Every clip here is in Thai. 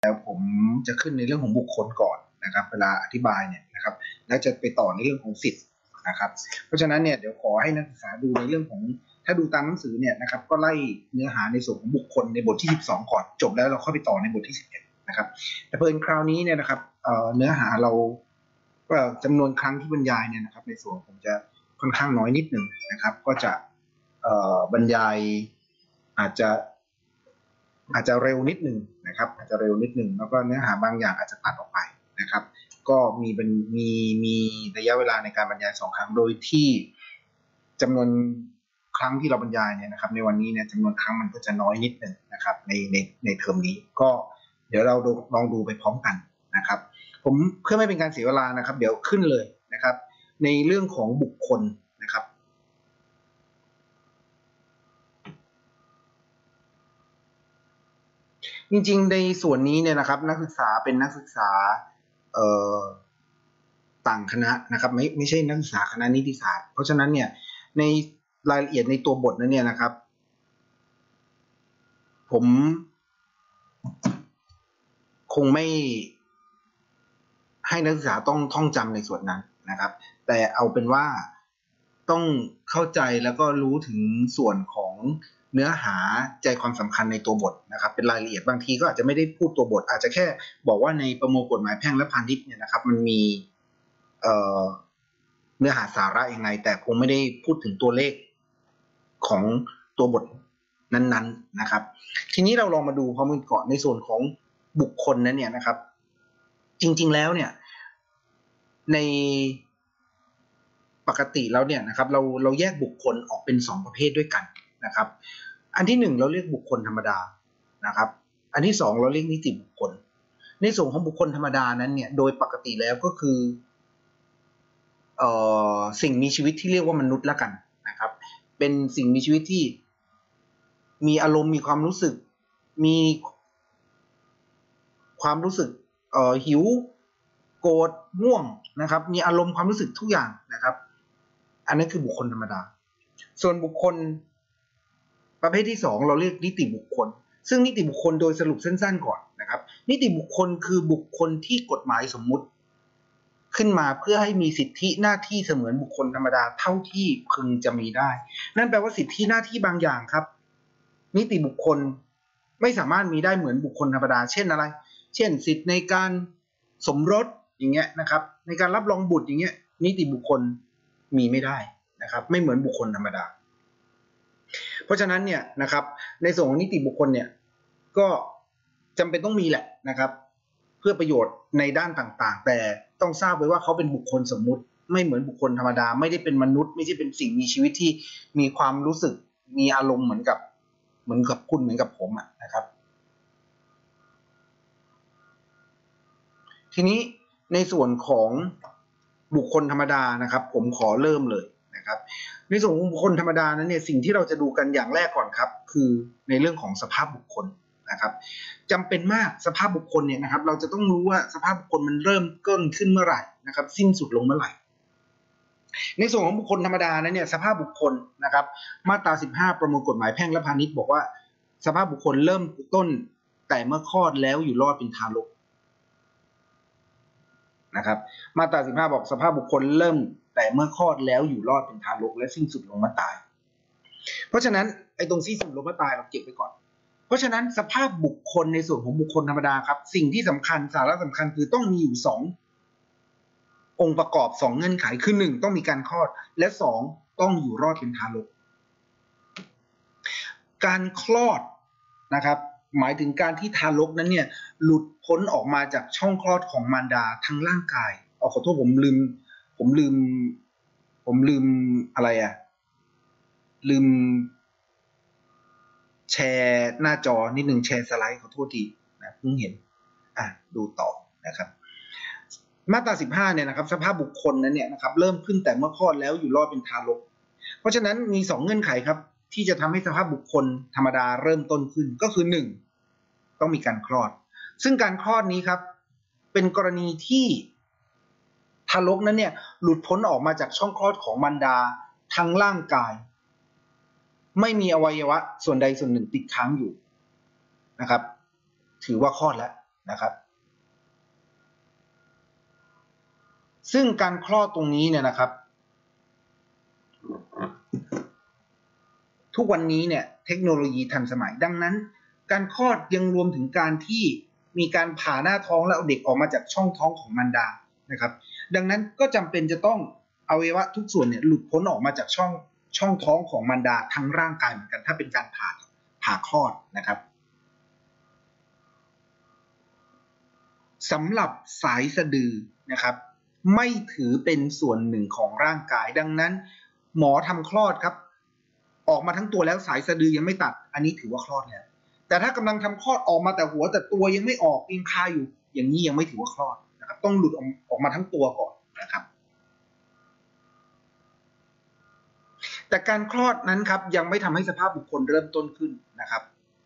แต่ผมจะขึ้นในเรื่องของบุคคลก่อนนะครับเวลาอธิบายเนี่ยนะครับแล้วจะไปต่อในเรื่องของสิทธิ์นะครับเพราะฉะนั้นเนี่ยเดี๋ยวขอให้นักศึกษาดูในเรื่องของถ้าดูตามหนังสือเนี่ยนะครับก็ไล่เนื้อหาในส่วนของบุคคลในบทที่12ก่อนจบแล้วเราค่อยไปต่อในบทที่11นะครับแต่เพิ่นคราวนี้เนี่ยนะครับเนื้อหาเราจำนวนครั้งที่บรรยายเนี่ยนะครับในส่วนผมจะค่อนข้างน้อยนิดนึงนะครับก็จะบรรยายอาจจะเร็วนิดนึงนะครับอาจจะเร็วนิดนึงแล้วก็เนื้อหาบางอย่างอาจจะตัดออกไปนะครับก็มีระยะเวลาในการบรรยาย2ครั้งโดยที่จำนวนครั้งที่เราบรรยายเนี่ยนะครับในวันนี้เนี่ยจำนวนครั้งมันก็จะน้อยนิดนึงนะครับในเทอมนี้ก็เดี๋ยวเราลองดูไปพร้อมกันนะครับผมเพื่อไม่เป็นการเสียเวลานะครับเดี๋ยวขึ้นเลยนะครับในเรื่องของบุคคลนะครับจริงๆในส่วนนี้เนี่ยนะครับนักศึกษาเป็นนักศึกษาต่างคณะนะครับไม่ใช่นักศึกษาคณะนิติศาสตร์เพราะฉะนั้นเนี่ยในรายละเอียดในตัวบทนั้นเนี่ยนะครับผมคงไม่ให้นักศึกษาต้องท่องจำในส่วนนั้นนะครับแต่เอาเป็นว่าต้องเข้าใจแล้วก็รู้ถึงส่วนของเนื้อหาใจความสำคัญในตัวบทนะครับเป็นรายละเอียดบางทีก็อาจจะไม่ได้พูดตัวบทอาจจะแค่บอกว่าในประมวลกฎหมายแพ่งและพาณิชย์เนี่ยนะครับมันมีเนื้อหาสาระยังไงแต่คงไม่ได้พูดถึงตัวเลขของตัวบทนั้นๆนะครับทีนี้เราลองมาดูพร้อมกันก่อนในส่วนของบุคคลนั้นเนี่ยนะครับจริงๆแล้วเนี่ยในปกติแล้วเนี่ยนะครับเราแยกบุคคลออกเป็น2ประเภทด้วยกันนะครับอันที่1เราเรียกบุคคลธรรมดานะครับอันที่2เราเรียกนิติบุคคลในส่วนของบุคคลธรรมดานั้นเนี่ยโดยปกติแล้วก็คือสิ่งมีชีวิตที่เรียกว่ามนุษย์ละกันนะครับเป็นสิ่งมีชีวิตที่มีอารมณ์มีความรู้สึกมีความรู้สึกหิวโกรธง่วงนะครับมีอารมณ์ความรู้สึกทุกอย่างนะครับอันนั้นคือบุคคลธรรมดาส่วนบุคคลประเภทที่2เราเรียกนิติบุคคลซึ่งนิติบุคคลโดยสรุปสั้นๆก่อนนะครับนิติบุคคลคือบุคคลที่กฎหมายสมมุติขึ้นมาเพื่อให้มีสิทธิหน้าที่เสมือนบุคคลธรรมดาเท่าที่พึงจะมีได้นั่นแปลว่าสิทธิหน้าที่บางอย่างครับนิติบุคคลไม่สามารถมีได้เหมือนบุคคลธรรมดาเช่นอะไรเช่นสิทธิในการสมรสอย่างเงี้ยนะครับในการรับรองบุตรอย่างเงี้ยนิติบุคคลมีไม่ได้นะครับไม่เหมือนบุคคลธรรมดาเพราะฉะนั้นเนี่ยนะครับในส่วนของนิติบุคคลเนี่ยก็จำเป็นต้องมีแหละนะครับเพื่อประโยชน์ในด้านต่างๆแต่ต้องทราบไว้ว่าเขาเป็นบุคคลสมมุติไม่เหมือนบุคคลธรรมดาไม่ได้เป็นมนุษย์ไม่ใช่เป็นสิ่งมีชีวิตที่มีความรู้สึกมีอารมณ์เหมือนกับคุณเหมือนกับผมนะครับทีนี้ในส่วนของบุคคลธรรมดานะครับผมขอเริ่มเลยนะครับในส่วนของบุคคลธรรมดานั้นเนี่ยสิ่งที่เราจะดูกันอย่างแรกก่อนครับคือในเรื่องของสภาพบุคคลนะครับจำเป็นมากสภาพบุคคลเนี่ยนะครับเราจะต้องรู้ว่าสภาพบุคคลมันเริ่มเกิดขึ้นเมื่อไหร่นะครับสิ้นสุดลงเมื่อไหร่ในส่วนของบุคคลธรรมดานั้นเนี่ยสภาพบุคคลนะครับมาตรา15ประมวลกฎหมายแพ่งและพาณิชย์บอกว่าสภาพบุคคลเริ่มต้นแต่เมื่อคลอดแล้วอยู่รอดเป็นทารกนะครับมาตรา15บอกสภาพบุคคลเริ่มแต่เมื่อคลอดแล้วอยู่รอดเป็นทารกและสิ้นสุดลงมาตายเพราะฉะนั้นไอ้ตรงสิ้นสุดลงมาตายเราเก็บไว้ก่อนเพราะฉะนั้นสภาพบุคคลในส่วนของบุคคลธรรมดาครับสิ่งที่สำคัญสาระสำคัญคือต้องมีอยู่2องค์ประกอบ2เงื่อนไขคือ1ต้องมีการคลอดและ2ต้องอยู่รอดเป็นทารกการคลอดนะครับหมายถึงการที่ทารกนั้นเนี่ยหลุดพ้นออกมาจากช่องคลอดของมารดาทั้งร่างกายขอโทษผมลืมอะไรลืมแชร์หน้าจอนิดนึงแชร์สไลด์ขอโทษทีนะเพิ่งเห็นดูต่อนะครับมาตรา15เนี่ยนะครับสภาพบุคคลนั้นเนี่ยนะครับเริ่มขึ้นแต่เมื่อคลอดแล้วอยู่รอดเป็นทารกเพราะฉะนั้นมี2เงื่อนไขครับที่จะทำให้สภาพบุคคลธรรมดาเริ่มต้นขึ้นก็คือ1ต้องมีการคลอดซึ่งการคลอดนี้ครับเป็นกรณีที่ทารกนั้นเนี่ยหลุดพ้นออกมาจากช่องคลอดของมารดาทั้งร่างกายไม่มีอวัยวะส่วนใดส่วนหนึ่งติดค้างอยู่นะครับถือว่าคลอดแล้วนะครับซึ่งการคลอดตรงนี้เนี่ยนะครับทุกวันนี้เนี่ยเทคโนโลยีทันสมัยดังนั้นการคลอดยังรวมถึงการที่มีการผ่าหน้าท้องแล้วเอาเด็กออกมาจากช่องท้องของมารดานะครับดังนั้นก็จำเป็นจะต้องอวัยวะทุกส่วนเนี่ยหลุดพ้นออกมาจากช่องท้องของมารดาทั้งร่างกายเหมือนกันถ้าเป็นการผ่าคลอดนะครับสำหรับสายสะดือนะครับไม่ถือเป็นส่วนหนึ่งของร่างกายดังนั้นหมอทำคลอดครับออกมาทั้งตัวแล้วสายสะดือยังไม่ตัดอันนี้ถือว่าคลอดแล้วแต่ถ้ากำลังทำคลอดออกมาแต่หัวแต่ตัวยังไม่ออกยังคาอยู่อย่างนี้ยังไม่ถือว่าคลอดนะครับต้องหลุดออกมาทั้งตัวก่อนนะครับแต่การคลอดนั้นครับยังไม่ทำให้สภาพบุคคลเริ่มต้นขึ้นนะครับ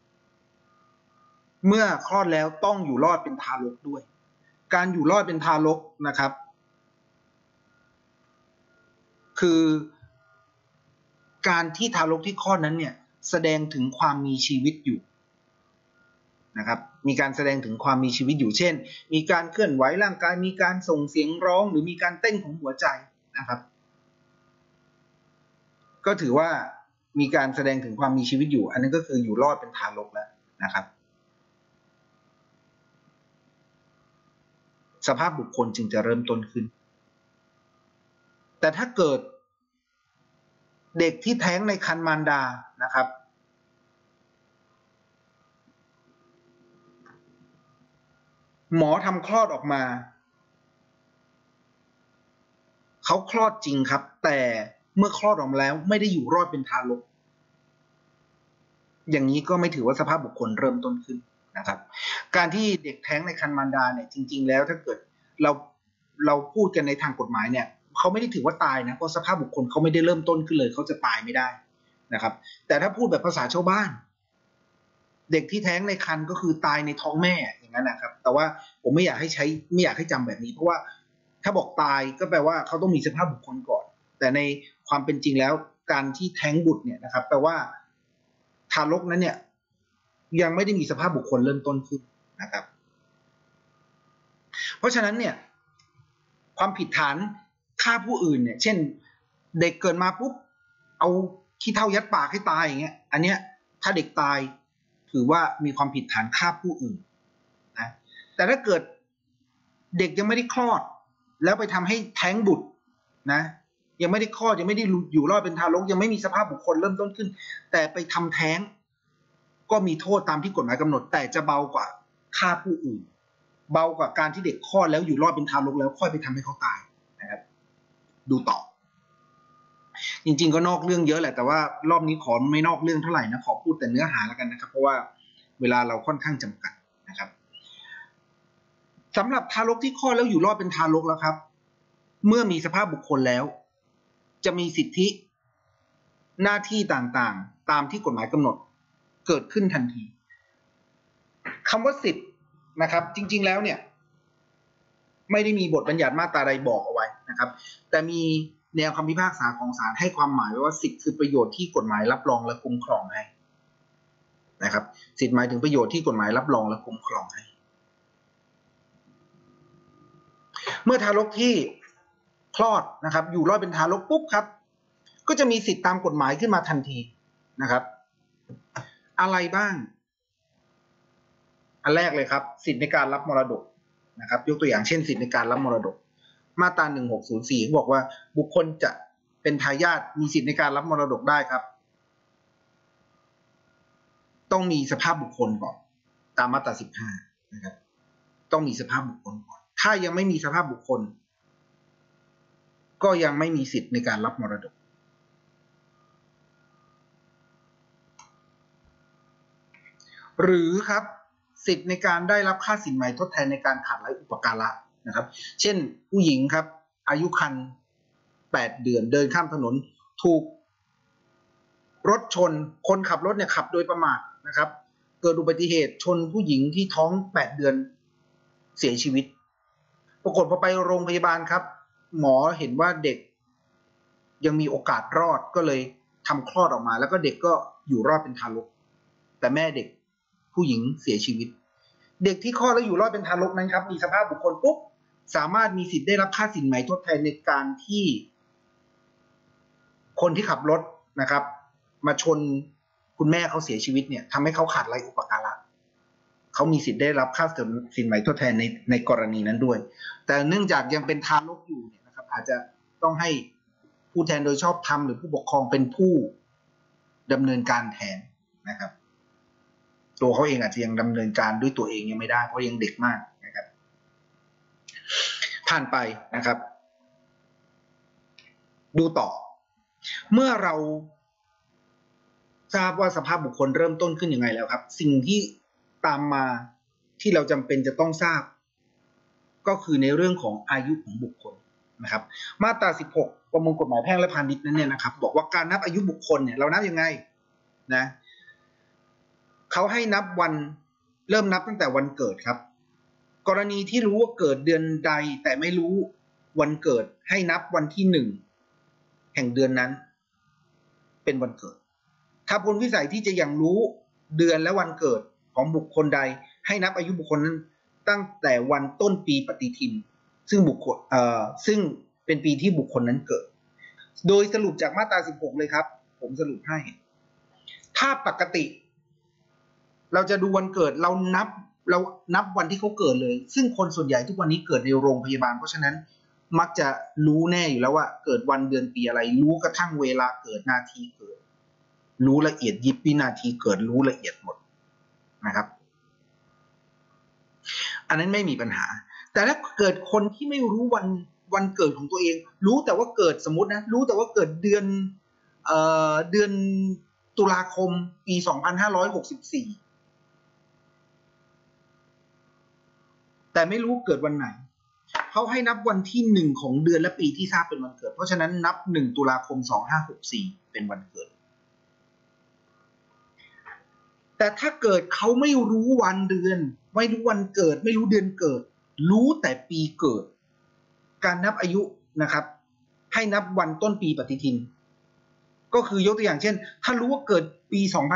เมื่อคลอดแล้วต้องอยู่รอดเป็นทารกด้วยการอยู่รอดเป็นทารกนะครับคือการที่ทารกที่คลอดนั้นเนี่ยแสดงถึงความมีชีวิตอยู่นะครับมีการแสดงถึงความมีชีวิตอยู่เช่นมีการเคลื่อนไหวร่างกายมีการส่งเสียงร้องหรือมีการเต้นของหัวใจนะครับก็ถือว่ามีการแสดงถึงความมีชีวิตอยู่อันนั้นก็คืออยู่รอดเป็นทารกแล้วนะครับสภาพบุคคลจึงจะเริ่มต้นขึ้นแต่ถ้าเกิดเด็กที่แท้งในครรภ์มารดานะครับหมอทำคลอดออกมาเขาคลอดจริงครับแต่เมื่อคลอดออกมาแล้วไม่ได้อยู่รอดเป็นทารกอย่างนี้ก็ไม่ถือว่าสภาพบุคคลเริ่มต้นขึ้นนะครับการที่เด็กแท้งในครรภ์มารดาเนี่ยจริงๆแล้วถ้าเกิดเราพูดกันในทางกฎหมายเนี่ยเขาไม่ได้ถือว่าตายนะเพราะสภาพบุคคลเขาไม่ได้เริ่มต้นขึ้นเลยเขาจะตายไม่ได้นะครับแต่ถ้าพูดแบบภาษาชาวบ้านเด็กที่แท้งในครรภ์ก็คือตายในท้องแม่อย่างนั้นนะครับแต่ว่าผมไม่อยากให้จำแบบนี้เพราะว่าถ้าบอกตายก็แปลว่าเขาต้องมีสภาพบุคคลก่อนแต่ในความเป็นจริงแล้วการที่แท้งบุตรเนี่ยนะครับแปลว่าทารกนั้นเนี่ยยังไม่ได้มีสภาพบุคคลเริ่มต้นขึ้นนะครับเพราะฉะนั้นเนี่ยความผิดฐานฆ่าผู้อื่นเนี่ยเช่นเด็กเกิดมาปุ๊บเอาขี้เถ้ายัดปากให้ตายอย่างเงี้ยอันเนี้ยถ้าเด็กตายถือว่ามีความผิดฐานฆ่าผู้อื่นนะแต่ถ้าเกิดเด็กยังไม่ได้คลอดแล้วไปทำให้แท้งบุตรนะยังไม่ได้คลอดยังไม่ได้อยู่รอดเป็นทารกยังไม่มีสภาพบุคคลเริ่มต้นขึ้นแต่ไปทำแท้งก็มีโทษตามที่กฎหมายกำหนดแต่จะเบากว่าฆ่าผู้อื่นเบากว่าการที่เด็กคลอดแล้วอยู่รอดเป็นทารกแล้วค่อยไปทำให้เขาตายนะครับดูต่อจริงๆก็นอกเรื่องเยอะแหละแต่ว่ารอบนี้ขอไม่นอกเรื่องเท่าไหร่นะขอพูดแต่เนื้อหาแล้วกันนะครับเพราะว่าเวลาเราค่อนข้างจำกัดนะครับสำหรับทารกที่คลอดแล้วอยู่รอดเป็นทารกแล้วครับเมื่อมีสภาพบุคคลแล้วจะมีสิทธิหน้าที่ต่างๆตามที่กฎหมายกำหนดเกิดขึ้นทันทีคำว่าสิทธินะครับจริงๆแล้วเนี่ยไม่ได้มีบทบัญญัติมาตราใดบอกเอาไว้นะครับแต่มีแนวคำพิพากษาของศาลให้ความหมายไว้ว่าสิทธิคือประโยชน์ที่กฎหมายรับรองและคุ้มครองให้นะครับสิทธิหมายถึงประโยชน์ที่กฎหมายรับรองและคุ้มครองให้เมื่อทารกที่คลอดนะครับอยู่รอดเป็นทารกปุ๊บครับก็จะมีสิทธิตามกฎหมายขึ้นมาทันทีนะครับอะไรบ้างอันแรกเลยครับสิทธิในการรับมรดกนะครับยกตัวอย่างเช่นสิทธิในการรับมรดกมาตรา1604บอกว่าบุคคลจะเป็นทายาทมีสิทธิในการรับมรดกได้ครับต้องมีสภาพบุคคลก่อนตามมาตรา15นะครับต้องมีสภาพบุคคลก่อนถ้ายังไม่มีสภาพบุคคลก็ยังไม่มีสิทธิในการรับมรดกหรือครับสิทธิในการได้รับค่าสินไหมทดแทนในการขาดไร้อุปการะนะครับเช่นผู้หญิงครับอายุครรภ์8 เดือนเดินข้ามถนนถูกรถชนคนขับรถเนี่ยขับโดยประมาทนะครับเกิดอุบัติเหตุชนผู้หญิงที่ท้อง8 เดือนเสียชีวิตปรากฏพอไปโรงพยาบาลครับหมอเห็นว่าเด็กยังมีโอกาสรอดก็เลยทำคลอดออกมาแล้วก็เด็กก็อยู่รอดเป็นทารกแต่แม่เด็กผู้หญิงเสียชีวิตเด็กที่คลอดแล้วอยู่รอดเป็นทารกนั้นครับมีสภาพบุคคลปุ๊บสามารถมีสิทธิ์ได้รับค่าสินไหมทดแทนในการที่คนที่ขับรถนะครับมาชนคุณแม่เขาเสียชีวิตเนี่ยทำให้เขาขาดรายอุปการะเขามีสิทธิ์ได้รับค่าสินไหมทดแทนในกรณีนั้นด้วยแต่เนื่องจากยังเป็นทารกอยู่เนี่ยนะครับอาจจะต้องให้ผู้แทนโดยชอบธรรมหรือผู้ปกครองเป็นผู้ดำเนินการแทนนะครับตัวเขาเองอาจจะยังดำเนินการด้วยตัวเองยังไม่ได้เพราะยังเด็กมากนะครับผ่านไปนะครับดูต่อเมื่อเราทราบว่าสภาพบุคคลเริ่มต้นขึ้นยังไงแล้วครับสิ่งที่ตามมาที่เราจำเป็นจะต้องทราบก็คือในเรื่องของอายุของบุคคลนะครับมาตรา16ประมวลกฎหมายแพ่งและพาณิชย์นั้นเนี่ยนะครับบอกว่าการนับอายุบุคคลเนี่ยเรานับยังไงนะเขาให้นับวันเริ่มนับตั้งแต่วันเกิดครับกรณีที่รู้ว่าเกิดเดือนใดแต่ไม่รู้วันเกิดให้นับวันที่1แห่งเดือนนั้นเป็นวันเกิดถ้าพ้นวิสัยที่จะยังรู้เดือนและวันเกิดของบุคคลใดให้นับอายุบุคคลนั้นตั้งแต่วันต้นปีปฏิทินซึ่งเป็นปีที่บุคคลนั้นเกิดโดยสรุปจากมาตรา16เลยครับผมสรุปให้ถ้าปกติเราจะดูวันเกิดเรานับวันที่เขาเกิดเลยซึ่งคนส่วนใหญ่ทุกวันนี้เกิดในโรงพยาบาลเพราะฉะนั้นมักจะรู้แน่อยู่แล้วว่าเกิดวันเดือนปีอะไรรู้กระทั่งเวลาเกิดนาทีเกิดรู้ละเอียดยิบวินาทีเกิดรู้ละเอียดหมดนะครับอันนั้นไม่มีปัญหาแต่ถ้าเกิดคนที่ไม่รู้วันเกิดของตัวเองรู้แต่ว่าเกิดสมมตินะรู้แต่ว่าเกิดเดือนตุลาคมปี2564แต่ไม่รู้เกิดวันไหนเขาให้นับวันที่1ของเดือนและปีที่ทราบเป็นวันเกิดเพราะฉะนั้นนับ1ตุลาคม2564เป็นวันเกิดแต่ถ้าเกิดเขาไม่รู้วันเดือนไม่รู้วันเกิดไม่รู้เดือนเกิดรู้แต่ปีเกิดการนับอายุนะครับให้นับวันต้นปีปฏิทินก็คือยกตัวอย่างเช่นถ้ารู้ว่าเกิดปี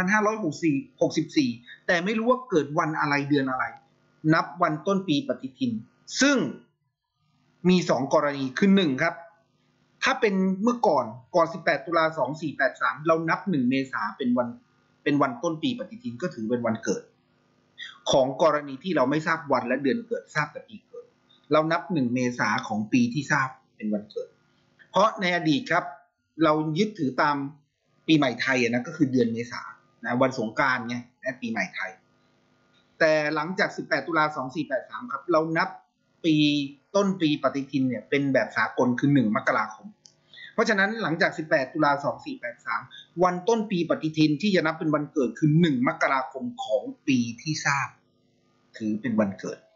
2564แต่ไม่รู้ว่าเกิดวันอะไรเดือนอะไรนับวันต้นปีปฏิทินซึ่งมี2กรณีคือ1ครับถ้าเป็นเมื่อก่อน18ตุลา2483เรานับ1เมษาเป็นวันต้นปีปฏิทินก็ถือเป็นวันเกิดของกรณีที่เราไม่ทราบวันและเดือนเกิดทราบแต่ปีเกิดเรานับ1เมษาของปีที่ทราบเป็นวันเกิดเพราะในอดีตครับเรายึดถือตามปีใหม่ไทยนะก็คือเดือนเมษานะวันสงกรานต์ไงปีใหม่ไทยแต่หลังจาก18ตุลา2483ครับเรานับปีต้นปีปฏิทินเนี่ยเป็นแบบสากลคือ1มกราคมเพราะฉะนั้นหลังจาก18ตุลา2483วันต้นปีปฏิทินที่จะนับเป็นวันเกิดคือ1มกราคมของปีที่ทราบถือเป็นวันเกิด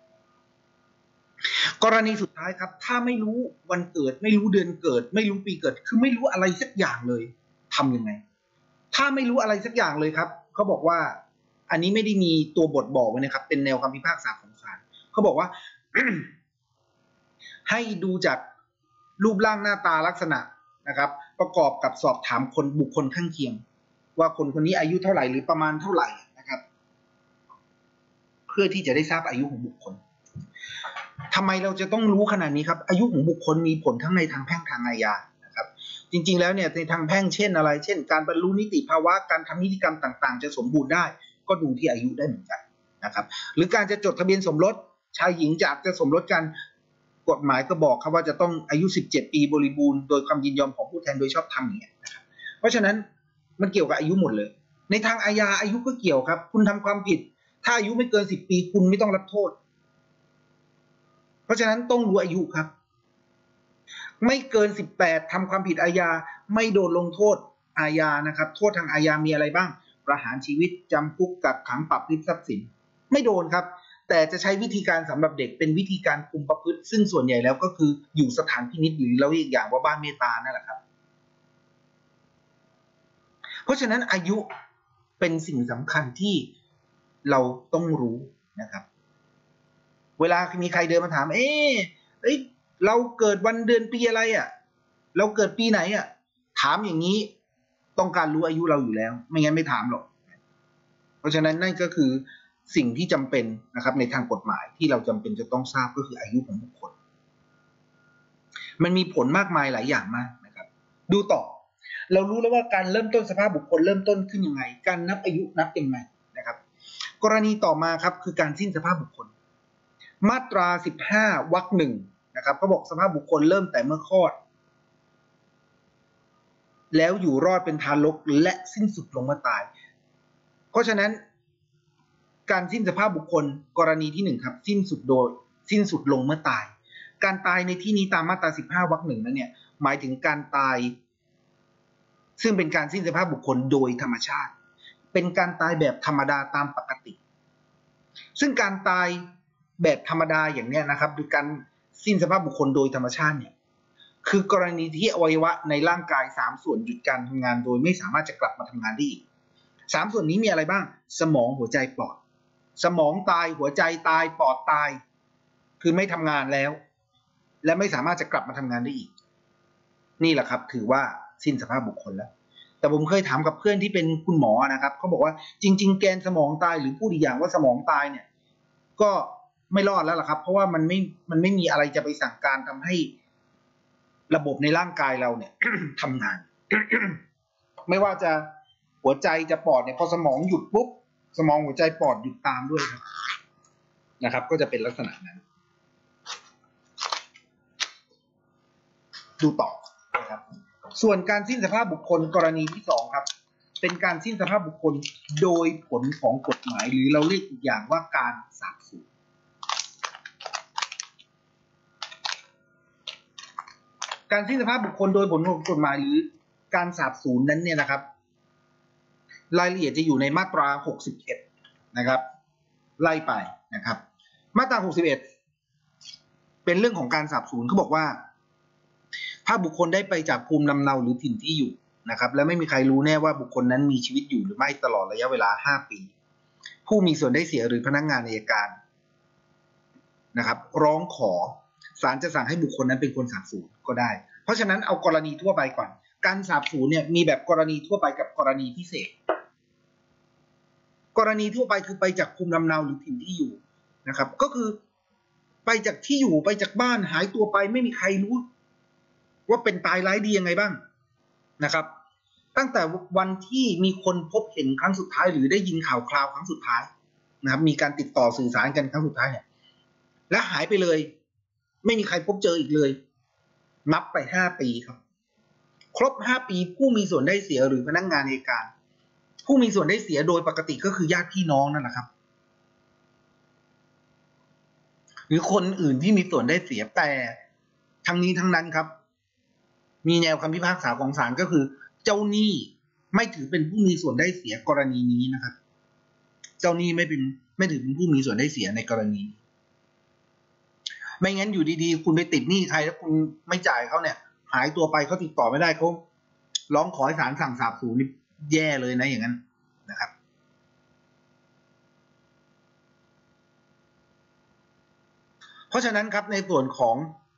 กรณีสุดท้ายครับถ้าไม่รู้วันเกิดไม่รู้เดือนเกิดไม่รู้ปีเกิดคือไม่รู้อะไรสักอย่างเลยทำยังไงถ้าไม่รู้อะไรสักอย่างเลยครับเขาบอกว่าอันนี้ไม่ได้มีตัวบทบอกไว้นะครับเป็นแนวคำพิพากษาของศาลเขาบอกว่า ให้ดูจากรูปร่างหน้าตาลักษณะนะครับประกอบกับสอบถามบุคคลข้างเคียงว่าคนคนนี้อายุเท่าไหร่หรือประมาณเท่าไหร่นะครับเพื่อที่จะได้ทราบอายุของบุคคลทำไมเราจะต้องรู้ขนาดนี้ครับอายุของบุคคลมีผลทั้งในทางแพ่งทางอาญานะครับจริงๆแล้วเนี่ยในทางแพ่งเช่นอะไรเช่นการบรรลุนิติภาวะการทำนิติกรรมต่างๆจะสมบูรณ์ได้ก็ดูที่อายุได้เหมือนกันนะครับหรือการจะจดทะเบียนสมรสชายหญิงจะสมรสกันกฎหมายก็บอกครับว่าจะต้องอายุ17ปีบริบูรณ์โดยความยินยอมของผู้แทนโดยชอบธรรมอย่างเงี้ยนะครับเพราะฉะนั้นมันเกี่ยวกับอายุหมดเลยในทางอาญาอายุก็เกี่ยวครับคุณทำความผิดถ้าอายุไม่เกิน10ปีคุณไม่ต้องรับโทษเพราะฉะนั้นต้องรู้อายุครับไม่เกิน18ทำความผิดอาญาไม่โดนลงโทษอาญานะครับโทษทางอาญามีอะไรบ้างประหารชีวิตจำคุกกักขังปรับริบทรัพย์สินไม่โดนครับแต่จะใช้วิธีการสำหรับเด็กเป็นวิธีการคุมประพฤติซึ่งส่วนใหญ่แล้วก็คืออยู่สถานพินิจหรือเราเรียกอย่างว่าบ้านเมตตานั่นแหละครับเพราะฉะนั้นอายุเป็นสิ่งสำคัญที่เราต้องรู้นะครับเวลามีใครเดินมาถามเราเกิดวันเดือนปีอะไรอ่ะเราเกิดปีไหนอ่ะถามอย่างนี้ต้องการรู้อายุเราอยู่แล้วไม่งั้นไม่ถามหรอกเพราะฉะนั้นนั่นก็คือสิ่งที่จำเป็นนะครับในทางกฎหมายที่เราจำเป็นจะต้องทราบก็คืออายุของบุคคลมันมีผลมากมายหลายอย่างมากนะครับดูต่อเรารู้แล้วว่าการเริ่มต้นสภาพบุคคลเริ่มต้นขึ้นยังไงการนับอายุนับยังไงนะครับกรณีต่อมาครับคือการสิ้นสภาพบุคคลมาตรา15 วรรค 1นะครับเขาบอกสภาพบุคคลเริ่มแต่เมื่อคลอดแล้วอยู่รอดเป็นทารกและสิ้นสุดลงเมื่อตายเพราะฉะนั้นการสิ้นสภาพบุคคลกรณีที่1ครับสิ้นสุดลงเมื่อตายการตายในที่นี้ตามมาตรา15 วรรค 1นั้นเนี่ยหมายถึงการตายซึ่งเป็นการสิ้นสภาพบุคคลโดยธรรมชาติเป็นการตายแบบธรรมดาตามปกติซึ่งการตายแบบธรรมดาอย่างเนี้ยนะครับหรือการสิ้นสภาพบุคคลโดยธรรมชาติเนี่ยคือกรณีที่อวัยวะในร่างกาย3ส่วนหยุดการทำงานโดยไม่สามารถจะกลับมาทำงานได้อีก3ส่วนนี้มีอะไรบ้างสมองหัวใจปอดสมองตายหัวใจตายปอดตายคือไม่ทำงานแล้วและไม่สามารถจะกลับมาทำงานได้อีกนี่แหละครับถือว่าสิ้นสภาพบุคคลแล้วแต่ผมเคยถามกับเพื่อนที่เป็นคุณหมอนะครับเขาบอกว่าจริงๆแกนสมองตายหรือพูดอีกอย่างว่าสมองตายเนี่ยก็ไม่รอดแล้วล่ะครับเพราะว่ามันไม่มีอะไรจะไปสั่งการทำให้ระบบในร่างกายเราเนี่ย ทำงาน ไม่ว่าจะหัวใจจะปอดเนี่ยพอสมองหยุดปุ๊บสมองหัวใจปอดหยุดตามด้วยครับนะครับก็จะเป็นลักษณะนั้นดูต่อนะครับส่วนการสิ้นสภาพบุคคลกรณีที่2ครับเป็นการสิ้นสภาพบุคคลโดยผลของกฎหมายหรือเราเรียกอีกอย่างว่าการสาปสูญการสิ้นสภาพบุคคลโดยผลของกฎหมายหรือการสาปสูญนั้นเนี่ยนะครับรายละเอียดจะอยู่ในมาตรา61นะครับไล่ไปนะครับมาตรา61เป็นเรื่องของการสาปสูญเขาบอกว่าถ้าบุคคลได้ไปจากภูมิลำเนาหรือถิ่นที่อยู่นะครับและไม่มีใครรู้แน่ว่าบุคคลนั้นมีชีวิตอยู่หรือไม่ตลอดระยะเวลา5ปีผู้มีส่วนได้เสียหรือพนักงานอัยการนะครับร้องขอศาลจะสั่งให้บุคคลนั้นเป็นคนสาปสูญก็ได้เพราะฉะนั้นเอากรณีทั่วไปก่อนการสาปสูญเนี่ยมีแบบกรณีทั่วไปกับกรณีพิเศษกรณีทั่วไปคือไปจากภูมิลำเนาหรือถิ่นที่อยู่นะครับก็คือไปจากที่อยู่ไปจากบ้านหายตัวไปไม่มีใครรู้ว่าเป็นตายร้ายดียังไงบ้างนะครับตั้งแต่วันที่มีคนพบเห็นครั้งสุดท้ายหรือได้ยินข่าวคราวครั้งสุดท้ายนะครับมีการติดต่อสื่อสารกันครั้งสุดท้ายเนี่ยและหายไปเลยไม่มีใครพบเจออีกเลยนับไป5ปีครับครบ5ปีผู้มีส่วนได้เสียหรือพนักงานอัยการผู้มีส่วนได้เสียโดยปกติก็คือญาติพี่น้องนั่นแหละครับหรือคนอื่นที่มีส่วนได้เสียแต่ทั้งนี้ทั้งนั้นครับมีแนวคำพิพากษาของศาลก็คือเจ้าหนี้ไม่ถือเป็นผู้มีส่วนได้เสียกรณีนี้นะครับเจ้าหนี้ไม่ถือเป็นผู้มีส่วนได้เสียในกรณีนี้ไม่งั้นอยู่ดีๆคุณไปติดหนี้ใครแล้วคุณไม่จ่ายเขาเนี่ยหายตัวไปเขาติดต่อไม่ได้เขาร้องขอให้ศาลสั่งสาปสูญนี่แย่เลยนะอย่างนั้นนะครับเพราะฉะนั้นครับในส่วนของ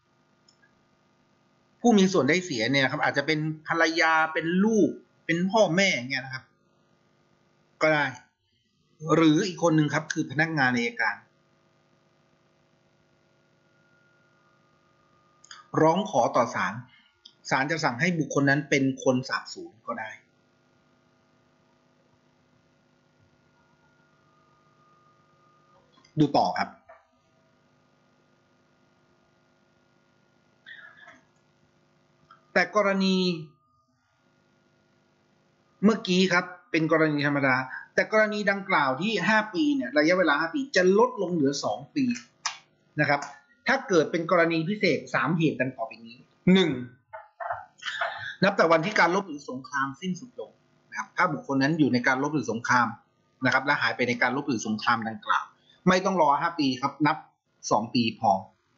ผู้มีส่วนได้เสียเนี่ยครับอาจจะเป็นภรรยาเป็นลูกเป็นพ่อแม่เงี้ยนะครับก็ได้หรืออีกคนหนึ่งครับคือพนักงานอัยการร้องขอต่อศาลศาลจะสั่งให้บุคคลนั้นเป็นคนสาปสูญก็ได้ดูต่อครับแต่กรณีเมื่อกี้ครับเป็นกรณีธรรมดาแต่กรณีดังกล่าวที่5ปีเนี่ยระยะเวลา5ปีจะลดลงเหลือ2ปีนะครับถ้าเกิดเป็นกรณีพิเศษ3เหตุดังต่อไปนี้1นับแต่วันที่การลบหรือสงครามสิ้นสุดลงนะครับถ้าบุคคลนั้นอยู่ในการลบหรือสงครามนะครับและหายไปในการลบหรือสงครามดังกล่าวไม่ต้องรอ5ปีครับนับ2ปีพอ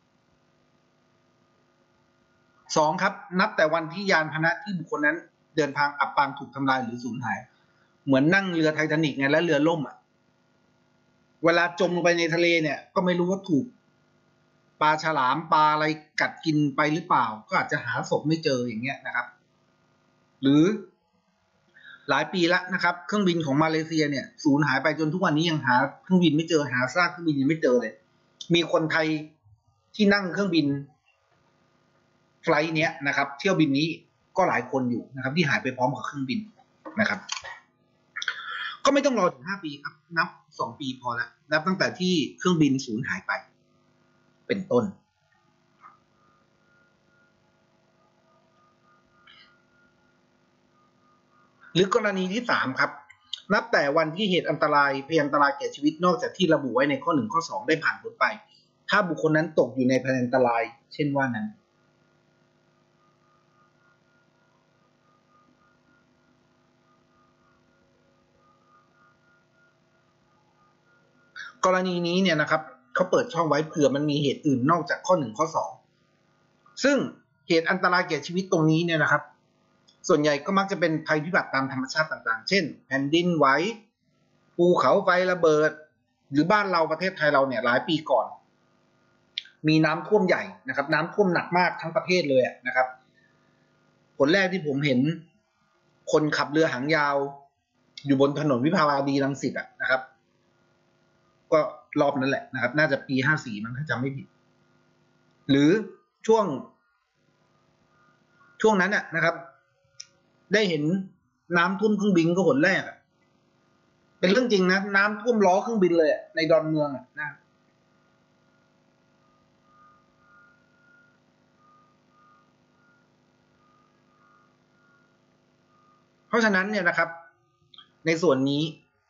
2ครับนับแต่วันที่ยานพาหนะที่บุคคลนั้นเดินทางอับปางถูกทำลายหรือสูญหายเหมือนนั่งเรือไททานิกไงแล้วเรือล่มเวลาจมลงไปในทะเลเนี่ยก็ไม่รู้ว่าถูกปลาฉลามปลาอะไรกัดกินไปหรือเปล่าก็อาจจะหาศพไม่เจออย่างเงี้ยนะครับหรือหลายปีแล้วนะครับเครื่องบินของมาเลเซียเนี่ยสูญหายไปจนทุกวันนี้ยังหาเครื่องบินไม่เจอหาซากเครื่องบินยังไม่เจอเลยมีคนไทยที่นั่งเครื่องบินไฟล์เนี้ยนะครับเที่ยวบินนี้ก็หลายคนอยู่นะครับที่หายไปพร้อมกับเครื่องบินนะครับก็ไม่ต้องรอถึง5 ปีครับนับ2 ปีพอแล้วนับตั้งแต่ที่เครื่องบินสูญหายไปเป็นต้นหรือกรณีที่3ครับนับแต่วันที่เหตุอันตรายพยานอันตรายแก่ชีวิตนอกจากที่ระบุไว้ในข้อ1ข้อ2ได้ผ่านพ้นไปถ้าบุคคลนั้นตกอยู่ในพยานอันตรายเช่นว่านั้นกรณีนี้เนี่ยนะครับเขาเปิดช่องไว้เผื่อมันมีเหตุอื่นนอกจากข้อ1ข้อ2ซึ่งเหตุอันตรายแก่ชีวิตตรงนี้เนี่ยนะครับส่วนใหญ่ก็มักจะเป็นภัยพิบัติตามธรรมชาติต่างๆเช่นแผ่นดินไหวภูเขาไฟระเบิดหรือบ้านเราประเทศไทยเราเนี่ยหลายปีก่อนมีน้ำท่วมใหญ่นะครับน้ำท่วมหนักมากทั้งประเทศเลยนะครับผลแรกที่ผมเห็นคนขับเรือหางยาวอยู่บนถนนวิภาวดีรังสิตนะครับก็รอบนั้นแหละนะครับน่าจะปี54มั้งถ้าจำไม่ผิดหรือช่วงนั้นนะครับได้เห็นน้ำท่วมเครื่องบินก็หนแรกเป็นเรื่องจริงนะน้ำท่วมล้อเครื่องบินเลยในดอนเมืองนะเพราะฉะนั้นเนี่ยนะครับในส่วนนี้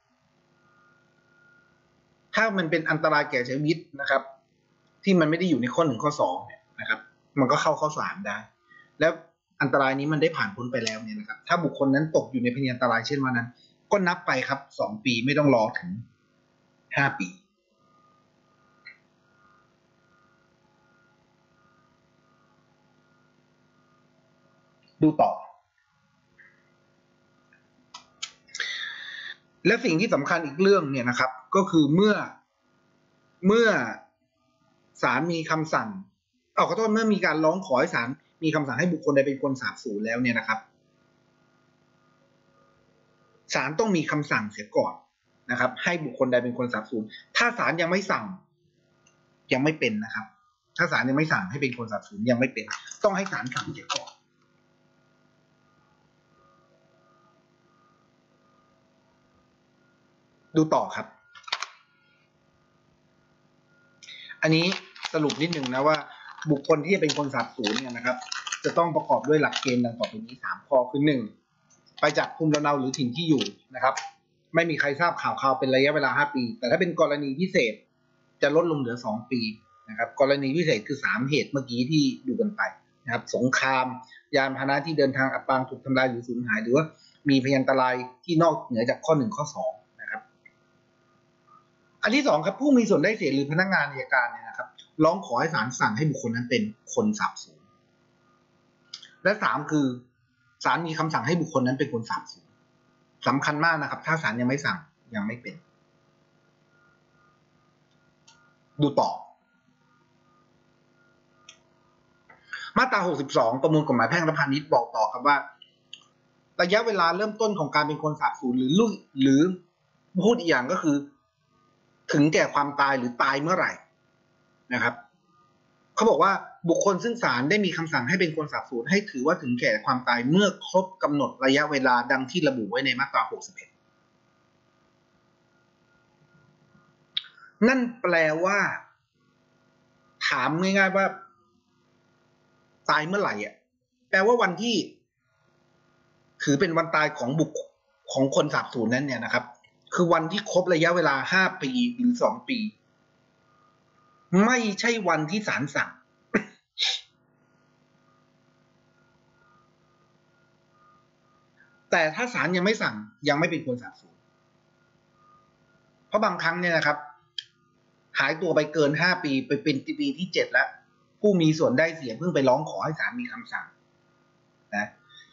ถ้ามันเป็นอันตรายแก่ชีวิตนะครับที่มันไม่ได้อยู่ในข้อ1ข้อ2เนี่ยนะครับมันก็เข้าข้อ3ได้แล้วอันตรายนี้มันได้ผ่านพ้นไปแล้วเนี่ยนะครับถ้าบุคคลนั้นตกอยู่ในพยานอันตรายเช่นว่านั้นก็นับไปครับ2 ปีไม่ต้องรอถึง5 ปีดูต่อและสิ่งที่สำคัญอีกเรื่องเนี่ยนะครับก็คือเมื่อศาลมีคำสั่งขอโทษเมื่อมีการร้องขอให้ศาลมีคำสั่งให้บุคคลใดเป็นคนสาบสูญแล้วเนี่ยนะครับศาลต้องมีคำสั่งเสียก่อนนะครับให้บุคคลใดเป็นคนสาบสูญถ้าศาลยังไม่สั่งยังไม่เป็นนะครับถ้าศาลยังไม่สั่งให้เป็นคนสาบสูญยังไม่เป็นต้องให้ศาลสั่งเสียก่อนดูต่อครับอันนี้สรุปนิดนึงนะว่าบุคคลที่จะเป็นคนสาบสูญเนี่ยนะครับจะต้องประกอบด้วยหลักเกณฑ์ดังต่อไปนี้3 ข้อคือ1ไปจากภูมิลำเนาหรือถิ่นที่อยู่นะครับไม่มีใครทราบข่าวเป็นระยะเวลา5 ปีแต่ถ้าเป็นกรณีพิเศษจะลดลงเหลือ2 ปีนะครับกรณีพิเศษคือ3 เหตุเมื่อกี้ที่ดูกันไปนะครับสงครามยานพาหนะที่เดินทางอับปางถูกทำลายหรือสูญหายหรือว่ามีพยานอันตรายที่นอกเหนือจากข้อ1ข้อ2นะครับอันที่2ครับผู้มีส่วนได้เสียหรือพนักงานอัยการเนี่ยนะครับร้องขอให้ศาลสั่งให้บุคคลนั้นเป็นคนสาบสูญและ3คือศาลมีคำสั่งให้บุคคลนั้นเป็นคนสาบสูญสำคัญมากนะครับถ้าศาลยังไม่สั่งยังไม่เป็นดูต่อมาตรา62ประมวลกฎหมายแพ่งและพาณิชย์บอกต่อครับว่าระยะเวลาเริ่มต้นของการเป็นคนสาบสูญหรือพูดอีกอย่างก็คือถึงแก่ความตายหรือตายเมื่อไหร่นะครับเขาบอกว่าบุคคลซึ่งศาลได้มีคำสั่งให้เป็นคนสาบสูญให้ถือว่าถึงแก่ความตายเมื่อครบกำหนดระยะเวลาดังที่ระบุไว้ในมาตรา61นั่นแปลว่าถามง่ายๆว่าตายเมื่อไหร่แปลว่าวันที่ถือเป็นวันตายของคนสาบสูญนั้นเนี่ยนะครับคือวันที่ครบระยะเวลา5 ปีหรือ2 ปีไม่ใช่วันที่ศาลสั่งแต่ถ้าศาลยังไม่สั่งยังไม่เป็นคนสาบสูญเพราะบางครั้งเนี่ยนะครับหายตัวไปเกิน5 ปีไปเป็นปีที่7แล้วผู้มีส่วนได้เสียเพิ่งไปร้องขอให้ศาลมีคำสั่งนะ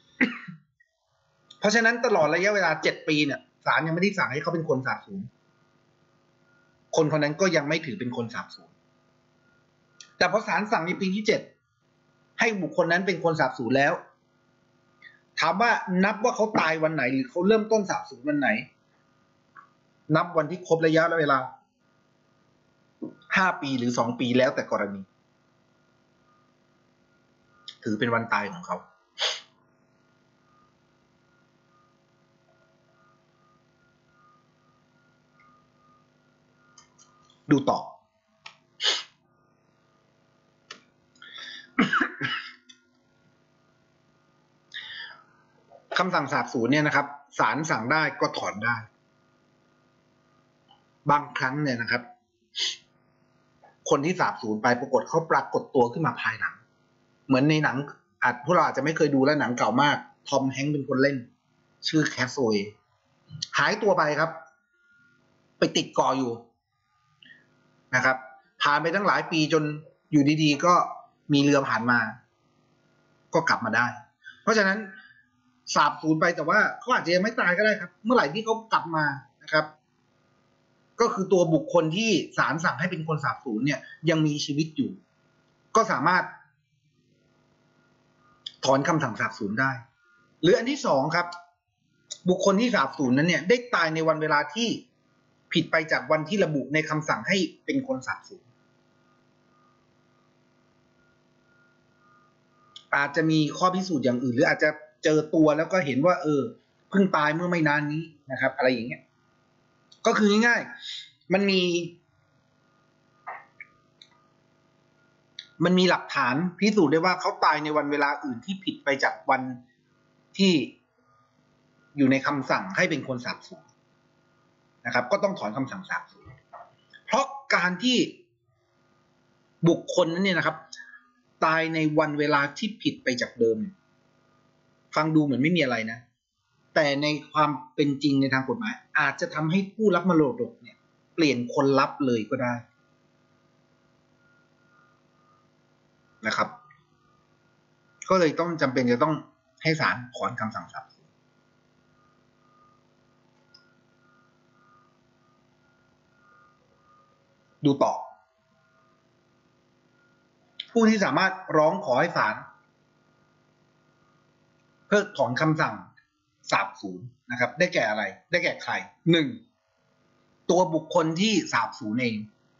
เพราะฉะนั้นตลอดระยะเวลา7 ปีเนี่ยศาลยังไม่ได้สั่งให้เขาเป็นคนสาบสูญคนคนนั้นก็ยังไม่ถือเป็นคนสาบสูญแต่พอศาลสั่งในปีที่7ให้บุคคลนั้นเป็นคนสาบสูญแล้วทถามว่านับว่าเขาตายวันไหนหรือเขาเริ่มต้นสาบสูญวันไหนนับวันที่ครบระยะเวลา5 ปีหรือ2 ปีแล้วแต่กรณีถือเป็นวันตายของเขาดูต่อคำสั่งสาบสูญเนี่ยนะครับศาลสั่งได้ก็ถอนได้บางครั้งเนี่ยนะครับคนที่สาบสูญไปปรากฏเขาปรากฏตัวขึ้นมาภายหลังเหมือนในหนังพวกเราอาจจะไม่เคยดูแล้วหนังเก่ามากทอมแฮงค์เป็นคนเล่นชื่อแคสโซเวย์หายตัวไปครับไปติดเกาะอยู่นะครับผ่านไปตั้งหลายปีจนอยู่ดีๆก็มีเรือผ่านมาก็กลับมาได้เพราะฉะนั้นสาบสูญไปแต่ว่าเขาอาจจะยังไม่ตายก็ได้ครับเมื่อไหร่ที่เขากลับมานะครับก็คือตัวบุคคลที่ศาลสั่งให้เป็นคนสาบสูญเนี่ยยังมีชีวิตอยู่ก็สามารถถอนคำสั่งสาบสูญได้หรืออันที่สองครับบุคคลที่สาบสูญนั้นเนี่ยได้ตายในวันเวลาที่ผิดไปจากวันที่ระบุในคำสั่งให้เป็นคนสาบสูญอาจจะมีข้อพิสูจน์อย่างอื่นหรืออาจจะเจอตัวแล้วก็เห็นว่าเพิ่งตายเมื่อไม่นานนี้นะครับอะไรอย่างเงี้ยก็คือง่ายๆมันมีหลักฐานพิสูจน์ได้ว่าเขาตายในวันเวลาอื่นที่ผิดไปจากวันที่อยู่ในคำสั่งให้เป็นคนสาบสูญนะครับก็ต้องถอนคำสั่งสาบสูญเพราะการที่บุคคลนั้นเนี่ยนะครับตายในวันเวลาที่ผิดไปจากเดิมฟังดูเหมือนไม่มีอะไรนะแต่ในความเป็นจริงในทางกฎหมายอาจจะทำให้ผู้รับมรดกเนี่ยเปลี่ยนคนรับเลยก็ได้นะครับก็เลยต้องจำเป็นจะต้องให้ศาลถอนคำสั่งสาบสูญดูต่อผู้ที่สามารถร้องขอให้ศาลเพิกถอนคำสั่งสาบสูญนะครับได้แก่อะไรได้แก่ใคร1ตัวบุคคลที่สาบสูญเอง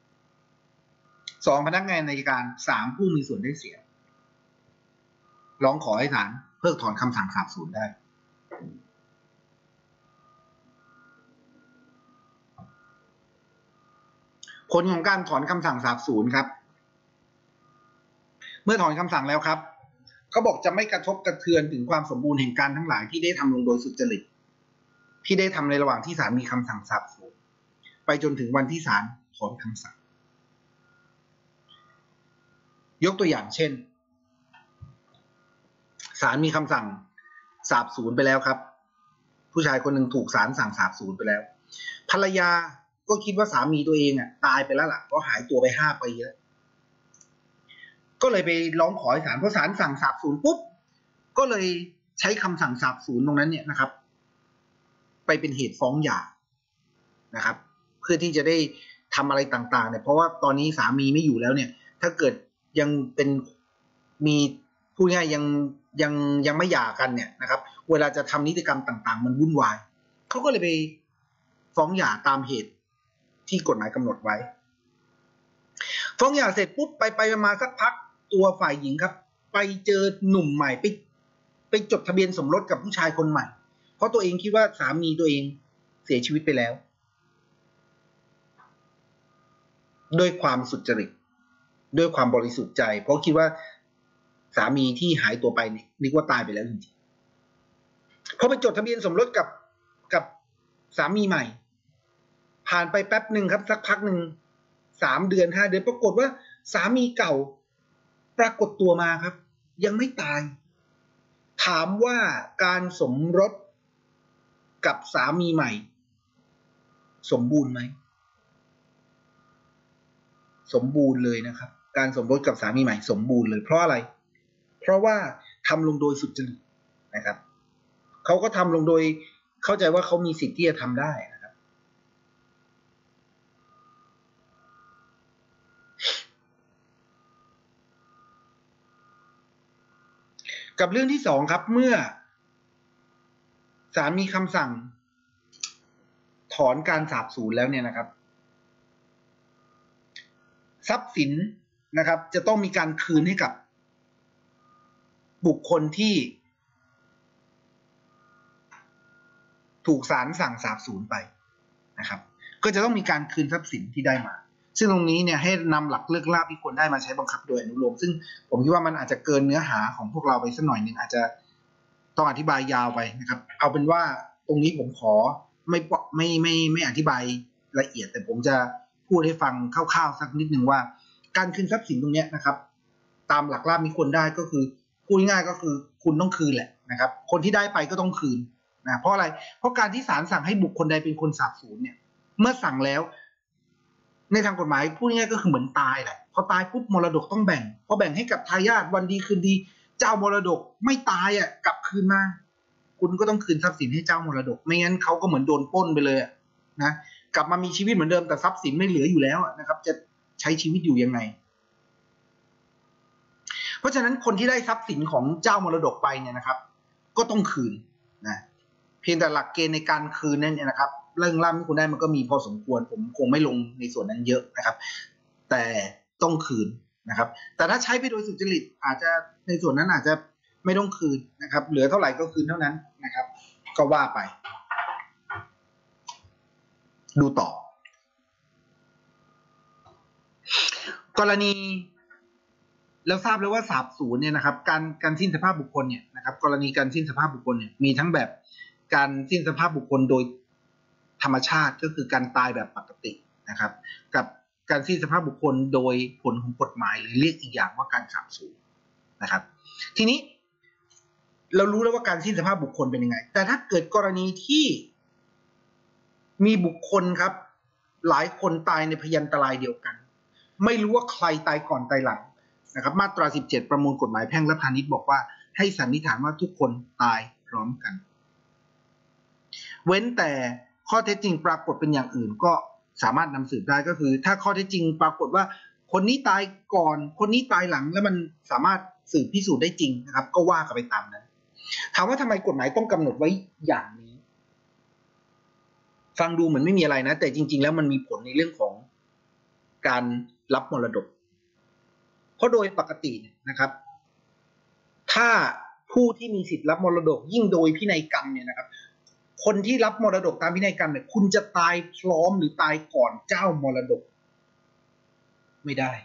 2พนักงานอัยการ3ผู้มีส่วนได้เสียร้องขอให้ศาลเพิกถอนคำสั่งสาบสูญได้ผลของการถอนคำสั่งสาบสูญครับเมื่อถอนคำสั่งแล้วครับเขาบอกจะไม่กระทบกระเทือนถึงความสมบูรณ์แห่งการทั้งหลายที่ได้ทำลงโดยสุจริตที่ได้ทำในระหว่างที่ศาลมีคำสั่งสาบสูญไปจนถึงวันที่ศาลถอนคำสั่งยกตัวอย่างเช่นศาลมีคำสั่งสาบสูญไปแล้วครับผู้ชายคนหนึ่งถูกศาลสั่งสาบสูญไปแล้วภรรยาก็คิดว่าสามีตัวเองตายไปแล้วล่ะเพราะหายตัวไป5 ปีแล้วก็เลยไปร้องขอให้ศาลเพราะศาลสั่งสาบสูญปุ๊บก็เลยใช้คำสั่งสาบสูญตรงนั้นเนี่ยนะครับไปเป็นเหตุฟ้องหย่านะครับเพื่อที่จะได้ทำอะไรต่างๆเนี่ยเพราะว่าตอนนี้สามีไม่อยู่แล้วเนี่ยถ้าเกิดยังเป็นมีพูดง่ายยังไม่หย่ากันเนี่ยนะครับเวลาจะทำนิติกรรมต่างๆมันวุ่นวายเขาก็เลยไปฟ้องหย่าตามเหตุที่กฎหมายกำหนดไว้ฟ้องหย่าเสร็จปุ๊บไปมาสักพักตัวฝ่ายหญิงครับไปเจอหนุ่มใหม่ไปจดทะเบียนสมรสกับผู้ชายคนใหม่เพราะตัวเองคิดว่าสามีตัวเองเสียชีวิตไปแล้วด้วยความสุจริตด้วยความบริสุทธิ์ใจเพราะคิดว่าสามีที่หายตัวไปเนี่ยนึกว่าตายไปแล้วจริงๆพอไปจดทะเบียนสมรสกับสามีใหม่ผ่านไปแป๊บหนึ่งครับสักพักหนึ่ง3 เดือน5 เดือนปรากฏว่าสามีเก่าปรากฏตัวมาครับยังไม่ตายถามว่าการสมรสกับสามีใหม่สมบูรณ์ไหมสมบูรณ์เลยนะครับการสมรสกับสามีใหม่สมบูรณ์เลยเพราะอะไรเพราะว่าทำลงโดยสุจริตนะครับเขาก็ทำลงโดยเข้าใจว่าเขามีสิทธิ์ที่จะทำได้นะครับกับเรื่องที่2ครับเมื่อศาลมีคำสั่งถอนการสาปสูญแล้วเนี่ยนะครับทรัพย์สินนะครับจะต้องมีการคืนให้กับบุคคลที่ถูกศาลสั่งสาปสูญไปนะครับก็จะต้องมีการคืนทรัพย์สินที่ได้มาซึ่งตรงนี้เนี่ยให้นำหลักเลิกลาภที่ควรได้มาใช้บังคับโดยอนุโลมซึ่งผมคิดว่ามันอาจจะเกินเนื้อหาของพวกเราไปสักหน่อยหนึ่งอาจจะต้องอธิบายยาวไปนะครับเอาเป็นว่าตรงนี้ผมขอไม่อธิบายละเอียดแต่ผมจะพูดให้ฟังคร่าวๆสักนิดนึงว่าการคืนทรัพย์สินตรงนี้นะครับตามหลักลาภมีควรได้ก็คือพูดง่ายๆก็คือคุณต้องคืนแหละนะครับคนที่ได้ไปก็ต้องคืนนะเพราะอะไรเพราะการที่ศาลสั่งให้บุคคลใดเป็นคนสาปสูญเนี่ยเมื่อสั่งแล้วในทางกฎหมายพูดง่ายๆก็คือเหมือนตายแหละพอตายปุ๊บมรดกต้องแบ่งพอแบ่งให้กับทายาทวันดีคืนดีเจ้ามรดกไม่ตายอ่ะกลับคืนมาคุณก็ต้องคืนทรัพย์สินให้เจ้ามรดกไม่งั้นเขาก็เหมือนโดนปล้นไปเลยนะกลับมามีชีวิตเหมือนเดิมแต่ทรัพย์สินไม่เหลืออยู่แล้วนะครับจะใช้ชีวิตอยู่ยังไงเพราะฉะนั้นคนที่ได้ทรัพย์สินของเจ้ามรดกไปเนี่ยนะครับก็ต้องคืนนะเพียงแต่หลักเกณฑ์ในการคืนนั้นเนี่ยนะครับเรื่องล่ำที่คุณได้มันก็มีพอสมควรผมคงไม่ลงในส่วนนั้นเยอะนะครับแต่ต้องคืนนะครับแต่ถ้าใช้ไปโดยสุจริตอาจจะในส่วนนั้นอาจจะไม่ต้องคืนนะครับเหลือเท่าไหร่ก็คืนเท่านั้นนะครับก็ว่าไปดูต่อกรณีเราทราบแล้วว่าสาปสูญเนี่ยนะครับการสิ้นสภาพบุคคลเนี่ยนะครับกรณีการสิ้นสภาพบุคคลเนี่ยมีทั้งแบบการสิ้นสภาพบุคคลโดยธรรมชาติก็คือการตายแบบปกตินะครับกับการสิ้นสภาพบุคคลโดยผลของกฎหมายหรือเรียกอีกอย่างว่าการสาปสูญนะครับทีนี้เรารู้แล้วว่าการสิ้นสภาพบุคคลเป็นยังไงแต่ถ้าเกิดกรณีที่มีบุคคลครับหลายคนตายในพยันตรายเดียวกันไม่รู้ว่าใครตายก่อนตายหลังนะครับมาตรา17ประมวลกฎหมายแพ่งและพาณิชย์บอกว่าให้สันนิษฐานว่าทุกคนตายพร้อมกันเว้นแต่ข้อเท็จจริงปรากฏเป็นอย่างอื่นก็สามารถนำสืบได้ก็คือถ้าข้อเท็จจริงปรากฏว่าคนนี้ตายก่อนคนนี้ตายหลังแล้วมันสามารถสืบพิสูจน์ได้จริงนะครับก็ว่ากันไปตามนั้นถามว่าทำไมกฎหมายต้องกำหนดไว้อย่างนี้ฟังดูเหมือนไม่มีอะไรนะแต่จริงๆแล้วมันมีผลในเรื่องของการรับมรดกเพราะโดยปกตินะครับถ้าผู้ที่มีสิทธิ์รับมรดกยิ่งโดยพินัยกรรมเนี่ยนะครับคนที่รับมรดกตามพินัยกรรมเนี่ยคุณจะตายพร้อมหรือตายก่อนเจ้ามรดกไม่ได้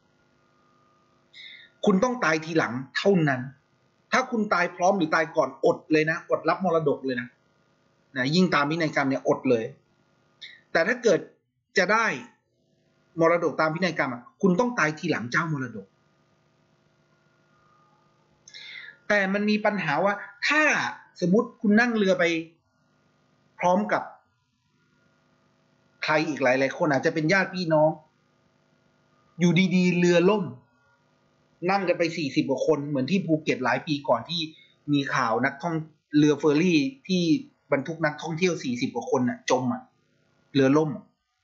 คุณต้องตายทีหลังเท่านั้นถ้าคุณตายพร้อมหรือตายก่อนอดเลยนะอดรับมรดกเลยนะยิ่งตามพินัยกรรมเนี่ยอดเลยแต่ถ้าเกิดจะได้มรดกตามพินัยกรรมคุณต้องตายทีหลังเจ้ามรดกแต่มันมีปัญหาว่าถ้าสมมติคุณนั่งเรือไปพร้อมกับใครอีกหลายๆคนอาจจะเป็นญาติพี่น้องอยู่ดีๆเรือล่มนั่งกันไป40 กว่าคนเหมือนที่ภูเก็ตหลายปีก่อนที่มีข่าวนักท่องเรือเฟอร์รี่ที่บรรทุกนักท่องเที่ยว40 กว่าคนจมเรือล่ม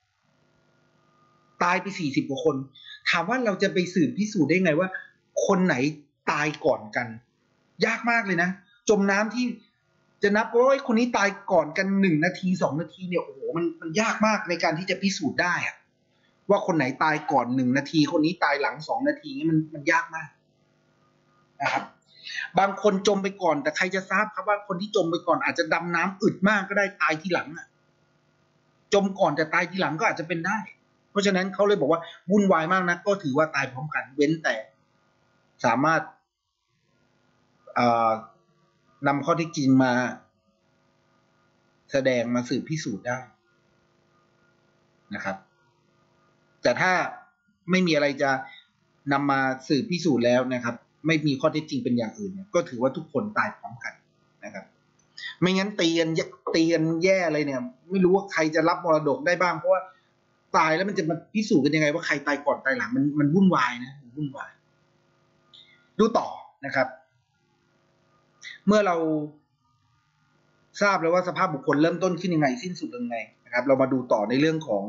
ตายไป40 กว่าคนถามว่าเราจะไปสืบพิสูจน์ได้ไงว่าคนไหนตายก่อนกันยากมากเลยนะจมน้ำที่จะนับว่าคนนี้ตายก่อนกัน1 นาที2 นาทีเนี่ยโอ้โหมันยากมากในการที่จะพิสูจน์ได้ว่าคนไหนตายก่อน1 นาทีคนนี้ตายหลัง2 นาทีนี่มันยากมากนะครับบางคนจมไปก่อนแต่ใครจะทราบครับว่าคนที่จมไปก่อนอาจจะดำน้ำอึดมากก็ได้ตายทีหลังจมก่อนแต่ตายทีหลังก็อาจจะเป็นได้เพราะฉะนั้นเขาเลยบอกว่าวุ่นวายมากนะก็ถือว่าตายพร้อมกันเว้นแต่สามารถนำข้อเท็จจริงมาแสดงมาสืบพิสูจน์ได้นะครับแต่ถ้าไม่มีอะไรจะนำมาสืบพิสูจน์แล้วนะครับไม่มีข้อเท็จจริงเป็นอย่างอื่นเนี่ยก็ถือว่าทุกคนตายพร้อมกันนะครับไม่งั้นตีกันแย่เลยเนี่ยไม่รู้ว่าใครจะรับมรดกได้บ้างเพราะว่าตายแล้วมันจะมาพิสูจน์กันยังไงว่าใครตายก่อนตายหลังมันวุ่นวายนะวุ่นวายดูต่อนะครับเมื่อเราทราบแล้วว่าสภาพบุคคลเริ่มต้นขึ้นยังไงสิ้นสุดยังไงนะครับเรามาดูต่อในเรื่องของ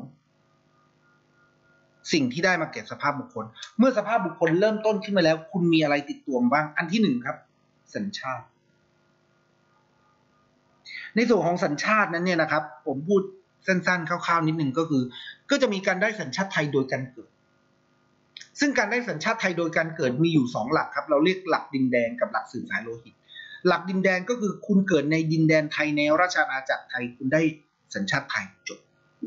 สิ่งที่ได้มาแก่สภาพบุคคลเมื่อสภาพบุคคลเริ่มต้นขึ้นมาแล้วคุณมีอะไรติดตัวบ้างอันที่1ครับสัญชาติในส่วนของสัญชาตินั้นเนี่ยนะครับผมพูดสั้นๆคร่าวๆนิดหนึ่งก็คือก็จะมีการได้สัญชาติไทยโดยการเกิดซึ่งการได้สัญชาติไทยโดยการเกิดมีอยู่2หลักครับเราเรียกหลักดินแดนกับหลักสืบสายโลหิตหลักดินแดนก็คือคุณเกิดในดินแดนไทยในราชอาณาจักรไทยคุณได้สัญชาติไทยจบ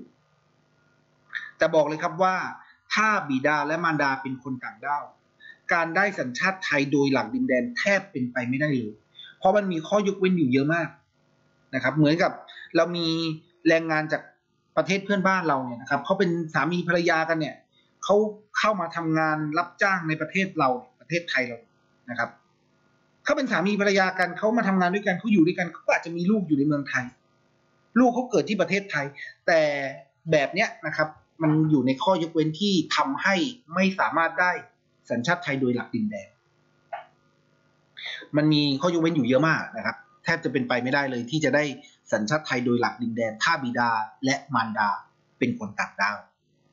แต่บอกเลยครับว่าถ้าบิดาและมารดาเป็นคนต่างด้าวการได้สัญชาติไทยโดยหลักดินแดนแทบเป็นไปไม่ได้เลยเพราะมันมีข้อยกเว้นอยู่เยอะมากนะครับเหมือนกับเรามีแรงงานจากประเทศเพื่อนบ้านเราเนี่ยนะครับเขาเป็นสามีภรรยากันเนี่ยเขาเข้ามาทำงานรับจ้างในประเทศเราประเทศไทยเรานะครับเขาเป็นสามีภรรยากันเขามาทำงานด้วยกันเขาอยู่ด้วยกันเขาอาจจะมีลูกอยู่ในเมืองไทยลูกเขาเกิดที่ประเทศไทยแต่แบบเนี้ยนะครับมันอยู่ในข้อยกเว้นที่ทำให้ไม่สามารถได้สัญชาติไทยโดยหลักดินแดนมันมีข้อยกเว้นอยู่เยอะมากนะครับแทบจะเป็นไปไม่ได้เลยที่จะได้สัญชาติไทยโดยหลักดินแดนถ้าบิดาและมารดาเป็นคนต่างด้าว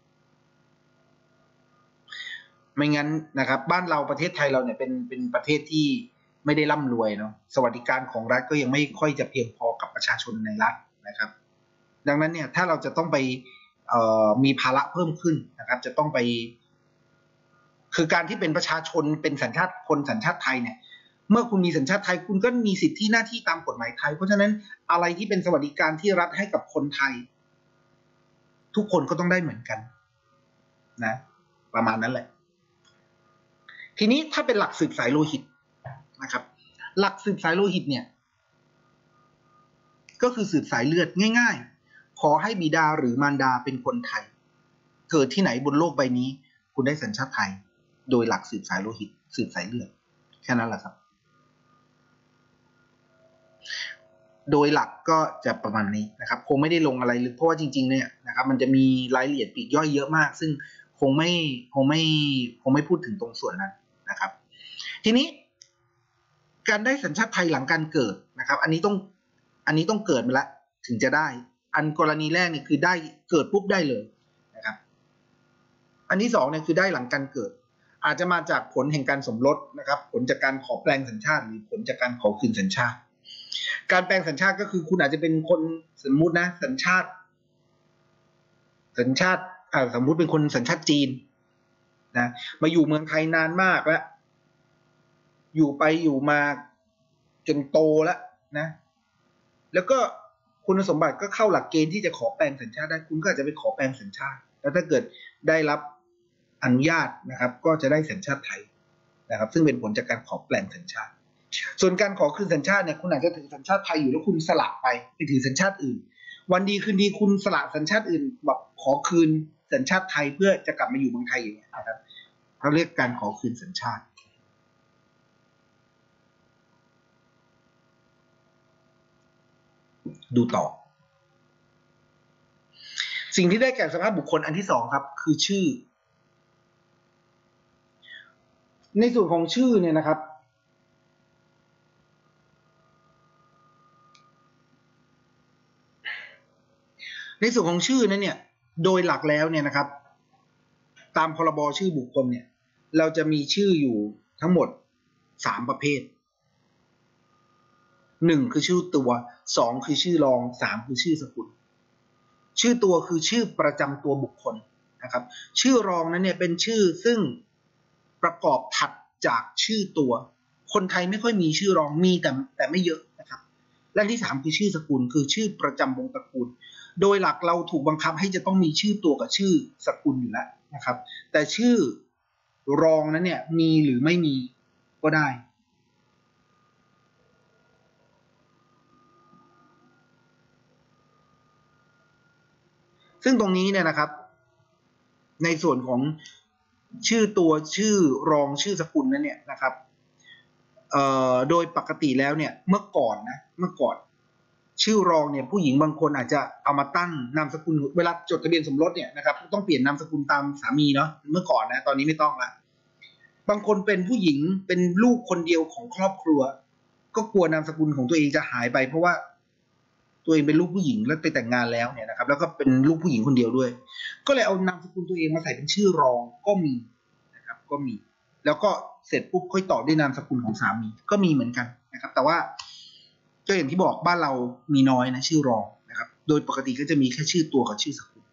ไม่งั้นนะครับบ้านเราประเทศไทยเราเนี่ยเป็นประเทศที่ไม่ได้ร่ำรวยเนาะสวัสดิการของรัฐก็ยังไม่ค่อยจะเพียงพอกับประชาชนในรัฐนะครับดังนั้นเนี่ยถ้าเราจะต้องไปมีภาระเพิ่มขึ้นนะครับจะต้องไปคือการที่เป็นประชาชนเป็นสัญชาติคนสัญชาติไทยเนี่ยเมื่อคุณมีสัญชาติไทยคุณก็มีสิทธิหน้าที่ตามกฎหมายไทยเพราะฉะนั้นอะไรที่เป็นสวัสดิการที่รัฐให้กับคนไทยทุกคนก็ต้องได้เหมือนกันนะประมาณนั้นแหละทีนี้ถ้าเป็นหลักสืบสายโลหิตนะครับหลักสืบสายโลหิตเนี่ยก็คือสืบสายเลือดง่ายๆขอให้บิดาหรือมารดาเป็นคนไทยเกิดที่ไหนบนโลกใบนี้คุณได้สัญชาติไทยโดยหลักสืบสายโลหิตสืบสายเลือดแค่นั้นแหละครับโดยหลักก็จะประมาณนี้นะครับคงไม่ได้ลงอะไรลึกเพราะว่าจริงๆเนี่ยนะครับมันจะมีรายละเอียดปลีกย่อยเยอะมากซึ่งคงไม่พูดถึงตรงส่วนนั้นนะครับทีนี้การได้สัญชาติไทยหลังการเกิดนะครับอันนี้ต้องเกิดมาแล้วถึงจะได้อันกรณีแรกเนี่ยคือได้เกิดปุ๊บได้เลยนะครับอันที่2เนี่ยคือได้หลังการเกิดอาจจะมาจากผลแห่งการสมรสนะครับผลจากการขอแปลงสัญชาติหรือผลจากการขอคืนสัญชาติการแปลงสัญชาติก็คือคุณอาจจะเป็นคนสมมุตินะสัญชาติสมมุติเป็นคนสัญชาติจีนนะมาอยู่เมืองไทยนานมากแล้วอยู่ไปอยู่มาจนโตแล้วนะแล้วก็คุณสมบัติก็เข้าหลักเกณฑ์ที่จะขอแปลงสัญชาติได้คุณก็อาจจะไปขอแปลงสัญชาติแล้วถ้าเกิดได้รับอนุญาตนะครับก็จะได้สัญชาติไทยนะครับซึ่งเป็นผลจากการขอแปลงสัญชาติส่วนการขอคืนสัญชาติเนี่ยคุณอาจจะถือสัญชาติไทยอยู่แล้วคุณสละไปถือสัญชาติอื่นวันดีคืนดีคุณสละสัญชาติอื่นแบบขอคืนสัญชาติไทยเพื่อจะกลับมาอยู่เมืองไทยอย่างเงี้ยนะครับเขาเรียกการขอคืนสัญชาติดูต่อสิ่งที่ได้แก่สภาพบุคคลอันที่2ครับคือชื่อในส่วนของชื่อเนี่ยนะครับในส่วนของชื่อนั้นเนี่ยโดยหลักแล้วเนี่ยนะครับตามพรบชื่อบุคคลเนี่ยเราจะมีชื่ออยู่ทั้งหมด3ประเภท1คือชื่อตัว2คือชื่อรอง3คือชื่อสกุลชื่อตัวคือชื่อประจำตัวบุคคลนะครับชื่อรองนั้นเนี่ยเป็นชื่อซึ่งประกอบถัดจากชื่อตัวคนไทยไม่ค่อยมีชื่อรองมีแต่ไม่เยอะนะครับและที่3คือชื่อสกุลคือชื่อประจำวงตระกูลโดยหลักเราถูกบังคับให้จะต้องมีชื่อตัวกับชื่อสกุลอยู่แล้วนะครับแต่ชื่อรองนั้นเนี่ยมีหรือไม่มีก็ได้ซึ่งตรงนี้เนี่ยนะครับในส่วนของชื่อตัวชื่อรองชื่อสกุลนั้นเนี่ยนะครับโดยปกติแล้วเนี่ยเมื่อก่อนชื่อรองเนี่ยผู้หญิงบางคนอาจจะเอามาตั้งนามสกุลเวลาจดทะเบียนสมรสเนี่ยนะครับต้องเปลี่ยนนามสกุลตามสามีเนาะเมื่อก่อนนะตอนนี้ไม่ต้องละบางคนเป็นผู้หญิงเป็นลูกคนเดียวของครอบครัวก็กลัวนามสกุลของตัวเองจะหายไปเพราะว่าตัวเองเป็นลูกผู้หญิงแล้วไปแต่งงานแล้วเนี่ยนะครับแล้วก็เป็นลูกผู้หญิงคนเดียวด้วยก็เลยเอานามสกุลตัวเองมาใส่เป็นชื่อรองก็มีนะครับก็มีแล้วก็เสร็จปุ๊บค่อยต่อด้วยนามสกุลของสามีก็มีเหมือนกันนะครับแต่ว่าก็อย่างที่บอกบ้านเรามีน้อยนะชื่อรองนะครับโดยปกติก็จะมีแค่ชื่อตัวกับชื่อสกุล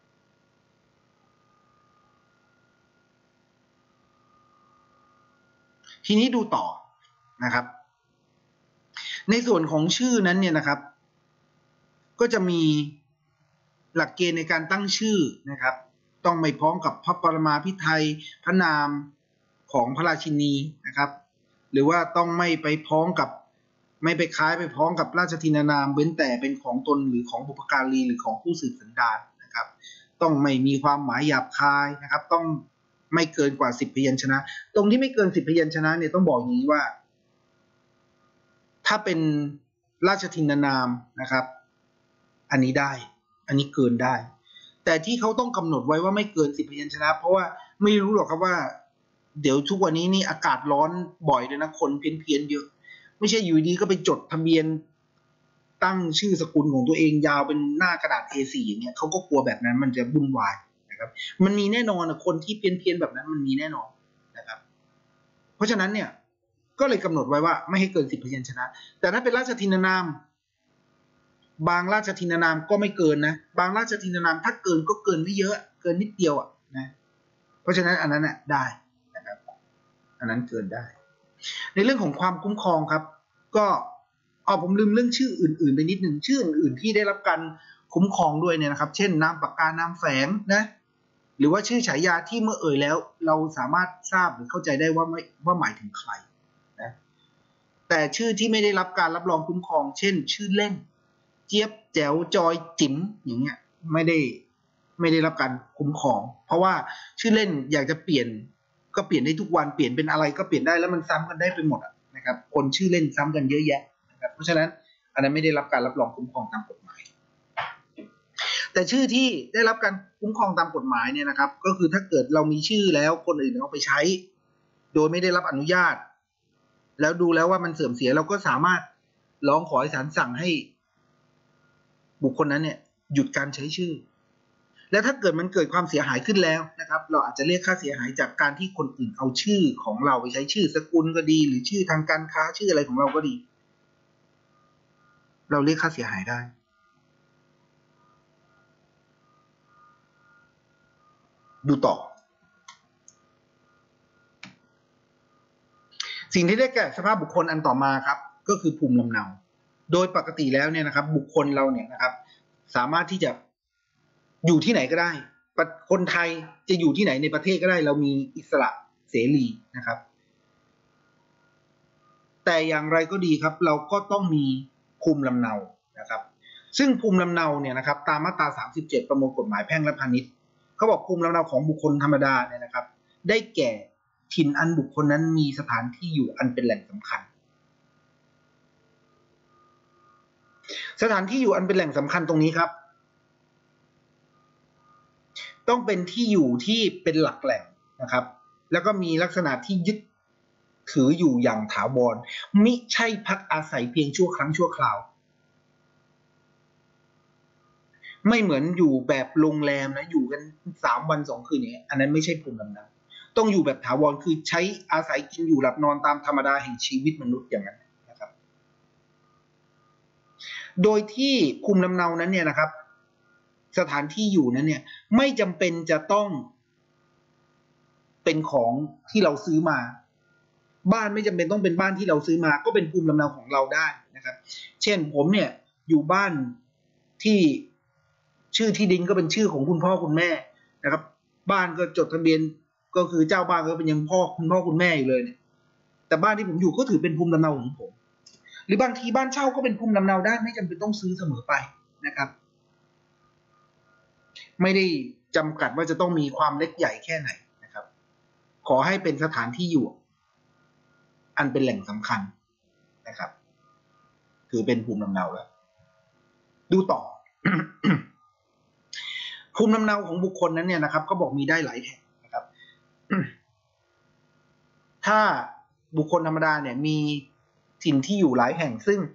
ทีนี้ดูต่อนะครับในส่วนของชื่อนั้นเนี่ยนะครับก็จะมีหลักเกณฑ์ในการตั้งชื่อนะครับต้องไม่พ้องกับพระปรมาภิไธยพระนามของพระราชินีนะครับหรือว่าต้องไม่ไปพ้องกับไม่ไปคล้ายไปพ้องกับราชทินานามเว้นแต่เป็นของตนหรือของบุพการีหรือของผู้สืบสันดานนะครับต้องไม่มีความหมายหยาบคายนะครับต้องไม่เกินกว่า10พยัญชนะตรงที่ไม่เกิน10พยัญชนะเนี่ยต้องบอกอย่างนี้ว่าถ้าเป็นราชทินานามนะครับอันนี้ได้อันนี้เกินได้แต่ที่เขาต้องกำหนดไว้ว่าไม่เกิน10พยัญชนะเพราะว่าไม่รู้หรอกครับว่าเดี๋ยวทุกวันนี้นี่อากาศร้อนบ่อยเลยนะคนเพี้ยนเยอะไม่ใช่อยู่ดีก็ไปจดทะเบียนตั้งชื่อสกุลของตัวเองยาวเป็นหน้ากระดาษ A4 อย่างเงี้ยเขาก็กลัวแบบนั้นมันจะวุ่นวายนะครับมันมีแน่นอนคนที่เพี้ยนแบบนั้นมันมีแน่นอนนะครับเพราะฉะนั้นเนี่ยก็เลยกำหนดไว้ว่าไม่ให้เกิน10พยัญชนะแต่ถ้าเป็นราชทินานามบางราชทินานามก็ไม่เกินนะบางราชทินานามถ้าเกินก็เกินไม่เยอะเกินนิดเดียวนะเพราะฉะนั้นอันนั้นน่ะได้นะครับอันนั้นเกินได้ในเรื่องของความคุ้มครองครับก็ผมลืมเรื่องชื่ออื่นๆไปนิดหนึ่งชื่ออื่นๆที่ได้รับการคุ้มครองด้วยเนี่ยนะครับเช่นนามปากกานามแฝงนะหรือว่าชื่อฉายาที่เมื่อเอ่ยแล้วเราสามารถทราบหรือเข้าใจได้ว่าหมายถึงใครนะแต่ชื่อที่ไม่ได้รับการรับรองคุ้มครองเช่นชื่อเล่นเจี๊ยบแจ๋วจอยจิ๋มอย่างเงี้ยไม่ได้รับการคุ้มครองเพราะว่าชื่อเล่นอยากจะเปลี่ยนก็เปลี่ยนได้ทุกวันเปลี่ยนเป็นอะไรก็เปลี่ยนได้แล้วมันซ้ำกันได้ไปหมดนะครับคนชื่อเล่นซ้ำกันเยอะแยะนะครับเพราะฉะนั้นอันนั้นไม่ได้รับการรับรองคุ้มครองตามกฎหมายแต่ชื่อที่ได้รับการคุ้มครองตามกฎหมายเนี่ยนะครับก็คือถ้าเกิดเรามีชื่อแล้วคนอื่นเอาไปใช้โดยไม่ได้รับอนุญาตแล้วดูแล้วว่ามันเสื่อมเสียเราก็สามารถร้องขอให้ศาลสั่งให้บุคคลนั้นเนี่ยหยุดการใช้ชื่อและถ้าเกิดมันเกิดความเสียหายขึ้นแล้วนะครับเราอาจจะเรียกค่าเสียหายจากการที่คนอื่นเอาชื่อของเราไปใช้ชื่อสกุลก็ดีหรือชื่อทางการค้าชื่ออะไรของเราก็ดีเราเรียกค่าเสียหายได้ดูต่อสิ่งที่ได้แก่สภาพบุคคลอันต่อมาครับก็คือภูมิลำเนาโดยปกติแล้วเนี่ยนะครับบุคคลเราเนี่ยนะครับสามารถที่จะอยู่ที่ไหนก็ได้คนไทยจะอยู่ที่ไหนในประเทศก็ได้เรามีอิสระเสรีนะครับแต่อย่างไรก็ดีครับเราก็ต้องมีภูมิลำเนานะครับซึ่งภูมิลำเนาเนี่ยนะครับตามมาตรา37ประมวลกฎหมายแพ่งและพาณิชย์เขาบอกภูมิลำเนาของบุคคลธรรมดาเนี่ยนะครับได้แก่ถิ่นอันบุคคลนั้นมีสถานที่อยู่อันเป็นแหล่งสำคัญสถานที่อยู่อันเป็นแหล่งสำคัญตรงนี้ครับต้องเป็นที่อยู่ที่เป็นหลักแหล่งนะครับแล้วก็มีลักษณะที่ยึดถืออยู่อย่างถาวรมิใช่พักอาศัยเพียงชั่วครั้งชั่วคราวไม่เหมือนอยู่แบบโรงแรมนะอยู่กัน3 วัน2 คืนอย่างเงี้ยอันนั้นไม่ใช่ภูมิลำเนาต้องอยู่แบบถาวรคือใช้อาศัยกินอยู่หลับนอนตามธรรมดาแห่งชีวิตมนุษย์อย่างนั้นนะครับโดยที่ภูมิลำเนานั้นเนี่ยนะครับสถานที่อยู่นั้นเนี่ยไม่จำเป็นจะต้องเป็นของที่เราซื้อมาบ้านไม่จำเป็นต้องเป็นบ้านที่เราซื้อมาก็เป็นภูมิลำเนาของเราได้นะครับเช่นผมเนี่ยอยู่บ้านที่ชื่อที่ดินก็เป็นชื่อของคุณพ่อคุณแม่นะครับบ้านก็จดทะเบียนก็คือเจ้าบ้านก็เป็นยังคุณพ่อคุณแม่อยู่เลยเนี่ยแต่บ้านที่ผมอยู่ก็ถือเป็นภูมิลำเนาของผมหรือบางทีบ้านเช่าก็เป็นภูมิลำเนาได้ไม่จำเป็นต้องซื้อเสมอไปนะครับไม่ได้จำกัดว่าจะต้องมีความเล็กใหญ่แค่ไหนนะครับขอให้เป็นสถานที่อยู่อันเป็นแหล่งสำคัญนะครับถือเป็นภูมิลำเนาแล้วดูต่อ ภูมิลำเนาของบุคคลนั้นเนี่ยนะครับก็บอกมีได้หลายแห่งนะครับ ถ้าบุคคลธรรมดาเนี่ยมีถิ่นที่อยู่หลายแห่งซึ่ง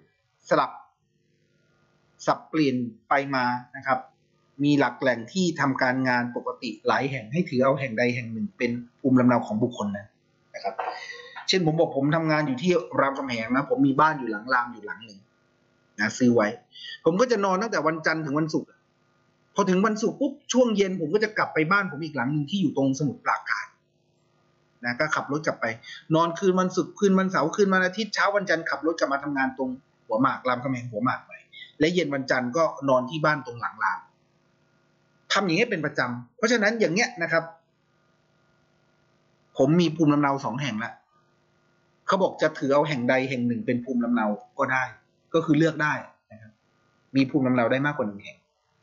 สับเปลี่ยนไปมานะครับมีหลักแหล่งที่ทำการงานปกติหลายแห่งให้ถือเอาแห่งใดแห่งหนึ่งเป็นภูมิลำเนาของบุคคลนั้นนะครับเช่นผมบอกผมทำงานอยู่ที่รามคำแหงนะผมมีบ้านอยู่หลังรามอยู่หลังหนึ่งนะซื้อไว้ผมก็จะนอนตั้งแต่วันจันทร์ถึงวันศุกร์พอถึงวันศุกร์ปุ๊บช่วงเย็นผมก็จะกลับไปบ้านผมอีกหลังนึงที่อยู่ตรงสมุทรปราการนะก็ขับรถกลับไปนอนคืนวันศุกร์คืนวันเสาร์คืนวันอาทิตย์เช้าวันจันทร์ขับรถกลับมาทำงานตรงหัวหมากรามคำแหงหัวหมากไปและเย็นวันจันทร์ก็นอนที่บ้านตรงหลังรามทำอย่างนี้เป็นประจำเพราะฉะนั้นอย่างเงี้ยนะครับผมมีภูมิลำเนา2 แห่งแล้วเขาบอกจะถือเอาแห่งใดแห่งหนึ่งเป็นภูมิลำเนาก็ได้ก็คือเลือกได้นะครับมีภูมิลำเนาได้มากกว่า1 แห่ง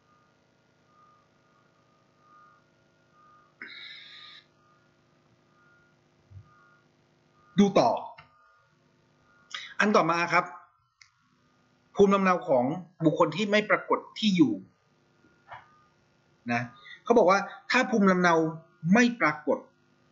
ดูต่ออันต่อมาครับภูมิลำเนาของบุคคลที่ไม่ปรากฏที่อยู่นะเขาบอกว่าถ้าภูมิลำเนาไม่ปรากฏ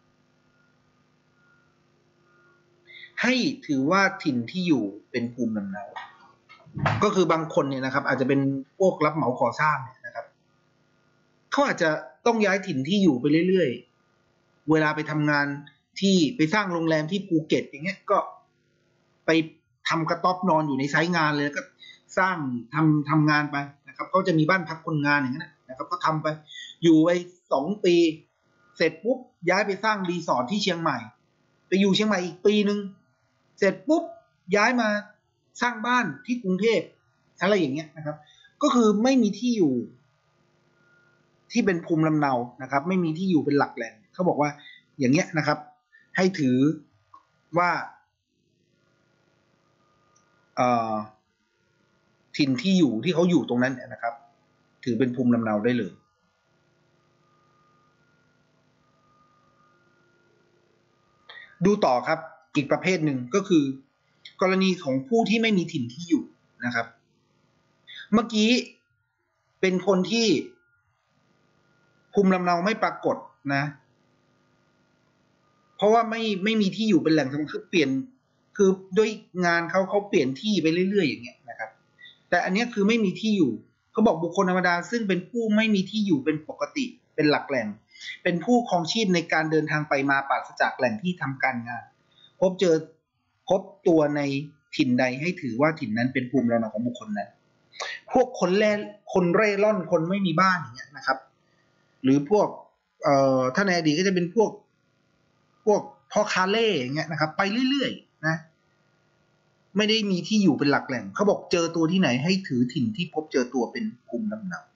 ให้ถือว่าถิ่นที่อยู่เป็นภูมิลำเนาก็คือบางคนเนี่ยนะครับอาจจะเป็นพวกรับเหมาก่อสร้างนะครับเขาอาจจะต้องย้ายถิ่นที่อยู่ไปเรื่อยๆเวลาไปทำงานที่ไปสร้างโรงแรมที่ภูเก็ตอย่างเงี้ยก็ไปทำกระต๊อบนอนอยู่ในไซต์งานเลยก็สร้างทำงานไปนะครับเขาจะมีบ้านพักคนงานอย่างนั้นนะครับก็ทำไปอยู่ไป2 ปีเสร็จปุ๊บย้ายไปสร้างรีสอร์ทที่เชียงใหม่ไปอยู่เชียงใหม่อีกปีนึงเสร็จปุ๊บย้ายมาสร้างบ้านที่กรุงเทพอะไรอย่างเงี้ยนะครับก็คือไม่มีที่อยู่ที่เป็นภูมิลำเนานะครับไม่มีที่อยู่เป็นหลักแหล่งเขาบอกว่าอย่างเงี้ยนะครับให้ถือว่าถิ่นที่อยู่ที่เขาอยู่ตรงนั้นนะครับถือเป็นภูมิลำเนาได้เลยดูต่อครับอีกประเภทหนึ่งก็คือกรณีของผู้ที่ไม่มีถิ่นที่อยู่นะครับเมื่อกี้เป็นคนที่ภูมิลำเนาไม่ปรากฏนะเพราะว่าไม่มีที่อยู่เป็นแหล่งสำคัญคือเปลี่ยนคือด้วยงานเขาเปลี่ยนที่ไปเรื่อยๆอย่างเงี้ยนะครับแต่อันนี้คือไม่มีที่อยู่เขาบอกบุคคลธรรมดาซึ่งเป็นผู้ไม่มีที่อยู่เป็นปกติเป็นหลักแหล่งเป็นผู้ครองชีพในการเดินทางไปมาปราศจากแหล่งที่ทำการงานพบตัวในถิ่นใดให้ถือว่าถิ่นนั้นเป็นภูมิลำเนาของบุคคลนั้นพวกคนเร่ร่อนคนไม่มีบ้านอย่างเงี้ยนะครับหรือพวกถ้าในอดีตก็จะเป็นพวกพ่อค้าเล่อย่างเงี้ยนะครับไปเรื่อยๆนะไม่ได้มีที่อยู่เป็นหลักแหล่งเขาบอกเจอตัวที่ไหนให้ถือถิ่นที่พบเจอตัวเป็นภูมิลำเนา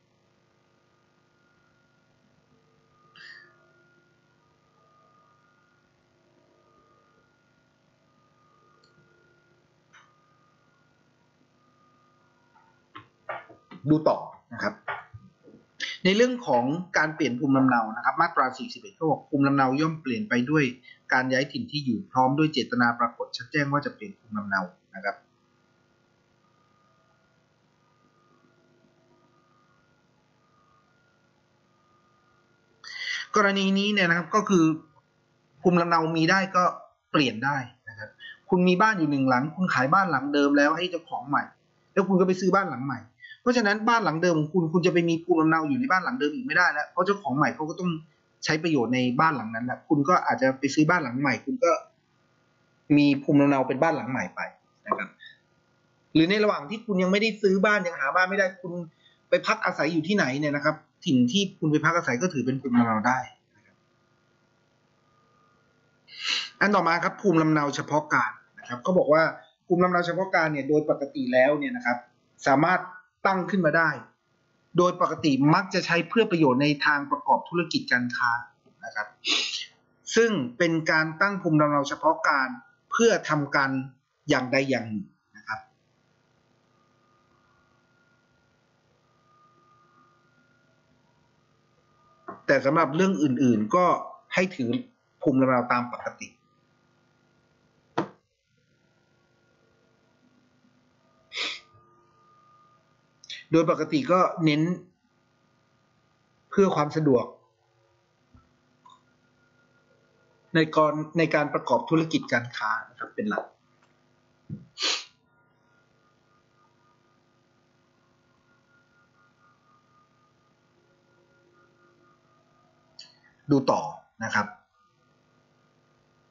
ดูต่อนะครับในเรื่องของการเปลี่ยนภูมิลำเนานะครับมาตรา41เขาบอกภูมิลำเนาย่อมเปลี่ยนไปด้วยการย้ายถิ่นที่อยู่พร้อมด้วยเจตนาปรากฏชัดแจ้งว่าจะเปลี่ยนภูมิลำเนานะครับกรณีนี้เนี่ยนะครับก็คือภูมิลำเนามีได้ก็เปลี่ยนได้นะครับคุณมีบ้านอยู่1 หลังคุณขายบ้านหลังเดิมแล้วให้เจ้าของใหม่แล้วคุณก็ไปซื้อบ้านหลังใหม่เพราะฉะนั้นบ้านหลังเดิมของคุณจะไปมีภูมิลำเนาอยู่ในบ้านหลังเดิมอีกไม่ได้แล้วเพราะเจ้าของใหม่เขาก็ต้องใช้ประโยชน์ในบ้านหลังนั้นแหละคุณก็อาจจะไปซื้อบ้านหลังใหม่คุณก็มีภูมิลำเนาเป็นบ้านหลังใหม่ไปนะครับหรือในระหว่างที่คุณยังไม่ได้ซื้อบ้านยังหาบ้านไม่ได้คุณไปพักอาศัยอยู่ที่ไหนเนี่ยนะครับถิ่นที่คุณไปพักอาศัยก็ถือเป็นภูมิลำเนาได้อันต่อมาครับภูมิลำเนาเฉพาะการนะครับก็บอกว่าภูมิลำเนาเฉพาะการเนี่ยโดยปกติแล้วเนี่ยนะครับสามารถตั้งขึ้นมาได้โดยปกติมักจะใช้เพื่อประโยชน์ในทางประกอบธุรกิจการค้านะครับซึ่งเป็นการตั้งภูมิลำเนาเฉพาะการเพื่อทำการอย่างใดอย่างหนึ่งนะครับแต่สำหรับเรื่องอื่นๆก็ให้ถือภูมิลำเนาตามปกติโดยปกติก็เน้นเพื่อความสะดวกในการประกอบธุรกิจการค้านะครับเป็นหลักดูต่อนะครับ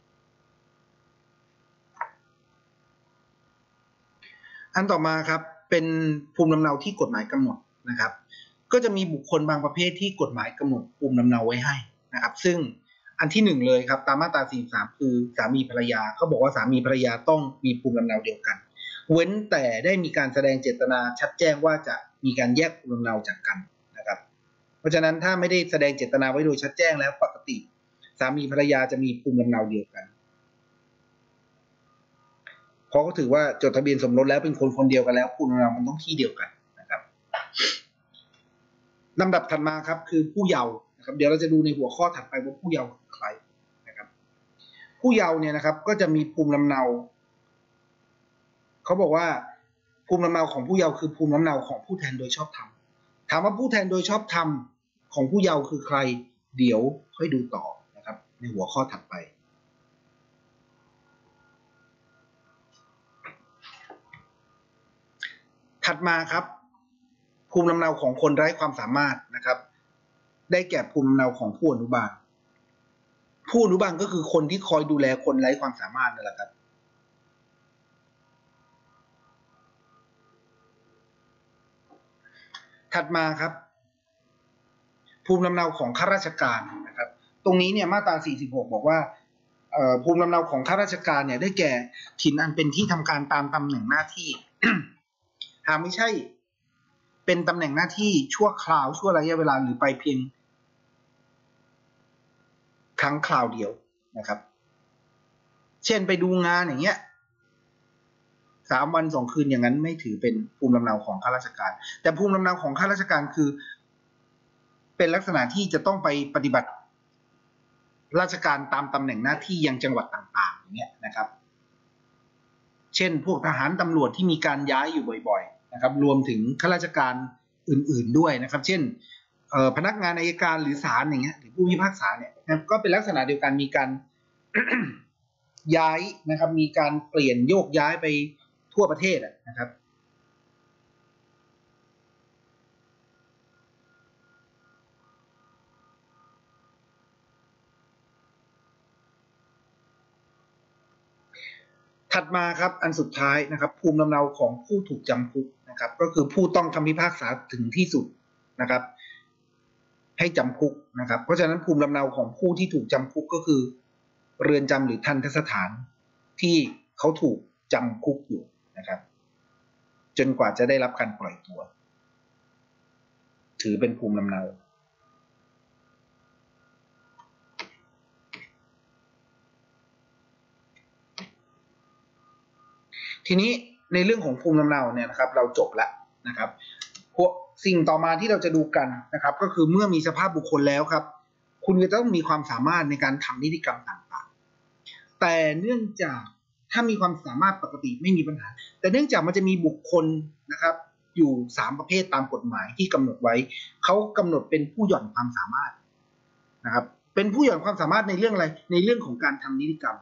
อันต่อมาครับเป็นภูมิลำเนาที่กฎหมายกำหนดนะครับก็จะมีบุคคลบางประเภทที่กฎหมายกำหนดภูมิลำเนาไว้ให้นะครับซึ่งอันที่1เลยครับตามมาตรา43คือสามีภรรยาเขาบอกว่าสามีภรรยาต้องมีภูมิลำเนาเดียวกันเว้นแต่ได้มีการแสดงเจตนาชัดแจ้งว่าจะมีการแยกภูมิลำเนาจากกันนะครับเพราะฉะนั้นถ้าไม่ได้แสดงเจตนาไว้โดยชัดแจ้งแล้วปกติสามีภรรยาจะมีภูมิลำเนาเดียวกันเพราะเขาถือว่าจดทะเบียนสมรสแล้วเป็นคนคนเดียวกันแล้วภูมิลำเนามันต้องที่เดียวกันนะครับลำดับถัดมาครับคือผู้เยาว์นะครับเดี๋ยวเราจะดูในหัวข้อถัดไปว่าผู้เยาว์คือใครนะครับผู้เยาว์เนี่ยนะครับก็จะมีภูมิลำเนาเขาบอกว่าภูมิลำเนาของผู้เยาว์คือภูมิลำเนาของผู้แทนโดยชอบธรรมถามว่าผู้แทนโดยชอบธรรมของผู้เยาว์คือใครเดี๋ยวค่อยดูต่อนะครับในหัวข้อถัดไปถัดมาครับภูมิลำเนาของคนไร้ความสามารถนะครับได้แก่ภูมิลำเนาของผู้อนุบาลผู้อนุบาลก็คือคนที่คอยดูแลคนไร้ความสามารถนั่นแหละครับถัดมาครับภูมิลำเนาของข้าราชการนะครับตรงนี้เนี่ยมาตรา46บอกว่าภูมิลำเนาของข้าราชการเนี่ยได้แก่ถิ่นอันเป็นที่ทำการตามตำแหน่งหน้าที่ หากไม่ใช่เป็นตำแหน่งหน้าที่ชั่วคราวชั่วระยะเวลาหรือไปเพียงครั้งคราวเดียวนะครับเช่นไปดูงานอย่างเงี้ย3 วัน 2 คืนอย่างนั้นไม่ถือเป็นภูมิลำเนาของข้าราชการแต่ภูมิลำเนาของข้าราชการคือเป็นลักษณะที่จะต้องไปปฏิบัติราชการตามตำแหน่งหน้าที่ยังจังหวัดต่างๆอย่างเงี้ยนะครับเช่นพวกทหารตำรวจที่มีการย้ายอยู่บ่อยๆนะครับรวมถึงข้าราชการอื่นๆด้วยนะครับเช่นพนักงานอัยการหรือศาลอย่างเงี้ยหรือผู้พิพากษาเนี่ยก็เป็นลักษณะเดียวกันมีการ ย้ายนะครับมีการเปลี่ยนโยกย้ายไปทั่วประเทศนะครับถัดมาครับอันสุดท้ายนะครับภูมิลำเนาของผู้ถูกจำคุกนะครับก็คือผู้ต้องคำพิพากษาถึงที่สุดนะครับให้จำคุกนะครับเพราะฉะนั้นภูมิลำเนาของผู้ที่ถูกจำคุกก็คือเรือนจำหรือทัณฑสถานที่เขาถูกจำคุกอยู่นะครับจนกว่าจะได้รับการปล่อยตัวถือเป็นภูมิลำเนาทีนี้ในเรื่องของภูมิลำเนาเนี่ยนะครับเราจบแล้วนะครับสิ่งต่อมาที่เราจะดูกันนะครับก็คือเมื่อมีสภาพบุคคลแล้วครับคุณจะต้องมีความสามารถในการทำนิติกรรมต่างๆแต่เนื่องจากถ้ามีความสามารถปกติไม่มีปัญหาแต่เนื่องจากมันจะมีบุคคลนะครับอยู่3ประเภทตามกฎหมายที่กำหนดไว้เขากำหนดเป็นผู้หย่อนความสามารถนะครับเป็นผู้หย่อนความสามารถในเรื่องอะไรในเรื่องของการทำนิติกรรม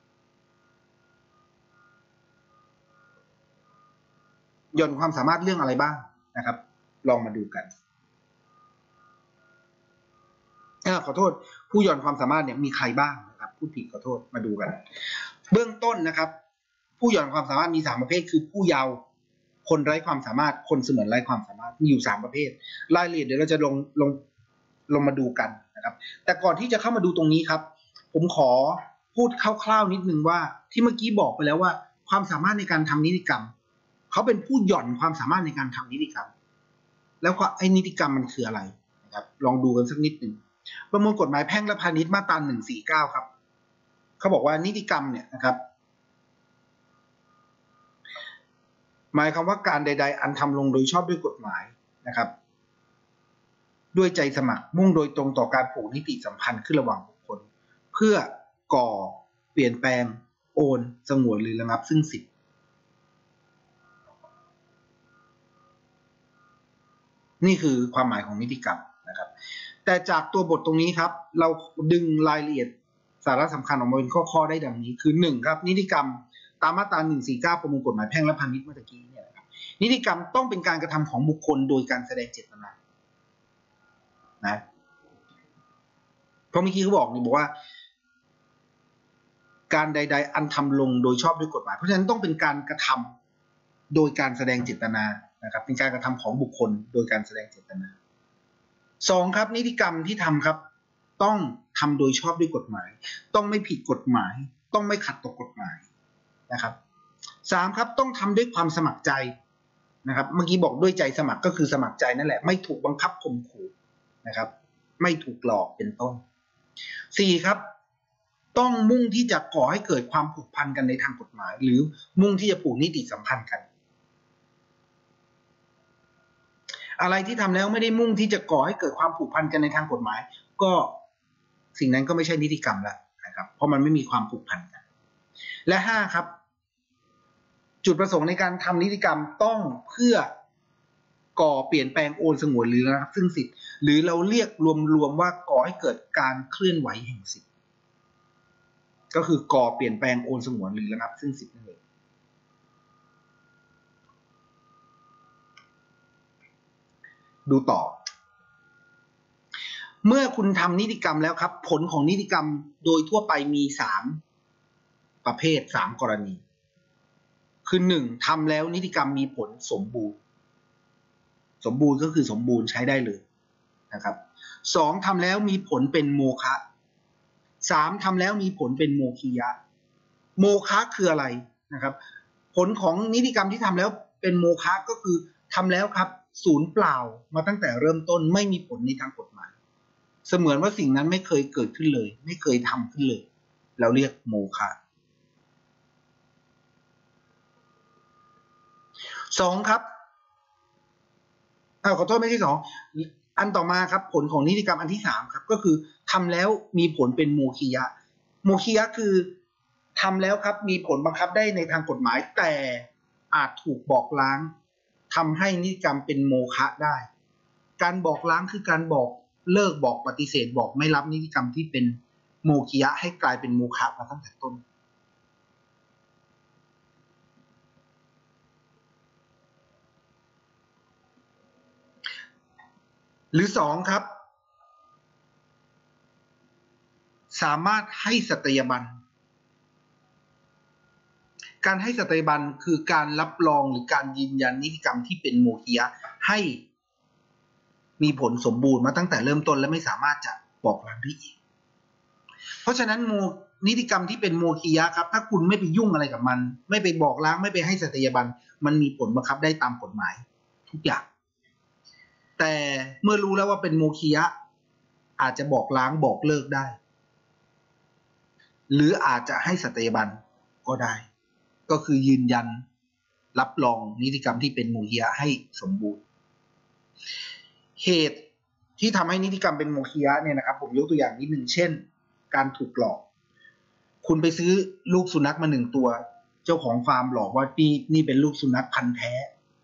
หย่อนความสามารถเรื่องอะไรบ้างนะครับลองมาดูกันขอโทษผู้หย่อนความสามารถเนี่ยมีใครบ้างนะครับพูดผิดขอโทษมาดูกันเบื้องต้นนะครับผู้หย่อนความสามารถมี3ประเภทคือผู้เยาว์คนไร้ความสามารถคนเสมือนไร้ความสามารถมีอยู่3ประเภทรายละเอียดเดี๋ยวเราจะลงมาดูกันนะครับแต่ก่อนที่จะเข้ามาดูตรงนี้ครับผมขอพูดคร่าวๆนิดนึงว่าที่เมื่อกี้บอกไปแล้วว่าความสามารถในการทำนิติกรรมเขาเป็นผู้หย่อนความสามารถในการทำนิติกรรมแล้วไอ้นิติกรรมมันคืออะไรนะครับลองดูกันสักนิดนึงประมวลกฎหมายแพ่งและพาณิชย์มาตรา149ครับเขาบอกว่านิติกรรมเนี่ยนะครับหมายความว่าการใดๆอันทำลงโดยชอบด้วยกฎหมายนะครับด้วยใจสมัครมุ่งโดยตรงต่อการผูกนิติสัมพันธ์ขึ้นระหว่างบุคคลเพื่อก่อเปลี่ยนแปลงโอนสงวนหรือระงับซึ่งสิทธินี่คือความหมายของนิติกรรมนะครับแต่จากตัวบทตรงนี้ครับเราดึงรายละเอียดสาระสำคัญออกมาเป็นข้อได้ดังนี้คือ1ครับนิติกรรมตามมาตรา149ประมวลกฎหมายแพ่งและพาณิชย์เมื่อกี้เนี่ยนะครับนิติกรรมต้องเป็นการกระทำของบุคคลโดยการแสดงเจตนานะเพราะเมื่อกี้เขาบอกว่าการใดๆอันทำลงโดยชอบด้วยกฎหมายเพราะฉะนั้นต้องเป็นการกระทโดยการแสดงเจตนานะครับเป็นการกระทำของบุคคลโดยการแสดงเจตนา2ครับนิติกรรมที่ทำครับต้องทำโดยชอบด้วยกฎหมายต้องไม่ผิดกฎหมายต้องไม่ขัดต่อกฎหมายนะครับ3ครับต้องทำด้วยความสมัครใจนะครับเมื่อกี้บอกด้วยใจสมัครก็คือสมัครใจนั่นแหละไม่ถูกบังคับข่มขู่นะครับไม่ถูกหลอกเป็นต้น4ครับต้องมุ่งที่จะก่อให้เกิดความผูกพันกันในทางกฎหมายหรือมุ่งที่จะผูกนิติสัมพันธ์กันอะไรที่ทำแล้วไม่ได้มุ่งที่จะก่อให้เกิดความผูกพันกันในทางกฎหมายก็สิ่งนั้นก็ไม่ใช่นิติกรรมแล้วนะครับเพราะมันไม่มีความผูกพันกันและ5ครับจุดประสงค์ในการทำนิติกรรมต้องเพื่อก่อเปลี่ยนแปลงโอนสงวนหรือระงับซึ่งสิทธิ์หรือเราเรียกรวมๆว่าก่อให้เกิดการเคลื่อนไหวแห่งสิทธิ์ก็คือก่อเปลี่ยนแปลงโอนสงวนหรือระงับซึ่งสิทธิ์นั่นเองดูต่อเมื่อคุณทำนิติกรรมแล้วครับผลของนิติกรรมโดยทั่วไปมี3ประเภท3กรณีคือ1ทำแล้วนิติกรรมมีผลสมบูรณ์ก็คือสมบูรณ์ใช้ได้เลยนะครับ2ทำแล้วมีผลเป็นโมฆะ3ทำแล้วมีผลเป็นโมคียะโมฆะคืออะไรนะครับผลของนิติกรรมที่ทำแล้วเป็นโมฆะก็คือทำแล้วครับศูนย์เปล่ามาตั้งแต่เริ่มต้นไม่มีผลในทางกฎหมายเสมือนว่าสิ่งนั้นไม่เคยเกิดขึ้นเลยไม่เคยทำขึ้นเลยเราเรียกโมฆะ2ครับขอโทษไม่ใช่2อันต่อมาครับผลของนิติกรรมอันที่3ครับก็คือทำแล้วมีผลเป็นโมคียะคือทำแล้วครับมีผลบังคับได้ในทางกฎหมายแต่อาจถูกบอกล้างทำให้นิติกรรมเป็นโมฆะได้การบอกล้างคือการบอกเลิกบอกปฏิเสธบอกไม่รับนิติกรรมที่เป็นโมคียะให้กลายเป็นโมฆะมาตั้งแต่ต้นหรือ2ครับสามารถให้สัตยาบันการให้สัตยาบันคือการรับรองหรือการยืนยันนิติกรรมที่เป็นโมคียะให้มีผลสมบูรณ์มาตั้งแต่เริ่มต้นและไม่สามารถจะบอกล้างได้อีกเพราะฉะนั้นนิติกรรมที่เป็นโมคียะครับถ้าคุณไม่ไปยุ่งอะไรกับมันไม่ไปบอกล้างไม่ไปให้สัตยาบันมันมีผลบังคับได้ตามกฎหมายทุกอย่างแต่เมื่อรู้แล้วว่าเป็นโมคียะอาจจะบอกล้างบอกเลิกได้หรืออาจจะให้สัตยาบันก็ได้ก็คือยืนยันรับรองนิติกรรมที่เป็นโมคียะให้สมบูรณ์เหตุที่ทำให้นิติกรรมเป็นโมคียะเนี่ยนะครับผมยกตัวอย่างนิดนึงเช่นการถูกหลอกคุณไปซื้อลูกสุนัขมา1ตัวเจ้าของฟาร์มหลอกว่านี่เป็นลูกสุนัขพันธุ์แท้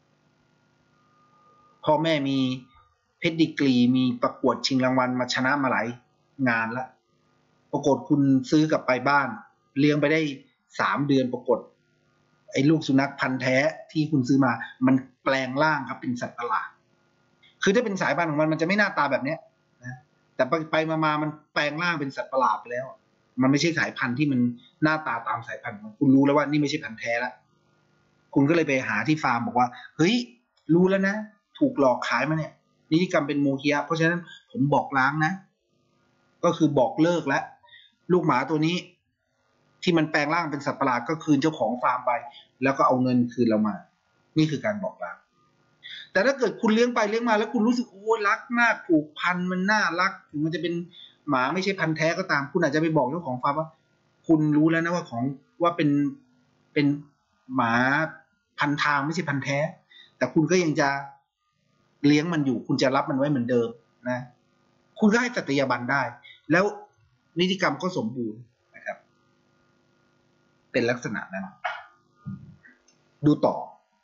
พ่อแม่มีเพดดิกรีมีประกวดชิงรางวัลมาชนะมาหลายงานแล้วปรากฏคุณซื้อกลับไปบ้านเลี้ยงไปได้3 เดือนปรากฏไอ้ลูกสุนัขพันธุ์แท้ที่คุณซื้อมามันแปลงร่างครับเป็นสัตว์ประหลาดคือถ้าเป็นสายพันธุ์ของมันจะไม่หน้าตาแบบนี้นะแต่ไปมามันแปลงร่างเป็นสัตว์ประหลาดไปแล้วมันไม่ใช่สายพันธุ์ที่มันหน้าตาตามสายพันธุ์คุณรู้แล้วว่านี่ไม่ใช่พันธุ์แท้แล้วคุณก็เลยไปหาที่ฟาร์มบอกว่าเฮ้ยรู้แล้วนะถูกหลอกขายมาเนี่ยนิติกรรมเป็นโมคียะเพราะฉะนั้นผมบอกล้างนะก็คือบอกเลิกแล้วลูกหมาตัวนี้ที่มันแปลงร่างเป็นสัตว์ประหลาดก็คืนเจ้าของฟาร์มไปแล้วก็เอาเงินคืนเรามานี่คือการบอกล้างแต่ถ้าเกิดคุณเลี้ยงไปเลี้ยงมาแล้วคุณรู้สึกโอ้รักมากผูกพันมันน่ารักถึงมันจะเป็นหมาไม่ใช่พันธุ์แท้ก็ตามคุณอาจจะไปบอกเจ้าของฟาร์มว่าคุณรู้แล้วนะว่าเป็นหมาพันทางไม่ใช่พันธุ์แท้แต่คุณก็ยังจะเลี้ยงมันอยู่คุณจะรับมันไว้เหมือนเดิมนะคุณก็ให้สัตยาบันได้แล้วนิติกรรมก็สมบูรณ์นะครับเป็นลักษณะนั้นดูต่อ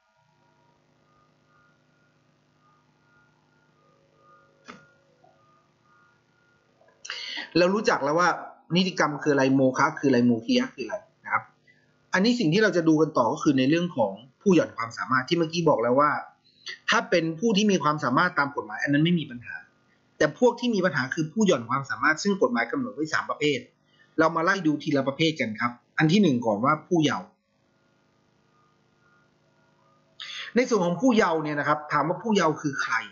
เรารู้จักแล้วว่านิติกรรมคืออะไรโมฆะคืออะไรโมคียะคืออะไรนะครับอันนี้สิ่งที่เราจะดูกันต่อก็คือในเรื่องของผู้หย่อนความสามารถที่เมื่อกี้บอกแล้วว่าถ้าเป็นผู้ที่มีความสามารถตามกฎหมายอันนั้นไม่มีปัญหาแต่พวกที่มีปัญหาคือผู้หย่อนความสามารถซึ่งกฎหมายกำหนดไว้3 ประเภทเรามาไล่ดูทีละประเภทกันครับอันที่1ก่อนว่าผู้เยาว์ในส่วนของผู้เยาว์เนี่ยนะครับถามว่าผู้เยาว์คือใคร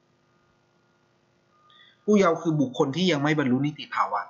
ผู้เยาว์คือบุคคลที่ยังไม่บรรลุนิติภาวะ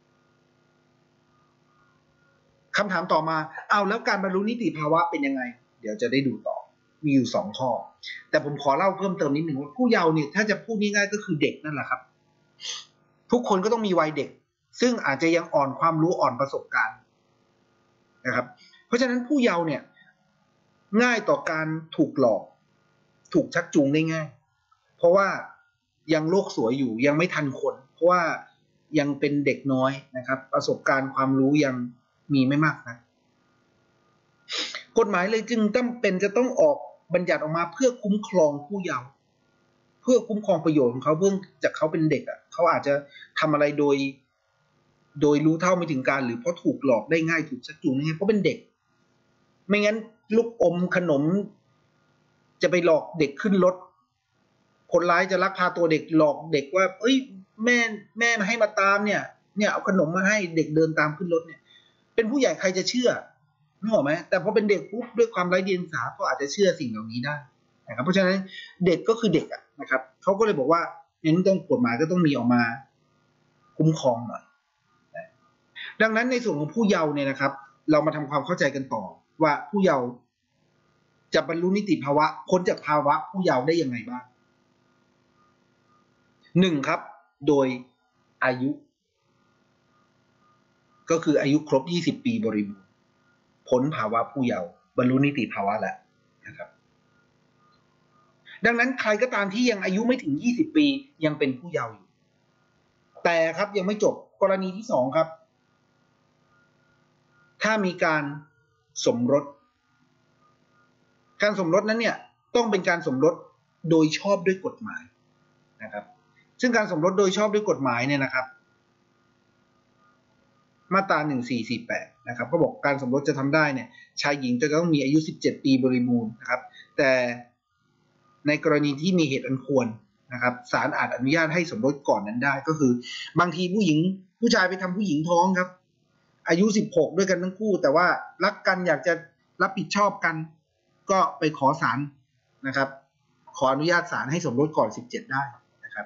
คำถามต่อมาเอาแล้วการบรรลุนิติภาวะเป็นยังไงเดี๋ยวจะได้ดูต่อมีอยู่2 ข้อแต่ผมขอเล่าเพิ่มเติมนิดหนึ่งว่าผู้เยาว์เนี่ยถ้าจะพูดง่ายๆก็คือเด็กนั่นแหละครับทุกคนก็ต้องมีวัยเด็กซึ่งอาจจะยังอ่อนความรู้อ่อนประสบการณ์นะครับเพราะฉะนั้นผู้เยาว์เนี่ยง่ายต่อการถูกหลอกถูกชักจูงได้ง่ายเพราะว่ายังโลกสวยอยู่ยังไม่ทันคนเพราะว่ายังเป็นเด็กน้อยนะครับประสบการณ์ความรู้ยังมีไม่มากนะกฎหมายเลยจึงจะต้องออกบัญญัติออกมาเพื่อคุ้มครองผู้เยาว์เพื่อคุ้มครองประโยชน์ของเขาเพื่อจากเขาเป็นเด็กเขาอาจจะทำอะไรโดยรู้เท่าไม่ถึงการหรือเพราะถูกหลอกได้ง่ายถูกชักจูงได้ง่ายเพราะเป็นเด็กไม่งั้นลูกอมขนมจะไปหลอกเด็กขึ้นรถคนร้ายจะลักพาตัวเด็กหลอกเด็กว่าเอ้ยแม่มาให้มาตามเนี่ยเอาขนมมาให้เด็กเดินตามขึ้นรถเนี่ยเป็นผู้ใหญ่ใครจะเชื่อนึกออกไหมแต่พอเป็นเด็กปุ๊บด้วยความไร้เดียงสาก็อาจจะเชื่อสิ่งเหล่านี้ได้นะครับเพราะฉะนั้นเด็กก็คือเด็กนะครับเขาก็เลยบอกว่างั้นต้องกฎหมายก็ต้องมีออกมาคุ้มครองหน่อยดังนั้นในส่วนของผู้เยาว์เนี่ยนะครับเรามาทำความเข้าใจกันต่อว่าผู้เยาว์จะบรรลุนิติภาวะพ้นจากภาวะผู้เยาว์ได้ยังไงบ้าง1ครับโดยอายุก็คืออายุครบ20 ปีบริบูรณ์พ้นภาวะผู้เยาว์บรรลุนิติภาวะแล้วนะครับดังนั้นใครก็ตามที่ยังอายุไม่ถึง20 ปียังเป็นผู้เยาว์อยู่แต่ครับยังไม่จบกรณีที่2ครับถ้ามีการสมรสการสมรสนั้นเนี่ยต้องเป็นการสมรสโดยชอบด้วยกฎหมายนะครับซึ่งการสมรสโดยชอบด้วยกฎหมายเนี่ยนะครับมาตรา1448นะครับก็บอกการสมรสจะทำได้เนี่ยชายหญิงจะต้องมีอายุ17 ปีบริบูรณ์นะครับแต่ในกรณีที่มีเหตุอันควรนะครับศาลอาจอนุญาตให้สมรสก่อนนั้นได้ก็คือบางทีผู้ชายไปทำผู้หญิงท้องครับอายุ16ด้วยกันทั้งคู่แต่ว่ารักกันอยากจะรับผิดชอบกันก็ไปขอศาลนะครับขออนุญาตศาลให้สมรสก่อน17ได้นะครับ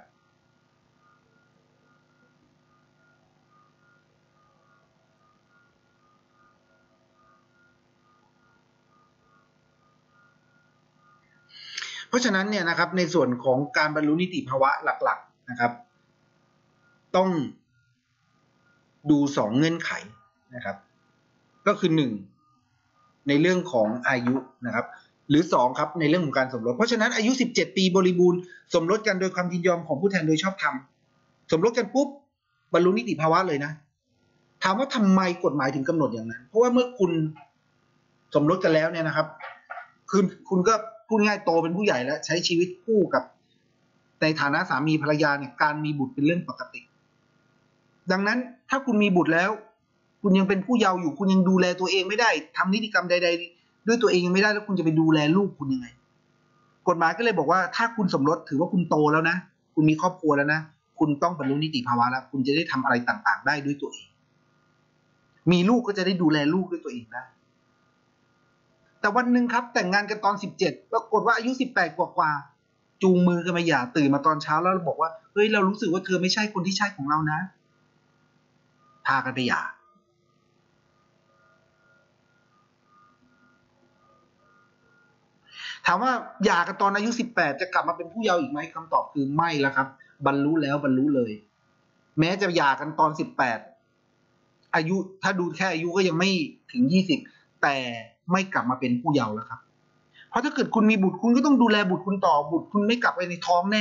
เพราะฉะนั้นเนี่ยนะครับในส่วนของการบรรลุนิติภาวะหลักๆนะครับต้องดู2 เงื่อนไขนะครับก็คือ1ในเรื่องของอายุนะครับหรือ2ครับในเรื่องของการสมรสเพราะฉะนั้นอายุ17 ปีบริบูรณ์สมรสกันโดยความยินยอมของผู้แทนโดยชอบธรรมสมรสกันปุ๊บบรรลุนิติภาวะเลยนะถามว่าทำไมกฎหมายถึงกำหนดอย่างนั้นเพราะว่าเมื่อคุณสมรสกันแล้วเนี่ยนะครับคุณก็พูดง่ายโตเป็นผู้ใหญ่แล้วใช้ชีวิตคู่กับในฐานะสามีภรรยาเนี่ยการมีบุตรเป็นเรื่องปกติดังนั้นถ้าคุณมีบุตรแล้วคุณยังเป็นผู้เยาว์อยู่คุณยังดูแลตัวเองไม่ได้ทำนิติกรรมใดๆด้วยตัวเองยังไม่ได้แล้วคุณจะไปดูแลลูกคุณยังไงกฎหมายก็เลยบอกว่าถ้าคุณสมรสถือว่าคุณโตแล้วนะคุณมีครอบครัวแล้วนะคุณต้องบรรลุนิติภาวะแล้วคุณจะได้ทำอะไรต่างๆได้ด้วยตัวเองมีลูกก็จะได้ดูแลลูกด้วยตัวเองได้แต่วันหนึ่งครับแต่งงานกันตอน17ปรากฏว่าอายุ18กว่าจูงมือกันมาหย่าตื่นมาตอนเช้าแล้วบอกว่าเฮ้ยเรารู้สึกว่าเธอไม่ใช่คนที่ใช่ของเรานะพากันไปหย่าถามว่าหย่ากันตอนอายุ18จะกลับมาเป็นผู้เยาว์อีกไหมคำตอบคือไม่แล้วครับบรรลุแล้วบรรลุเลยแม้จะหย่ากันตอน18อายุถ้าดูแค่อายุก็ยังไม่ถึง20แต่ไม่กลับมาเป็นผู้เยาว์แล้วครับเพราะถ้าเกิดคุณมีบุตรคุณก็ต้องดูแลบุตรคุณต่อบุตรคุณไม่กลับไปในท้องแน่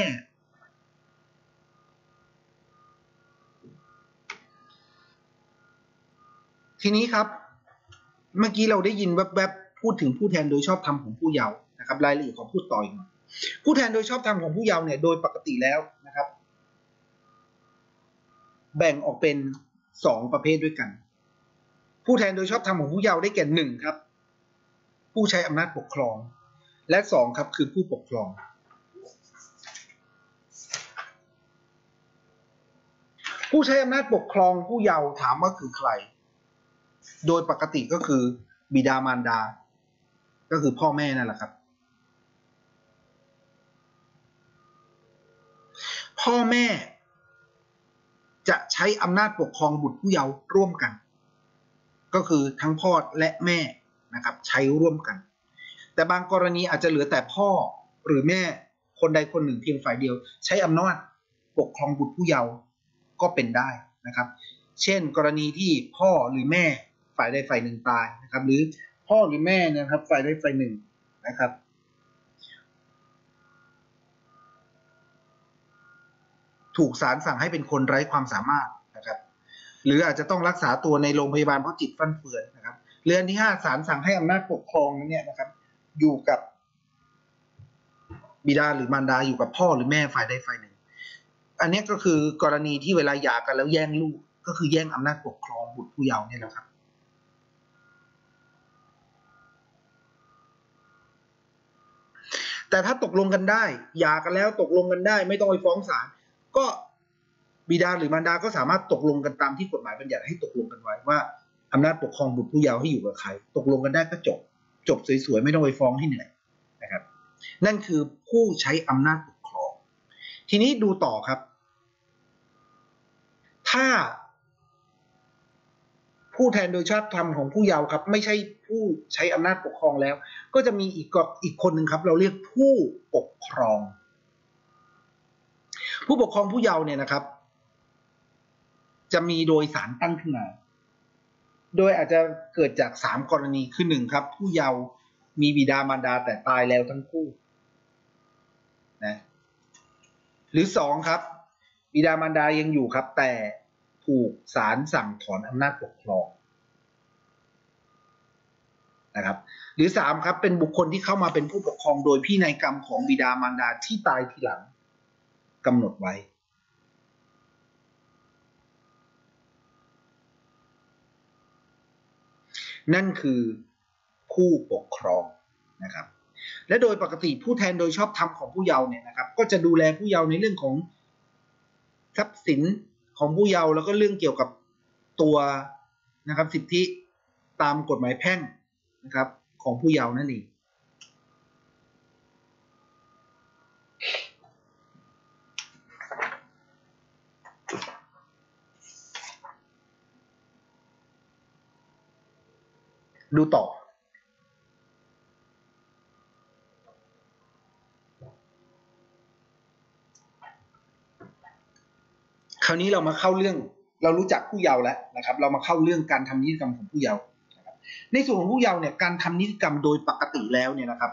ทีนี้ครับเมื่อกี้เราได้ยินแวบๆพูดถึงผู้แทนโดยชอบธรรมของผู้เยาว์นะครับรายละเอียดของพูดต่ออีกหน่อยผู้แทนโดยชอบธรรมของผู้เยาว์เนี่ยโดยปกติแล้วนะครับแบ่งออกเป็น2 ประเภทด้วยกันผู้แทนโดยชอบธรรมของผู้เยาว์ได้แก่1ครับผู้ใช้อำนาจปกครองและ2ครับคือผู้ปกครองผู้ใช้อำนาจปกครองผู้เยาว์ถามว่าคือใครโดยปกติก็คือบิดามารดาก็คือพ่อแม่นั่นแหละครับพ่อแม่จะใช้อำนาจปกครองบุตรผู้เยาว์ร่วมกันก็คือทั้งพ่อและแม่นะครับใช้ร่วมกันแต่บางกรณีอาจจะเหลือแต่พ่อหรือแม่คนใดคนหนึ่งเพียงฝ่ายเดียวใช้อำนาจปกครองบุตรผู้เยาว์ก็เป็นได้นะครับเช่นกรณีที่พ่อหรือแม่ฝ่ายใดฝ่ายหนึ่งตายนะครับหรือพ่อหรือแม่นะครับฝ่ายใดฝ่ายหนึ่งนะครับถูกศาลสั่งให้เป็นคนไร้ความสามารถนะครับหรืออาจจะต้องรักษาตัวในโรงพยาบาลเพราะจิตฟั่นเฟือนนะครับเรื่องที่5ศาลสั่งให้อำนาจปกครองนั้นเนี่ยนะครับอยู่กับบิดาหรือมารดาอยู่กับพ่อหรือแม่ฝ่ายใดฝ่ายหนึ่งอันนี้ก็คือกรณีที่เวลาหย่ากันแล้วแย่งลูกก็คือแย่งอำนาจปกครองบุตรผู้เยาว์นี่แหละครับแต่ถ้าตกลงกันได้หย่ากันแล้วตกลงกันได้ไม่ต้องไปฟ้องศาลก็บิดาหรือมารดาก็สามารถตกลงกันตามที่กฎหมายบัญญัติให้ตกลงกันไว้ว่าอำนาจปกครองบุตรผู้เยาว์ให้อยู่กับใครตกลงกันได้ก็จบสวยๆไม่ต้องไปฟ้องให้เหนื่อยนะครับนั่นคือผู้ใช้อำนาจปกครองทีนี้ดูต่อครับถ้าผู้แทนโดยชอบธรรมของผู้เยาว์ครับไม่ใช่ผู้ใช้อำนาจปกครองแล้วก็จะมีอีกคนหนึ่งครับเราเรียกผู้ปกครองผู้ปกครองผู้เยาว์เนี่ยนะครับจะมีโดยศาลตั้งขึ้นมาโดยอาจจะเกิดจาก3กรณีคือ1ครับผู้เยาว์มีบิดามารดาแต่ตายแล้วทั้งคู่นะหรือ2ครับบิดามารดายังอยู่ครับแต่ถูกศาลสั่งถอนอำนาจปกครองนะครับหรือ3ครับเป็นบุคคลที่เข้ามาเป็นผู้ปกครองโดยพินัยกรรมของบิดามารดาที่ตายทีหลังกำหนดไว้นั่นคือผู้ปกครองนะครับและโดยปกติผู้แทนโดยชอบธรรมของผู้เยาว์เนี่ยนะครับก็จะดูแลผู้เยาว์ในเรื่องของทรัพย์สินของผู้เยาว์แล้วก็เรื่องเกี่ยวกับตัวนะครับสิทธิตามกฎหมายแพ่งนะครับของผู้เยาว์นั่นเองดูต่อคราวนี้เรามาเข้าเรื่องเรารู้จักผู้เยาว์แล้วนะครับเรามาเข้าเรื่องการทำนิติกรรมของผู้เยาว์ในส่วนของผู้เยาว์เนี่ยการทำนิติกรรมโดยปกติแล้วเนี่ยนะครับ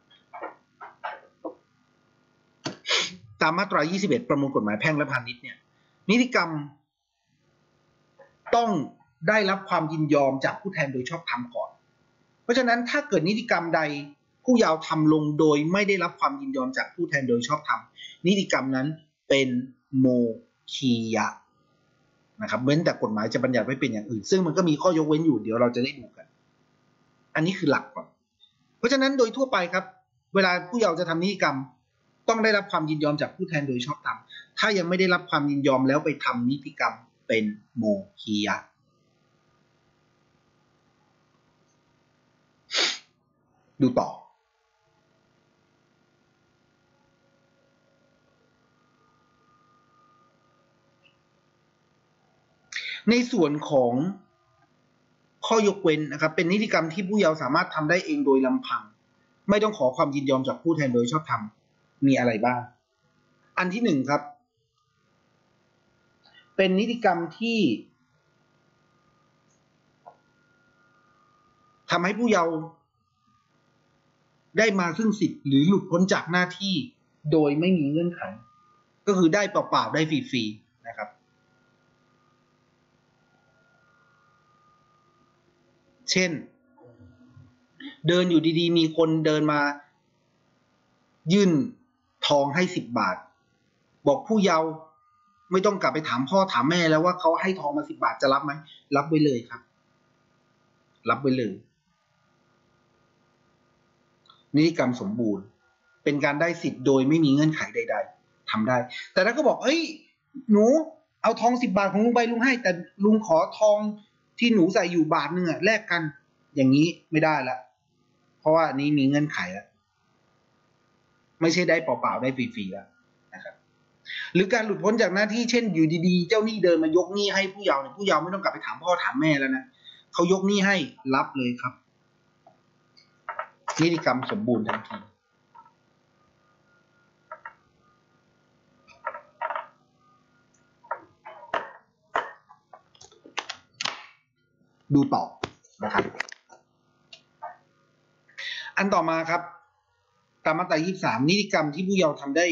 ตามมาตรา21ประมวลกฎหมายแพ่งและพาณิชย์เนี่ยนิติกรรมต้องได้รับความยินยอมจากผู้แทนโดยชอบธรรมก่อนเพราะฉะนั้นถ้าเกิดนิติกรรมใดผู้เยาว์ทำลงโดยไม่ได้รับความยินยอมจากผู้แทนโดยชอบธรรมนิติกรรมนั้นเป็นโมคียะนะครับเว้นแต่กฎหมายจะบัญญัติไว้เป็นอย่างอื่นซึ่งมันก็มีข้อยกเว้นอยู่เดี๋ยวเราจะได้ดูกันอันนี้คือหลักก่อนเพราะฉะนั้นโดยทั่วไปครับเวลาผู้เยาว์จะทำนิติกรรมต้องได้รับความยินยอมจากผู้แทนโดยชอบธรรมถ้ายังไม่ได้รับความยินยอมแล้วไปทำนิติกรรมเป็นโมคียะดูต่อในส่วนของข้อยกเว้นนะครับเป็นนิติกรรมที่ผู้เยาว์สามารถทำได้เองโดยลำพังไม่ต้องขอความยินยอมจากผู้แทนโดยชอบธรรมมีอะไรบ้างอันที่1ครับเป็นนิติกรรมที่ทำให้ผู้เยาว์ได้มาซึ่งสิทธิ์หรือหลุดพ้นจากหน้าที่โดยไม่มีเงื่อนไขก็คือได้เปล่าๆได้ฟรีๆนะครับเช่นเดินอยู่ดีๆมีคนเดินมายื่นทองให้10 บาทบอกผู้เยาว์ไม่ต้องกลับไปถามพ่อถามแม่แล้วว่าเขาให้ทองมา10 บาทจะรับไหมรับไว้เลยครับรับไว้เลยนิติกรรมสมบูรณ์เป็นการได้สิทธิ์โดยไม่มีเงื่อนไขใดๆทำได้แต่ถ้าก็บอกเฮ้ยหนูเอาทอง10 บาทของลุงไปลุงให้แต่ลุงขอทองที่หนูใส่อยู่บาทนึงแลกกันอย่างนี้ไม่ได้ละเพราะว่านี้มีเงื่อนไขแล้วไม่ใช่ได้เปล่าๆได้ฟรีๆแล้วนะครับหรือการหลุดพ้นจากหน้าที่เช่นอยู่ดีๆเจ้าหนี้เดินมายกหนี้ให้ผู้เยาว์เนี่ยผู้เยาว์ไม่ต้องกลับไปถามพ่อถามแม่แล้วนะเขายกหนี้ให้รับเลยครับนิติกรรมสมบูรณ์ทันทีดูต่อนะครับอันต่อมาครับตามมาตรา23นิติกรรมที่ผู้เยาว์ทำได้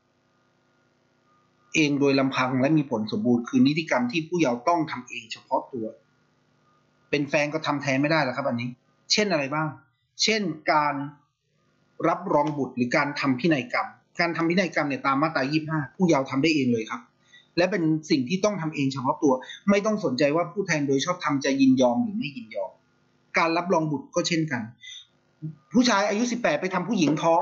เองโดยลำพังและมีผลสมบูรณ์คือนิติกรรมที่ผู้เยาว์ต้องทำเองเฉพาะตัวเป็นแฟนก็ทำแทนไม่ได้แล้วครับอันนี้เช่นอะไรบ้างเช่นการรับรองบุตรหรือการทำพินัยกรรมการทำพินัยกรรมเนี่ยตามมาตรา25ผู้เยาว์ทำได้เองเลยครับและเป็นสิ่งที่ต้องทำเองเฉพาะตัวไม่ต้องสนใจว่าผู้แทนโดยชอบธรรมจะยินยอมหรือไม่ยินยอมการรับรองบุตรก็เช่นกันผู้ชายอายุ18ไปทำผู้หญิงท้อง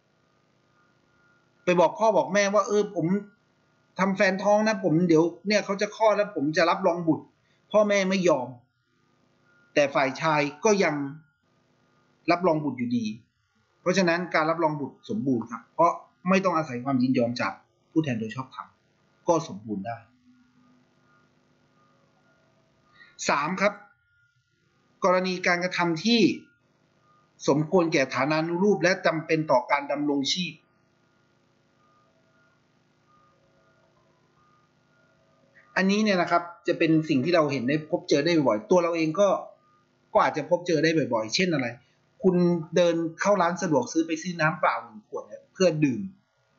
ไปบอกพ่อบอกแม่ว่าผมทำแฟนท้องนะผมเดี๋ยวเนี่ยเขาจะคลอดแล้วผมจะรับรองบุตรพ่อแม่ไม่ยอมแต่ฝ่ายชายก็ยังรับรองบุตรอยู่ดีเพราะฉะนั้นการรับรองบุตรสมบูรณ์ครับเพราะไม่ต้องอาศัยความยินยอมจากผู้แทนโดยชอบธรรมก็สมบูรณ์ได้3ครับกรณีการกระทำที่สมควรแก่ฐานานุรูปและจำเป็นต่อการดำรงชีพอันนี้เนี่ยนะครับจะเป็นสิ่งที่เราเห็นได้พบเจอได้บ่อยตัวเราเองก็อาจจะพบเจอได้บ่อยๆเช่นอะไรคุณเดินเข้าร้านสะดวกซื้อไปซื้อน้ำเปล่า1 ขวดเพื่อดื่ม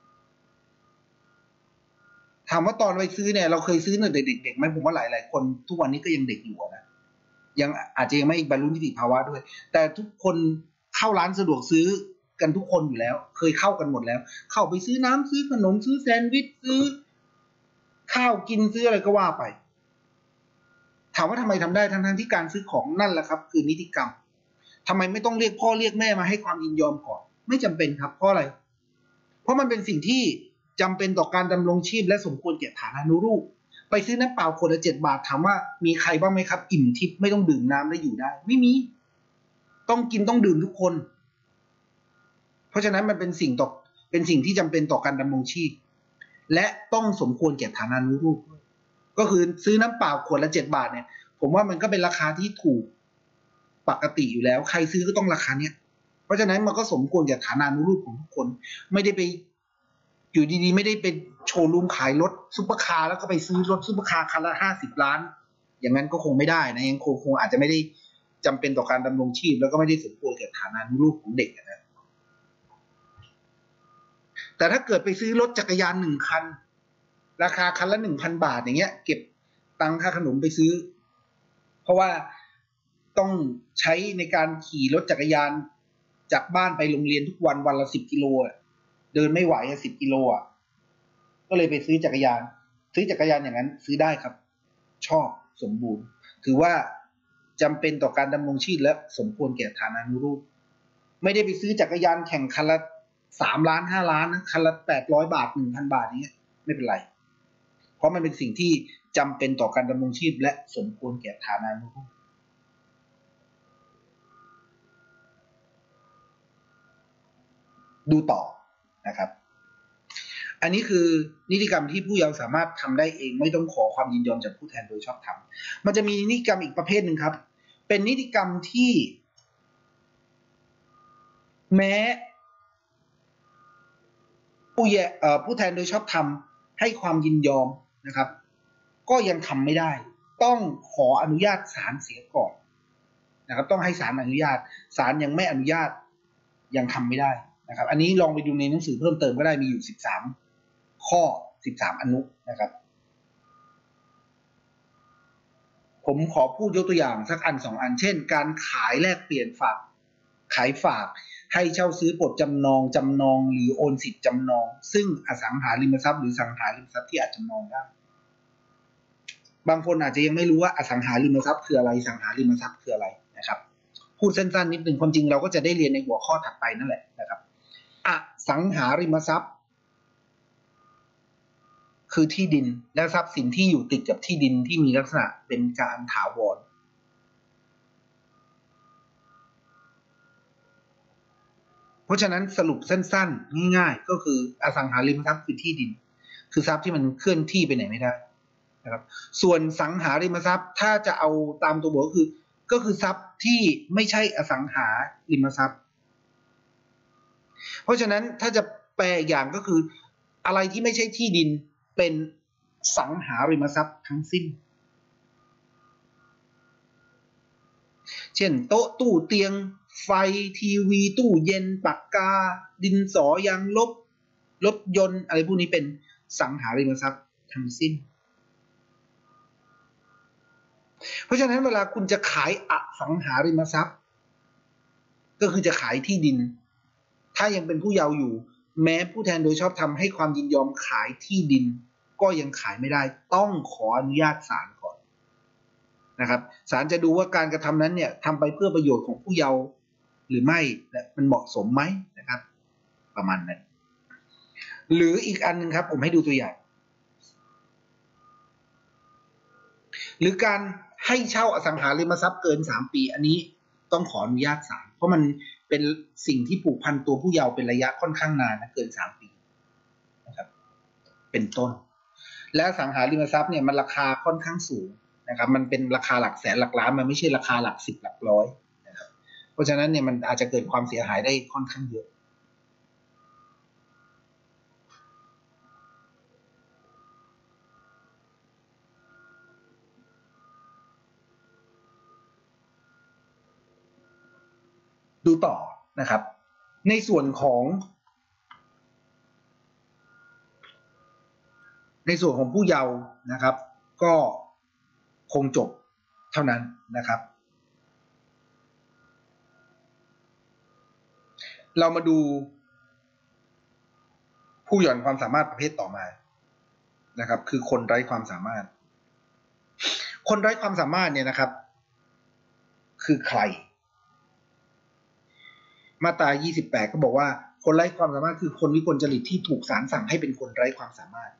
ถามว่าตอนไปซื้อเนี่ยเราเคยซื้อตั้งแต่เด็กๆไหมผมว่าหลายๆคนทุกวันนี้ก็ยังเด็กอยู่นะยังอาจจะยังไม่บรรลุนิติภาวะด้วยแต่ทุกคนเข้าร้านสะดวกซื้อกันทุกคนอยู่แล้วเคยเข้ากันหมดแล้วเข้าไปซื้อน้ำซื้อขนมซื้อแซนด์วิชซื้อข้าวกินซื้ออะไรก็ว่าไปถามว่าทำไมทำได้ทั้งที่การซื้อของนั่นแหละครับคือนิติกรรมทำไมไม่ต้องเรียกพ่อเรียกแม่มาให้ความยินยอมก่อนไม่จำเป็นครับเพราะอะไรเพราะมันเป็นสิ่งที่จำเป็นต่อการดำรงชีพและสมควรแก่ฐานานุรูปไปซื้อน้ำเปล่าขวดละ7 บาทถามว่ามีใครบ้างไหมครับอิ่มทิพย์ไม่ต้องดื่มน้ำได้อยู่ได้ไม่มีต้องกินต้องดื่มทุกคนเพราะฉะนั้นมันเป็นสิ่งที่จำเป็นต่อการดำรงชีพและต้องสมควรแก่ฐานานุรูปก็คือซื้อน้ำเปล่าขวดละ7 บาทเนี่ยผมว่ามันก็เป็นราคาที่ถูกปกติอยู่แล้วใครซื้อก็ต้องราคาเนี้ยเพราะฉะนั้นมันก็สมควรแก่ฐานานุรูปของทุกคนไม่ได้ไปอยู่ดีๆไม่ได้เป็นโชว์รูมขายรถซุปเปอร์คาร์แล้วก็ไปซื้อรถซุปเปอร์คาร์คันละ50 ล้านอย่างนั้นก็คงไม่ได้นะยังคงอาจจะไม่ได้จำเป็นต่อการดำรงชีพแล้วก็ไม่ได้สมควรแก่ฐานานุรูปของเด็กนะแต่ถ้าเกิดไปซื้อรถจักรยาน1 คันราคาคันละ 1,000 บาทอย่างเงี้ยเก็บตังค่าขนมไปซื้อเพราะว่าต้องใช้ในการขี่รถจักรยานจากบ้านไปโรงเรียนทุกวันวันละ10 กิโลเดินไม่ไหว10 กิโลก็เลยไปซื้อจักรยานอย่างนั้นซื้อได้ครับชอบสมบูรณ์ถือว่าจำเป็นต่อการดำรงชีพและสมควรแก่ฐานานุรูปไม่ได้ไปซื้อจักรยานแข่งคันละ3 ล้าน5 ล้านนะคันละ800 บาท 1,000 บาทนี้ไม่เป็นไรเพราะมันเป็นสิ่งที่จำเป็นต่อการดำรงชีพและสมควรแก่ฐานานุรูปดูต่อนะครับอันนี้คือนิติกรรมที่ผู้เยาว์สามารถทำได้เองไม่ต้องขอความยินยอมจากผู้แทนโดยชอบธรรมมันจะมีนิติกรรมอีกประเภทหนึ่งครับเป็นนิติกรรมที่แม้ผู้แทนโดยชอบธรรมให้ความยินยอมนะครับก็ยังทำไม่ได้ต้องขออนุญาตศาลเสียก่อนนะครับต้องให้ศาลอนุญาตศาลยังไม่อนุญาตยังทำไม่ได้นะครับอันนี้ลองไปดูในหนังสือเพิ่มเติมก็ได้มีอยู่13 ข้อ13 อนุนะครับผมขอพูดยกตัวอย่างสักอัน2 อันเช่นการขายแลกเปลี่ยนฝากขายฝากให้เช่าซื้อปลดจำนองหรือโอนสิทธิ์จำนองซึ่งอสังหาริมทรัพย์หรือสังหาริมทรัพย์ที่อาจจำนองได้บางคนอาจจะยังไม่รู้ว่าอสังหาริมทรัพย์คืออะไรสังหาริมทรัพย์คืออะไรนะครับพูดสั้นๆนิดหนึ่งความจริงเราก็จะได้เรียนในหัวข้อถัดไปนั่นแหละนะครับอสังหาริมทรัพย์คือที่ดินและทรัพย์สินที่อยู่ติดกับที่ดินที่มีลักษณะเป็นการถาวรเพราะฉะนั้นสรุปสั้นๆง่ายๆก็คืออสังหาริมทรัพย์คือที่ดินคือทรัพย์ที่มันเคลื่อนที่ไปไหนไม่ได้นะครับส่วนสังหาริมทรัพย์ถ้าจะเอาตามตัวบทก็คือทรัพย์ที่ไม่ใช่อสังหาริมทรัพย์เพราะฉะนั้นถ้าจะแปลอย่างก็คืออะไรที่ไม่ใช่ที่ดินเป็นสังหาริมทรัพย์ทั้งสิ้นเช่นโต๊ะตู้เตียงไฟทีวีตู้เย็นปากกาดินสอยางลบรถยนต์อะไรพวกนี้เป็นสังหาริมทรัพย์ทั้งสิ้นเพราะฉะนั้นเวลาคุณจะขายอสังหาริมทรัพย์ก็คือจะขายที่ดินถ้ายังเป็นผู้เยาว์อยู่แม้ผู้แทนโดยชอบธรรมให้ความยินยอมขายที่ดินก็ยังขายไม่ได้ต้องขออนุญาตศาลก่อนนะครับศาลจะดูว่าการกระทำนั้นเนี่ยทำไปเพื่อประโยชน์ของผู้เยาว์หรือไม่และมันเหมาะสมไหมนะครับประมาณนั้นหรืออีกอันนึงครับผมให้ดูตัวอย่างหรือการให้เช่าอสังหาริมทรัพย์เกิน3 ปีอันนี้ต้องขออนุญาตศาลเพราะมันเป็นสิ่งที่ผูกพันตัวผู้เยาว์เป็นระยะค่อนข้างนานนะเกิน3 ปีนะครับเป็นต้นและอสังหาริมทรัพย์เนี่ยมันราคาค่อนข้างสูงนะครับมันเป็นราคาหลักแสนหลักล้านมันไม่ใช่ราคาหลัก10หลักร้อยนะครับเพราะฉะนั้นเนี่ยมันอาจจะเกิดความเสียหายได้ค่อนข้างเยอะดูต่อนะครับในส่วนของผู้เยาว์นะครับก็คงจบเท่านั้นนะครับเรามาดูผู้หย่อนความสามารถประเภทต่อมานะครับคือคนไร้ความสามารถคนไร้ความสามารถเนี่ยนะครับคือใครมาตรา28ก็บอกว่าคนไร้ความสามารถคือคนวิกลจริตที่ถูกศาลสั่งให้เป็นคนไร้ความสามารถ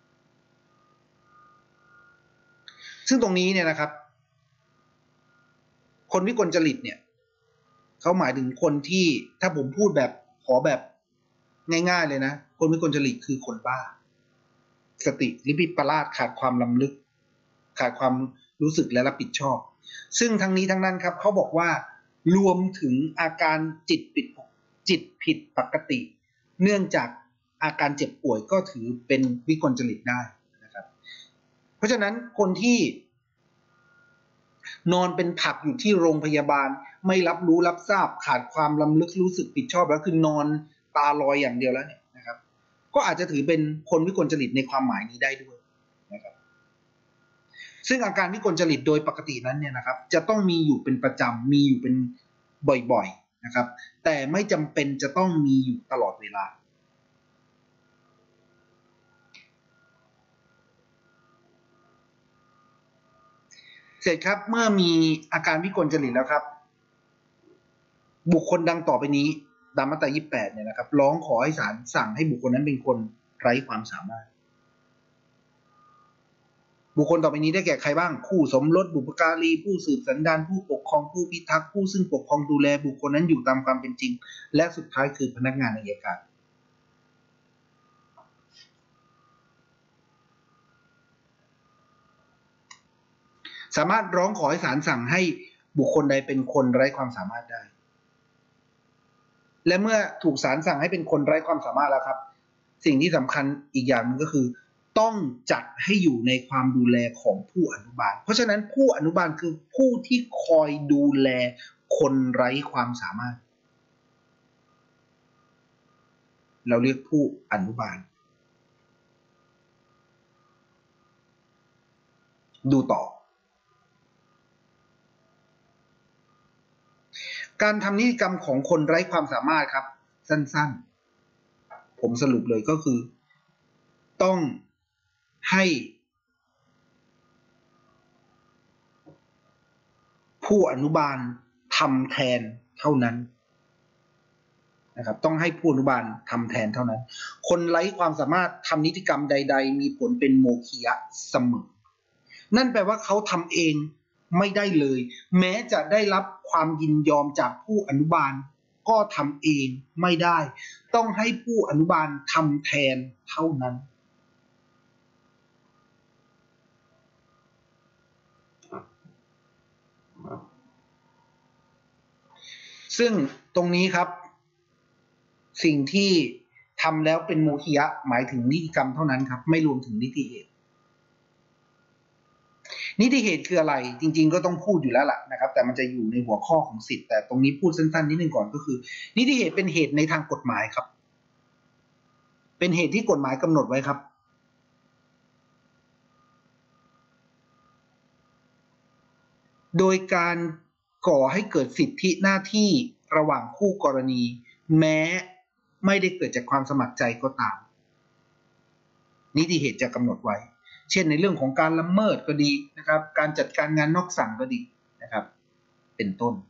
ซึ่งตรงนี้เนี่ยนะครับคนวิกลจริตเนี่ยเขาหมายถึงคนที่ถ้าผมพูดแบบขอแบบง่ายๆเลยนะคนวิกลจริตคือคนบ้าสติลิบิปราสขาดความล้ำลึกขาดความรู้สึกและรับผิดชอบซึ่งทั้งนี้ทั้งนั้นครับเขาบอกว่ารวมถึงอาการจิตผิดปกติเนื่องจากอาการเจ็บป่วยก็ถือเป็นวิกลจริตได้นะครับเพราะฉะนั้นคนที่นอนเป็นผักอยู่ที่โรงพยาบาลไม่รับรู้รับทราบขาดความล้ำลึกรู้สึกผิดชอบแล้วคือนอนตาลอยอย่างเดียวแล้วเนี่ยนะครับก็อาจจะถือเป็นคนวิกลจริตในความหมายนี้ได้ด้วยนะครับซึ่งอาการวิกลจริตโดยปกตินั้นเนี่ยนะครับจะต้องมีอยู่เป็นประจำมีอยู่เป็นบ่อยๆนะครับแต่ไม่จำเป็นจะต้องมีอยู่ตลอดเวลาเสร็จครับเมื่อมีอาการวิกลจริตแล้วครับบุคคลดังต่อไปนี้ตามมาตรา28เนี่ยนะครับร้องขอให้ศาลสั่งให้บุคคลนั้นเป็นคนไร้ความสามารถบุคคลต่อไปนี้ได้แก่ใครบ้างคู่สมรสบุพการีผู้สืบสันดานผู้ปกครองผู้พิทักษ์ผู้ซึ่งปกครองดูแลบุคคลนั้นอยู่ตามความเป็นจริงและสุดท้ายคือพนักงานอัยการสามารถร้องขอให้ศาลสั่งให้บุคคลใดเป็นคนไร้ความสามารถได้และเมื่อถูกศาลสั่งให้เป็นคนไร้ความสามารถแล้วครับสิ่งที่สำคัญอีกอย่างนึงก็คือต้องจัดให้อยู่ในความดูแลของผู้อนุบาลเพราะฉะนั้นผู้อนุบาลคือผู้ที่คอยดูแลคนไร้ความสามารถเราเรียกผู้อนุบาลดูต่อการทำนิติกรรมของคนไร้ความสามารถครับสั้นๆผมสรุปเลยก็คือต้องให้ผู้อนุบาลทำแทนเท่านั้นนะครับต้องให้ผู้อนุบาลทำแทนเท่านั้นคนไร้ความสามารถทำนิติกรรมใดๆมีผลเป็นโมฆะเสมอนั่นแปลว่าเขาทำเองไม่ได้เลยแม้จะได้รับความยินยอมจากผู้อนุบาลก็ทำเองไม่ได้ต้องให้ผู้อนุบาลทำแทนเท่านั้นซึ่งตรงนี้ครับสิ่งที่ทำแล้วเป็นโมฆะหมายถึงนิติกรรมเท่านั้นครับไม่รวมถึงนิติเหตุนิติเหตุคืออะไรจริงๆก็ต้องพูดอยู่แล้วล่ะนะครับแต่มันจะอยู่ในหัวข้อของสิทธิ์แต่ตรงนี้พูดสั้นๆนิดนึงก่อนก็คือนิติเหตุเป็นเหตุในทางกฎหมายครับเป็นเหตุที่กฎหมายกำหนดไว้ครับโดยการก่อให้เกิดสิทธิหน้าที่ระหว่างคู่กรณีแม้ไม่ได้เกิดจากความสมัครใจก็ตามนิติเหตุจะกำหนดไว้เช่นในเรื่องของการละเมิดก็ดีนะครับการจัดการงานนอกสั่งก็ดีนะครับเป็นต้น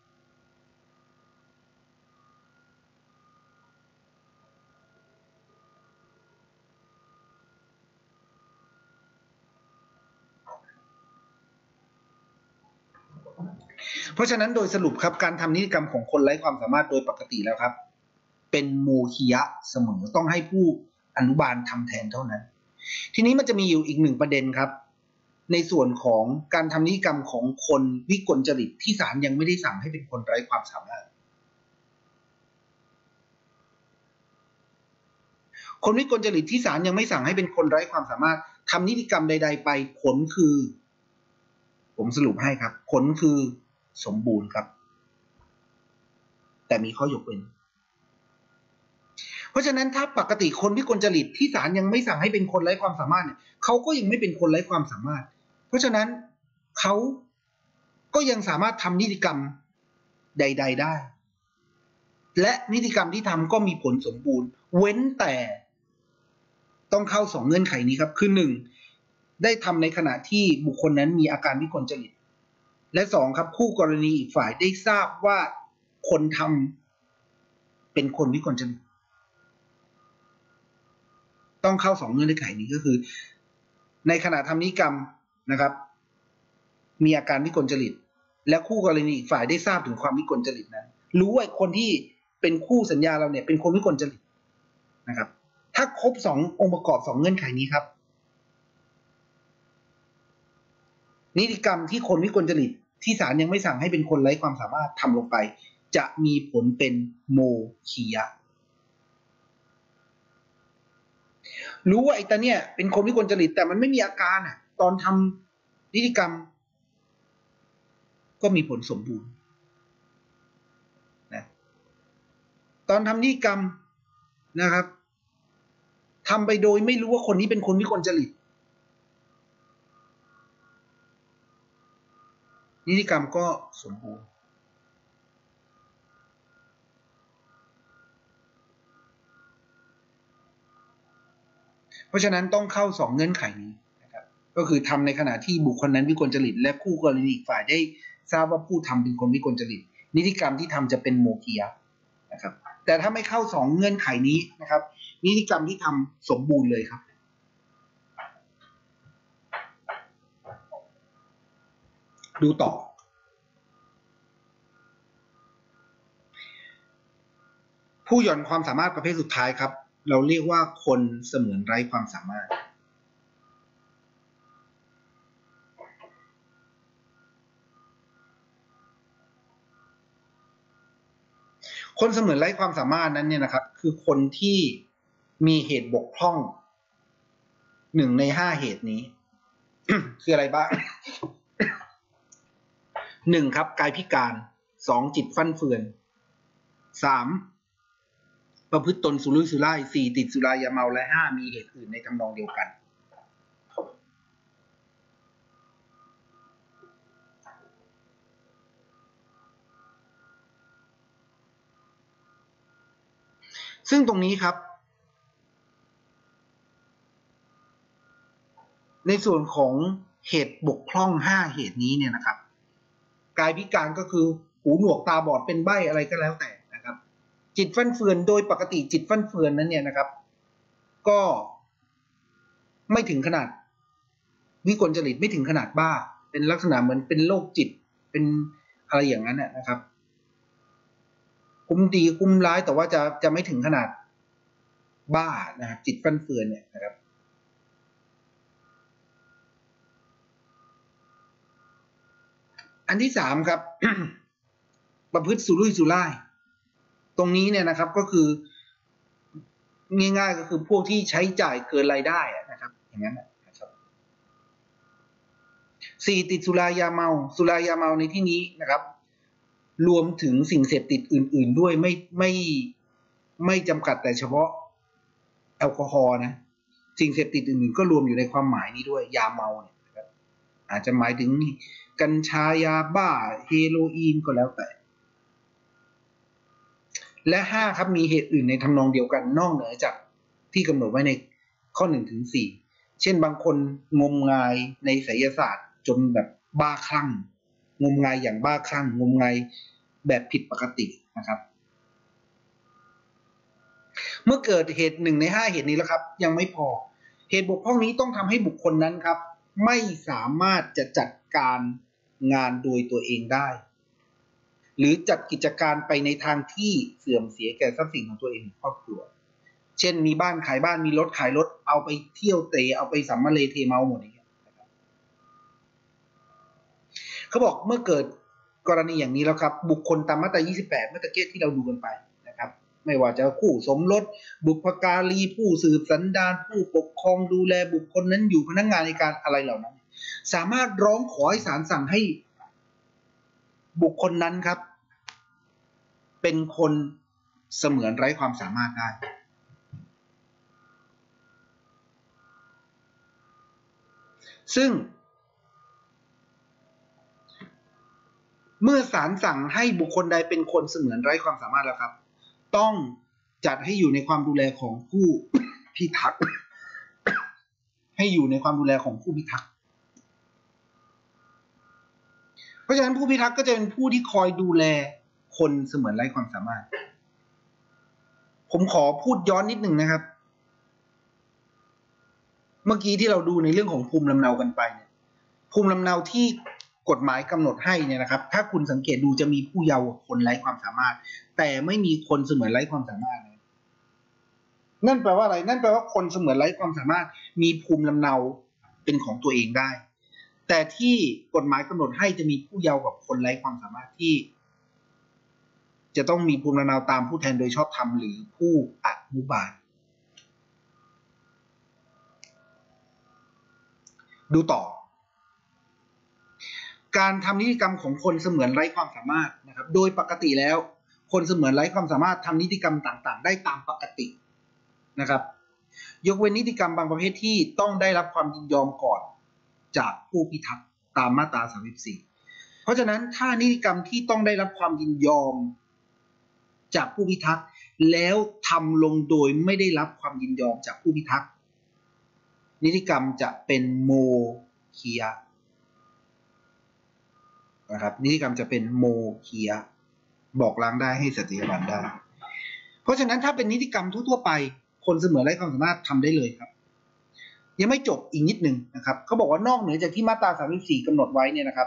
เพราะฉะนั้นโดยสรุปครับการทำนิติกรรมของคนไร้ความสามารถโดยปกติแล้วครับเป็นโมฆะเสมอต้องให้ผู้อนุบาลทำแทนเท่านั้นทีนี้มันจะมีอยู่อีกหนึ่งประเด็นครับในส่วนของการทำนิติกรรมของคนวิกลจริตที่ศาลยังไม่ได้สั่งให้เป็นคนไร้ความสามารถคนวิกลจริตที่ศาลยังไม่สั่งให้เป็นคนไร้ความสามารถทำนิติกรรมใดๆไปผลคือผมสรุปให้ครับผลคือสมบูรณ์ครับแต่มีข้อยกเว้นเพราะฉะนั้นถ้าปกติคนวิกลจริตที่ศาลยังไม่สั่งให้เป็นคนไร้ความสามารถเนี่ยเขาก็ยังไม่เป็นคนไร้ความสามารถเพราะฉะนั้นเขาก็ยังสามารถทำนิติกรรมใดๆได้และนิติกรรมที่ทำก็มีผลสมบูรณ์เว้นแต่ต้องเข้า2เงื่อนไขนี้ครับคือ1ได้ทำในขณะที่บุคคลนั้นมีอาการวิกลจริตและ2ครับคู่กรณีอีกฝ่ายได้ทราบว่าคนทำเป็นคนวิกลจริตต้องเข้า2เงื่อนไขนี้ก็คือในขณะทำนิติกรรมนะครับมีอาการวิกลจริตและคู่กรณีอีกฝ่ายได้ทราบถึงความวิกลจริตนั้นรู้ว่าคนที่เป็นคู่สัญญาเราเนี่ยเป็นคนวิกลจริตนะครับถ้าครบ2องค์ประกอบ2เงื่อนไขนี้ครับนิติกรรมที่คนวิกลจริตที่ศาลยังไม่สั่งให้เป็นคนไร้ความสามารถทำลงไปจะมีผลเป็นโมฆะรู้ว่าไอ้ตาเนี่ยเป็นคนวิกลจริตแต่มันไม่มีอาการอ่ะตอนทำนิติกรรมก็มีผลสมบูรณ์นะตอนทำนิติกรรมนะครับทำไปโดยไม่รู้ว่าคนนี้เป็นคนวิกลจริตนิติกรรมก็สมบูรณ์เพราะฉะนั้นต้องเข้า2เงื่อนไขนี้นะครับก็คือทำในขณะที่บุคคลนั้นวิกลจริตและคู่กรณีอีกฝ่ายได้ทราบว่าผู้ทำเป็นคนวิกลจริตนิติกรรมที่ทำจะเป็นโมฆะนะครับแต่ถ้าไม่เข้า2เงื่อนไขนี้นะครับนิติกรรมที่ทำสมบูรณ์เลยครับดูต่อผู้หย่อนความสามารถประเภทสุดท้ายครับเราเรียกว่าคนเสมือนไร้ความสามารถคนเสมือนไร้ความสามารถนั้นเนี่ยนะครับคือคนที่มีเหตุบกพร่อง1 ใน 5เหตุนี้ คืออะไรบ้าง 1ครับกายพิการ2จิตฟั่นเฟือน3ประพฤติตนสุรุ่ยสุร่าย4ติดสุรายาเมาและ5มีเหตุอื่นในทำนองเดียวกันซึ่งตรงนี้ครับในส่วนของเหตุบกพร่อง5เหตุนี้เนี่ยนะครับกายพิการก็คือหูหนวกตาบอดเป็นใบ้อะไรก็แล้วแต่นะครับจิตฟั่นเฟือนโดยปกติจิตฟั่นเฟือนนั้นเนี่ยนะครับก็ไม่ถึงขนาดวิกลจริตไม่ถึงขนาดบ้าเป็นลักษณะเหมือนเป็นโรคจิตเป็นอะไรอย่างนั้นนะครับคุ้มดีคุ้มร้ายแต่ว่าจะไม่ถึงขนาดบ้านะครับจิตฟั่นเฟือนเนี่ยนะครับอันที่3ครับประพฤติสุรุ่ยสุร่ายตรงนี้เนี่ยนะครับก็คือง่ายๆก็คือพวกที่ใช้จ่ายเกินรายได้นะครับอย่างนั้นนะครับ4ติดสุรายาเมาสุรายาเมาในที่นี้นะครับรวมถึงสิ่งเสพติดอื่นๆด้วยไม่จำกัดแต่เฉพาะแอลกอฮอล์นะสิ่งเสพติดอื่นๆก็รวมอยู่ในความหมายนี้ด้วยยาเมาเนี่ยนะครับอาจจะหมายถึงกัญชายาบ้าเฮโรอีนก็แล้วแต่และ5ครับมีเหตุอื่นในทำนองเดียวกันนอกเหนือจากที่กำหนดไว้ในข้อ1 ถึง 4เช่นบางคนงมงายในไสยศาสตร์จนแบบบ้าคลั่งงมงายอย่างบ้าคลั่งงมงายแบบผิดปกตินะครับเมื่อเกิดเหตุ1 ใน 5เหตุนี้แล้วครับยังไม่พอเหตุบกพร่องนี้ต้องทำให้บุคคลนั้นครับไม่สามารถจะจัดการงานโดยตัวเองได้หรือจัดกิจการไปในทางที่เสื่อมเสียแก่ทรัพย์สินของตัวเองครอบครัวเช่นมีบ้านขายบ้านมีรถขายรถเอาไปเที่ยวเตะเอาไปสัมมาเลเทเมาหมดอย่างเงี้ยเขาบอกเมื่อเกิดกรณีอย่างนี้แล้วครับบุคคลตามมาตรา28เมื่อตะเกียที่เราดูกันไปนะครับไม่ว่าจะคู่สมรสบุพการีผู้สืบสันดานผู้ปกครองดูแลบุคคลนั้นอยู่พนักงานในการอะไรเหล่านั้นสามารถร้องขอให้ศาลสั่งให้บุคคลนั้นครับเป็นคนเสมือนไร้ความสามารถได้ซึ่งเมื่อศาลสั่งให้บุคคลใดเป็นคนเสมือนไร้ความสามารถแล้วครับต้องจัดให้อยู่ในความดูแลของผู้พิทักษ์ให้อยู่ในความดูแลของผู้พิทักษ์เพราะฉะนั้นผู้พิทักษ์ก็จะเป็นผู้ที่คอยดูแลคนเสมือนไร้ความสามารถผมขอพูดย้อนนิดหนึ่งนะครับเมื่อกี้ที่เราดูในเรื่องของภูมิลำเนากันไปเนี่ยภูมิลำเนาที่กฎหมายกำหนดให้เนี่ยนะครับถ้าคุณสังเกตดูจะมีผู้เยาว์คนไร้ความสามารถแต่ไม่มีคนเสมือนไร้ความสามารถนั่นแปลว่าอะไรนั่นแปลว่าคนเสมือนไร้ความสามารถมีภูมิลำเนาเป็นของตัวเองได้แต่ที่กฎหมายกำหนดให้จะมีผู้เยาว์กับคนไร้ความสามารถที่จะต้องมีภูมิลำเนาตามผู้แทนโดยชอบธรรมหรือผู้อนุบาลดูต่อการทำนิติกรรมของคนเสมือนไร้ความสามารถนะครับโดยปกติแล้วคนเสมือนไร้ความสามารถทำนิติกรรมต่างๆได้ตามปกตินะครับยกเว้นนิติกรรมบางประเภทที่ต้องได้รับความยินยอมก่อนจากผู้พิทักษ์ตามมาตรา34เพราะฉะนั้นถ้านิติกรรมที่ต้องได้รับความยินยอมจากผู้พิทักษ์แล้วทำลงโดยไม่ได้รับความยินยอมจากผู้พิทักษ์นิติกรรมจะเป็นโมคียะนะครับนิติกรรมจะเป็นโมคียะบอกล้างได้ให้สัตยาบันได้เพราะฉะนั้นถ้าเป็นนิติกรรมทั่วๆไปคนเสมือนไร้ความสามารถทำได้เลยครับยังไม่จบอีกนิดนึงนะครับเขาบอกว่านอกเหนือจากที่มาตรา34กำหนดไว้เนี่ยนะครับ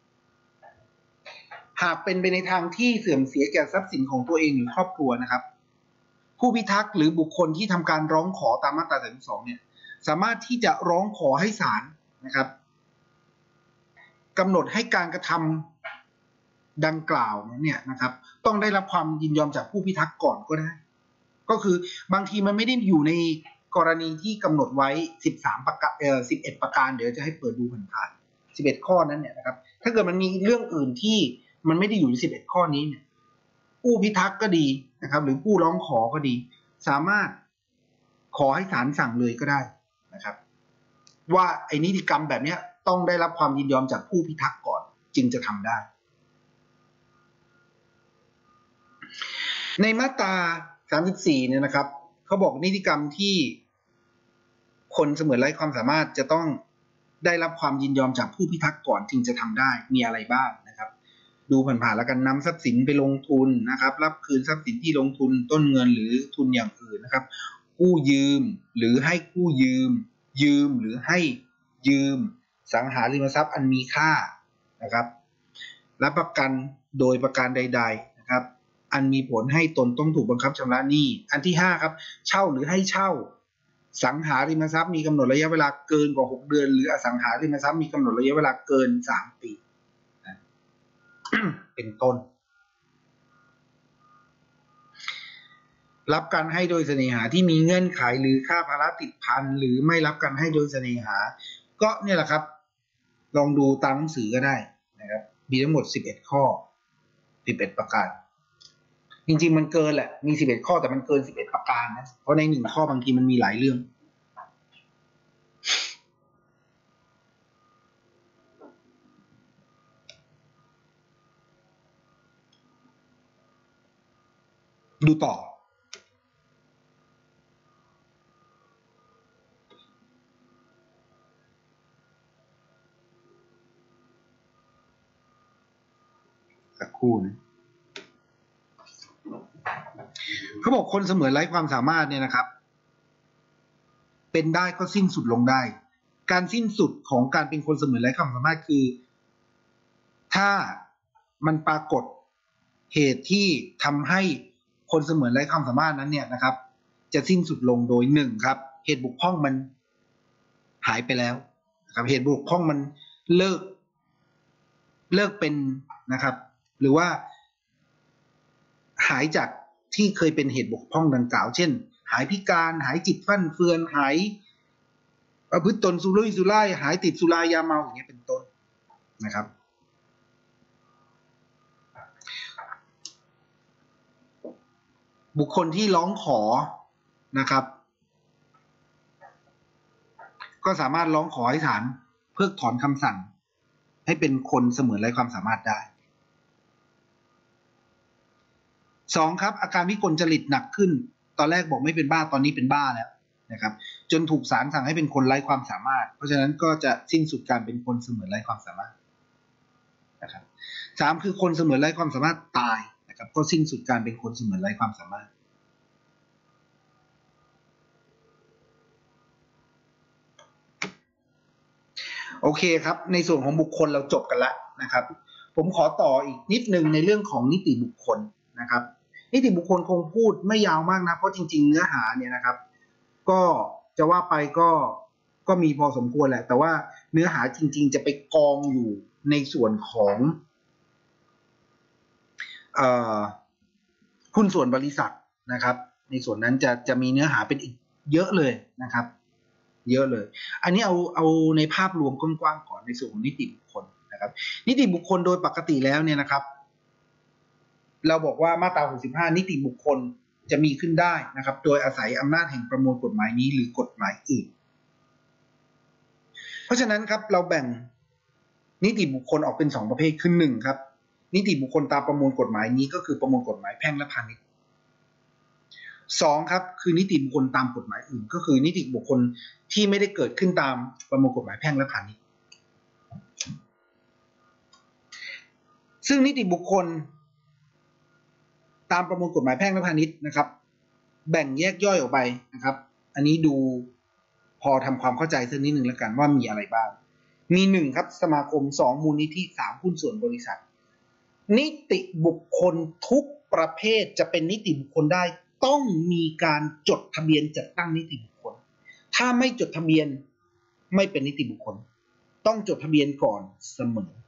หากเป็นไปในทางที่เสื่อมเสียแก่ทรัพย์สินของตัวเองหรือครอบครัวนะครับผู้พิทักษ์หรือบุคคลที่ทำการร้องขอตามมาตรา32เนี่ยสามารถที่จะร้องขอให้ศาลนะครับกำหนดให้การกระทำดังกล่าวเนี่ยนะครับต้องได้รับความยินยอมจากผู้พิทักษ์ก่อนก็ได้ก็คือบางทีมันไม่ได้อยู่ในกรณีที่กำหนดไว้13ประการ11ประการเดี๋ยวจะให้เปิดดูผ่านๆ11ข้อนั้นเนี่ยนะครับถ้าเกิดมันมีเรื่องอื่นที่มันไม่ได้อยู่ใน11ข้อนี้เนี่ยผู้พิทักษ์ก็ดีนะครับหรือผู้ร้องขอก็ดีสามารถขอให้ศาลสั่งเลยก็ได้นะครับว่าไอ้นิติกรรมแบบนี้ต้องได้รับความยินยอมจากผู้พิทักษ์ก่อนจึงจะทำได้ในมาตรา34เนี่ยนะครับเขาบอกนิติกรรมที่คนเสมือนไร้ความสามารถจะต้องได้รับความยินยอมจากผู้พิทักษ์ก่อนจึงจะทำได้มีอะไรบ้างนะครับดูผ่านๆแล้วกันนำทรัพย์สินไปลงทุนนะครับรับคืนทรัพย์สินที่ลงทุนต้นเงินหรือทุนอย่างอื่นนะครับกู้ยืมหรือให้กู้ยืมหรือให้ยืมสังหาริมทรัพย์อันมีค่านะครับรับประกันโดยประการใดๆนะครับอันมีผลให้ตนต้องถูกบังคับชำระหนี้อันที่5ครับเช่าหรือให้เช่าสังหาริมทรัพย์มีกำหนดระยะเวลาเกินกว่า6เดือนหรืออสังหาริมทรัพย์มีกำหนดระยะเวลาเกิน3ปีเป็นต้นรับการให้โดยเสน่หาที่มีเงื่อนไขหรือค่าภาระติดพันหรือไม่รับการให้โดยเสน่หาก็เนี่ยแหละครับลองดูตามหนังสือก็ได้นะครับมีทั้งหมด11ข้อ11ประการจริงๆมันเกินแหละมี11ข้อแต่มันเกิน11ประการนะเพราะใน1ข้อบางทีมันมีหลายเรื่องดูต่อสักครู่นะเขาบอกคนเสมือนไร้ความสามารถเนี่ยนะครับเป็นได้ก็สิ้นสุดลงได้การสิ้นสุดของการเป็นคนเสมือนไร้ความสามารถคือถ้ามันปรากฏเหตุที่ทำให้คนเสมือนไร้ความสามารถนั้นเนี่ยนะครับจะสิ้นสุดลงโดย1ครับเหตุบกพร่องมันหายไปแล้วนะครับเหตุบกพร่องมันเลิกเป็นนะครับหรือว่าหายจากที่เคยเป็นเหตุบกพร่องดังกล่าวเช่นหายพิการหายจิตฟั่นเฟือนหายประพฤติตนสุรุ่ยสุร่ายหายติดสุรายาเมาอย่างเงี้ยเป็นต้นนะครับบุคคลที่ร้องขอนะครับก็สามารถร้องขอให้ศาลเพิกถอนคำสั่งให้เป็นคนเสมือนไร้ความสามารถได้2ครับอาการวิกลจริตหนักขึ้นตอนแรกบอกไม่เป็นบ้าตอนนี้เป็นบ้าแล้วนะครับจนถูกศาลสั่งให้เป็นคนไร้ความสามารถเพราะฉะนั้นก็จะสิ้นสุดการเป็นคนเสมือนไร้ความสามารถนะครับ3คือคนเสมือนไร้ความสามารถตายนะครับก็สิ้นสุดการเป็นคนเสมือนไร้ความสามารถโอเคครับในส่วนของบุคคลเราจบกันแล้วนะครับผมขอต่ออีกนิดนึงในเรื่องของนิติบุคคลนะครับนิติบุคคลคงพูดไม่ยาวมากนะเพราะจริงๆเนื้อหาเนี่ยนะครับก็จะว่าไปก็มีพอสมควรแหละแต่ว่าเนื้อหาจริงๆจะไปกองอยู่ในส่วนของหุ้นส่วนบริษัทนะครับในส่วนนั้นจะมีเนื้อหาเป็นอีกเยอะเลยนะครับเยอะเลยอันนี้เอาในภาพรวมกว้างๆก่อนในส่วนของนิติบุคคลนะครับนิติบุคคลโดยปกติแล้วเนี่ยนะครับเราบอกว่ามาตรา65นิติบุคคลจะมีขึ้นได้นะครับโดยอาศัยอำนาจแห่งประมวลกฎหมายนี้หรือกฎหมายอื่นเพราะฉะนั้นครับเราแบ่งนิติบุคคลออกเป็น2ประเภทคือ1ครับนิติบุคคลตามประมวลกฎหมายนี้ก็คือประมวลกฎหมายแพ่งและพาณิชย์2ครับคือนิติบุคคลตามกฎหมายอื่นก็คือนิติบุคคลที่ไม่ได้เกิดขึ้นตามประมวลกฎหมายแพ่งและพาณิชย์ซึ่งนิติบุคคลตามประมวลกฎหมายแพ่งและพาณิชย์นะครับแบ่งแยกย่อยออกไปนะครับอันนี้ดูพอทำความเข้าใจสักนิดหนึ่งแล้วกันว่ามีอะไรบ้างมี1ครับสมาคม2มูลนิธิ3หุ้นส่วนบริษัทนิติบุคคลทุกประเภทจะเป็นนิติบุคคลได้ต้องมีการจดทะเบียนจัดตั้งนิติบุคคลถ้าไม่จดทะเบียนไม่เป็นนิติบุคคลต้องจดทะเบียนก่อนเสมอ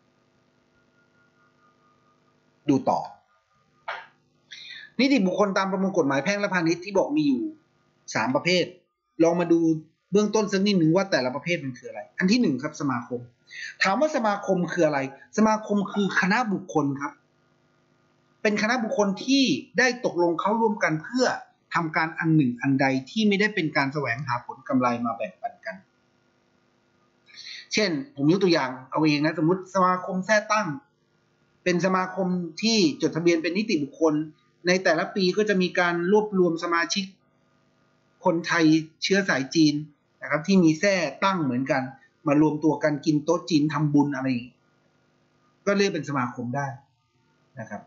ดูต่อนิติบุคคลตามประมวลกฎหมายแพ่งและพาณิชย์ที่บอกมีอยู่3ประเภทลองมาดูเบื้องต้นสักนิดนึงว่าแต่ละประเภทมันคืออะไรอันที่1ครับสมาคมถามว่าสมาคมคืออะไรสมาคมคือคณะบุคคลครับเป็นคณะบุคคลที่ได้ตกลงเข้าร่วมกันเพื่อทำการอันหนึ่งอันใดที่ไม่ได้เป็นการแสวงหาผลกำไรมาแบ่งปันกันเช่นผมยกตัวอย่างเอาเองนะสมมติสมาคมแท้ตั้งเป็นสมาคมที่จดทะเบียนเป็นนิติบุคคลในแต่ละปีก็จะมีการรวบรวมสมาชิกคนไทยเชื้อสายจีนนะครับที่มีแท้ตั้งเหมือนกันมารวมตัวกันกินโต๊ะจีนทำบุญอะไรก็เรียกเป็นสมาคมได้นะครับ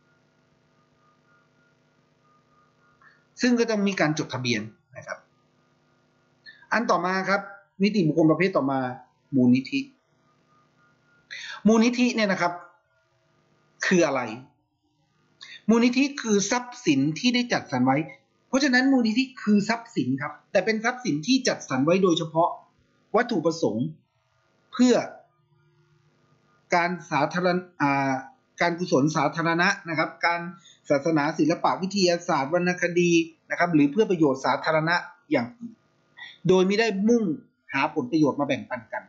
ซึ่งก็ต้องมีการจดทะเบียนนะครับอันต่อมาครับนิติบุคคลประเภทต่อมามูลนิธิมูลนิธิเนี่ยนะครับคืออะไรมูลนิธิคือทรัพย์สินที่ได้จัดสรรไว้เพราะฉะนั้นมูลนิธิคือทรัพย์สินครับแต่เป็นทรัพย์สินที่จัดสรรไว้โดยเฉพาะวัตถุประสงค์เพื่อการสาธารณการกุศลสาธารณะนะครับการศาสนาศิลปะวิทยาศาสตร์วรรณคดีนะครับหรือเพื่อประโยชน์สาธารณะอย่างอื่นโดยไม่ได้มุ่งหาผลประโยชน์มาแบ่งปันกัน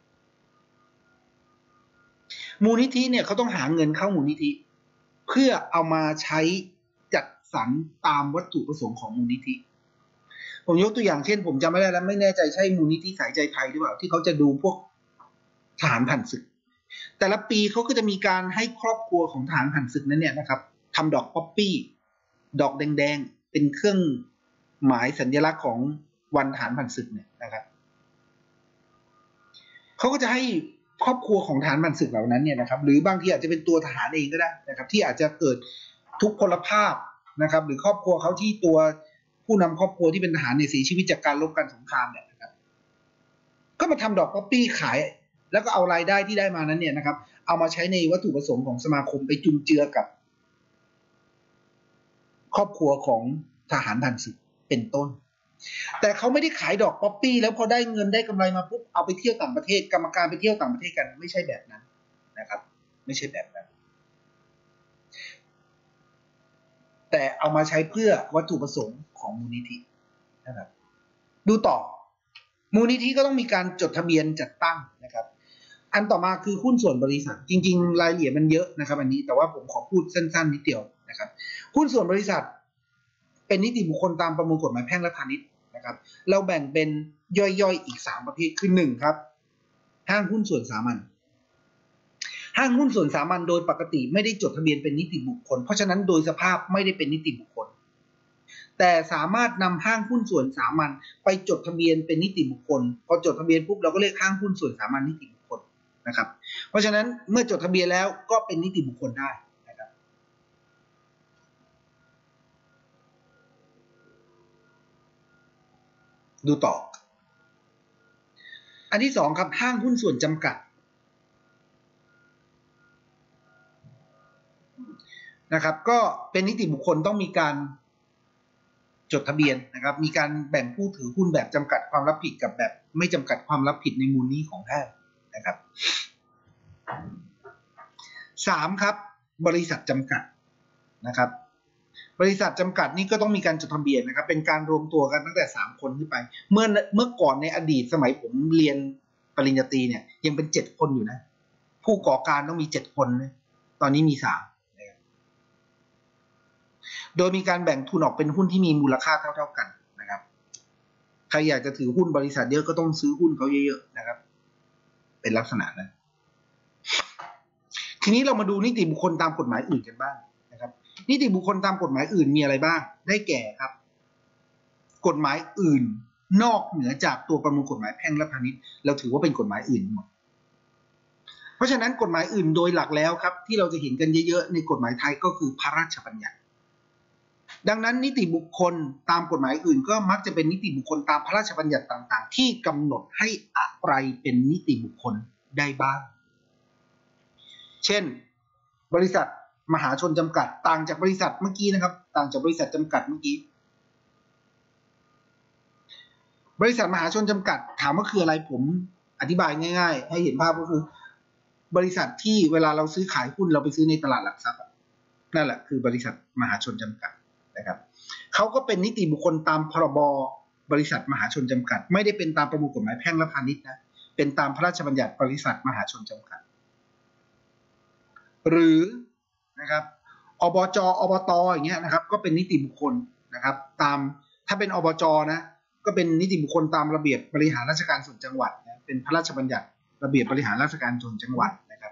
มูลนิธิเนี่ยเขาต้องหาเงินเข้ามูลนิธิเพื่อเอามาใช้จัดสรรตามวัตถุประสงค์ของมูลนิธิผมยกตัวอย่างเช่นผมจำไม่ได้แล้วไม่แน่ใจใช่มูลนิธิสายใจไทยหรือเปล่าที่เขาจะดูพวกทหารผ่านศึกแต่ละปีเขาก็จะมีการให้ครอบครัวของทหารผ่านศึกนั้นเนี่ยนะครับทำดอกป๊อปปี้ดอกแดงๆเป็นเครื่องหมายสัญลักษณ์ของวันทหารผ่านศึกเนี่ยนะครับเขาก็จะให้ครอบครัวของทหารผ่านศึกเหล่านั้นเนี่ยนะครับหรือบางทีอาจจะเป็นตัวทหารเองก็ได้นะครับที่อาจจะเกิดทุกพลภาพนะครับหรือครอบครัวเขาที่ตัวผู้นำครอบครัวที่เป็นทหารเนี่ยเสียชีวิตจากการรบกันสงครามเนี่ยนะครับก็มาทำดอกป๊อปปี้ขายแล้วก็เอารายได้ที่ได้มานั้นเนี่ยนะครับเอามาใช้ในวัตถุประสงค์ของสมาคมไปจุนเจือกับครอบครัวของทหารผ่านศึกเป็นต้นแต่เขาไม่ได้ขายดอกป๊อปปี้แล้วพอได้เงินได้กำไรมาปุ๊บเอาไปเที่ยวต่างประเทศกรรมการไปเที่ยวต่างประเทศกันไม่ใช่แบบนั้นนะครับไม่ใช่แบบนั้นแต่เอามาใช้เพื่อวัตถุประสงค์ของมูลนิธินะครับดูต่อมูลนิธิก็ต้องมีการจดทะเบียนจัดตั้งนะครับอันต่อมาคือหุ้นส่วนบริษัทจริงๆรายละเอียดมันเยอะนะครับอันนี้แต่ว่าผมขอพูดสั้นๆนิดเดียวนะครับหุ้นส่วนบริษัทเป็นนิติบุคคลตามประมวลกฎหมายแพ่งและพาณิชย์นะครับเราแบ่งเป็นย่อยๆอีก3ประเภทคือ1ครับห้างหุ้นส่วนสามัญห้างหุ้นส่วนสามัญโดยปกติไม่ได้จดทะเบียนเป็นนิติบุคคลเพราะฉะนั้นโดยสภาพไม่ได้เป็นนิติบุคคลแต่สามารถนำห้างหุ้นส่วนสามัญไปจดทะเบียนเป็นนิติบุคคลพอจดทะเบียนปุ๊บเราก็เรียกห้างหุ้นส่วนสามัญนิติบุคคลนะครับเพราะฉะนั้นเมื่อจดทะเบียนแล้วก็เป็นนิติบุคคลได้นะครับดูต่ออันที่2ครับห้างหุ้นส่วนจำกัดนะครับก็เป็นนิติบุคคลต้องมีการจดทะเบียนนะครับมีการแบ่งผู้ถือหุ้นแบบจำกัดความรับผิดกับแบบไม่จำกัดความรับผิดในมูลหนี้ของห้างนะครับ3ครับบริษัทจำกัดนะครับบริษัทจำกัดนี่ก็ต้องมีการจดทะเบียนนะครับเป็นการรวมตัวกันตั้งแต่3คนขึ้นไปเมื่อก่อนในอดีตสมัยผมเรียนปริญญาตรีเนี่ยยังเป็น7คนอยู่นะผู้ก่อการต้องมี7คนนะตอนนี้มี3โดยมีการแบ่งทุนออกเป็นหุ้นที่มีมูลค่าเท่าๆกันนะครับใครอยากจะถือหุ้นบริษัทเยอะก็ต้องซื้อหุ้นเขาเยอะๆนะครับเป็นลักษณะนั้นทีนี้เรามาดูนิติบุคคลตามกฎหมายอื่นกันบ้างนะครับนิติบุคคลตามกฎหมายอื่นมีอะไรบ้างได้แก่ครับกฎหมายอื่นนอกเหนือจากตัวประมวลกฎหมายแพ่งและพาณิชย์เราถือว่าเป็นกฎหมายอื่นหมดเพราะฉะนั้นกฎหมายอื่นโดยหลักแล้วครับที่เราจะเห็นกันเยอะๆในกฎหมายไทยก็คือพระราชบัญญัติดังนั้นนิติบุคคลตามกฎหมายอื่นก็มักจะเป็นนิติบุคคลตามพระราชบัญญัติต่างๆที่กำหนดให้อะไรเป็นนิติบุคคลได้บ้างเช่นบริษัทมหาชนจำกัดต่างจากบริษัทเมื่อกี้นะครับต่างจากบริษัทจำกัดเมื่อกี้บริษัทมหาชนจำกัดถามว่าคืออะไรผมอธิบายง่ายๆให้เห็นภาพก็คือบริษัทที่เวลาเราซื้อขายหุ้นเราไปซื้อในตลาดหลักทรัพย์นั่นแหละคือบริษัทมหาชนจำกัดนะครับเขาก็เป็นนิติบุคคลตามพรบบริษัทมหาชนจำกัดไม่ได้เป็นตามประมวลกฎหมายแพ่งและพาณิชย์นะเป็นตามพระราชบัญญัติบริษัทมหาชนจำกัดหรือนะครับอบจ.อบต.อย่างเงี้ยนะครับก็เป็นนิติบุคคลนะครับตามถ้าเป็นอบจ.นะก็เป็นนิติบุคคลตามระเบียบบริหารราชการส่วนจังหวัดนะเป็นพระราชบัญญัติระเบียบบริหารราชการส่วนจังหวัดนะครับ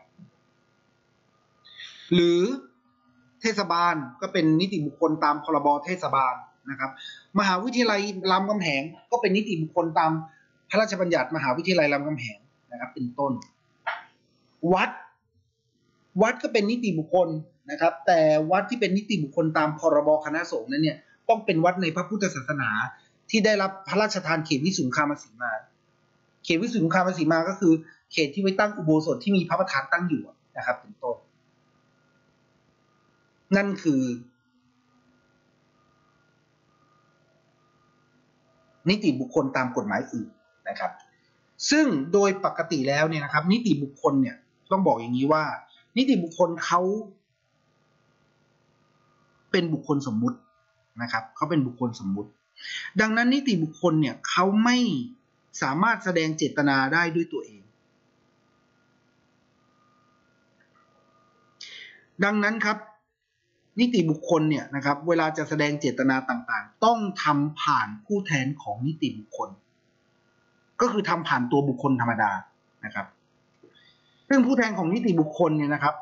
หรือเทศบาลก็เป็นนิติบุคคลตามพรบเทศบาลนะครับมหาวิทยาลัยรามคำแหงก็เป็นนิติบุคคลตามพระราชบัญญัติมหาวิทยาลัยรามคำแหงนะครับเป็นต้นวัดก็เป็นนิติบุคคลนะครับแต่วัดที่เป็นนิติบุคคลตามพรบคณะสงฆ์นั้นเนี่ยต้องเป็นวัดในพระพุทธศาสนาที่ได้รับพระราชทานเขตวิสุงคามสีมาเขตวิสุงคามสีมาก็คือเขตที่ไว้ตั้งอุโบสถที่มีพระประธานตั้งอยู่นะครับเป็นต้นนั่นคือนิติบุคคลตามกฎหมายอื่นนะครับซึ่งโดยปกติแล้วเนี่ยนะครับนิติบุคคลเนี่ยต้องบอกอย่างนี้ว่านิติบุคคลเขาเป็นบุคคลสมมุตินะครับเขาเป็นบุคคลสมมุติดังนั้นนิติบุคคลเนี่ยเขาไม่สามารถแสดงเจตนาได้ด้วยตัวเองดังนั้นครับนิติบุคคลเนี่ยนะครับเวลาจะแสดงเจตนาต่างๆต้องทำผ่านผู้แทนของนิติบุคคลก็คือทำผ่านตัวบุคคลธรรมดานะครับซึ่งผู้แทนของนิติบุคคลเนี่ยนะครับ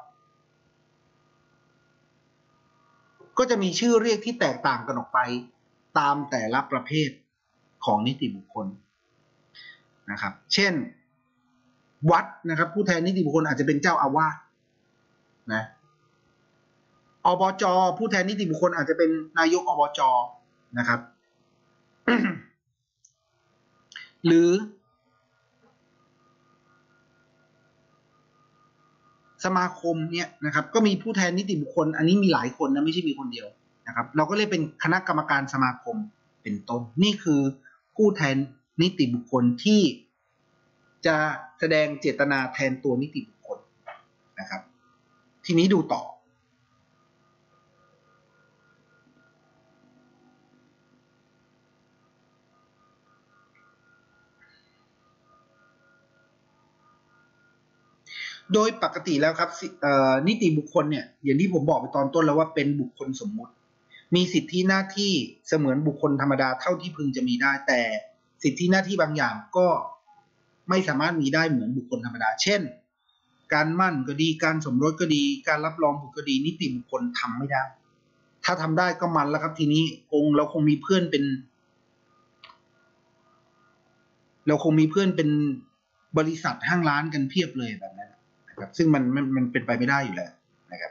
ก็จะมีชื่อเรียกที่แตกต่างกันออกไปตามแต่ละประเภทของนิติบุคคลนะครับเช่นวัดนะครับผู้แทนนิติบุคคลอาจจะเป็นเจ้าอาวาสนะอบจ.ผู้แทนนิติบุคคลอาจจะเป็นนายกอบจ.นะครับ หรือสมาคมเนี่ยนะครับก็มีผู้แทนนิติบุคคลอันนี้มีหลายคนนะไม่ใช่มีคนเดียวนะครับเราก็เรียกเป็นคณะกรรมการสมาคมเป็นต้นนี่คือผู้แทนนิติบุคคลที่จะแสดงเจตนาแทนตัวนิติบุคคลนะครับทีนี้ดูต่อโดยปกติแล้วครับนิติบุคคลเนี่ยอย่างที่ผมบอกไปตอนต้นแล้วว่าเป็นบุคคลสมมุติมีสิทธิหน้าที่เสมือนบุคคลธรรมดาเท่าที่พึงจะมีได้แต่สิทธิหน้าที่บางอย่างก็ไม่สามารถมีได้เหมือนบุคคลธรรมดาเช่นการมั่นก็ดีการสมรสก็ดีการรับรองบุตรก็ดีนิติบุคคลทำไม่ได้ถ้าทำได้ก็มันแล้วครับทีนี้เราคงมีเพื่อนเป็นบริษัทห้างร้านกันเพียบเลยแบบนั้นนะครับซึ่งมันเป็นไปไม่ได้อยู่แล้วนะครับ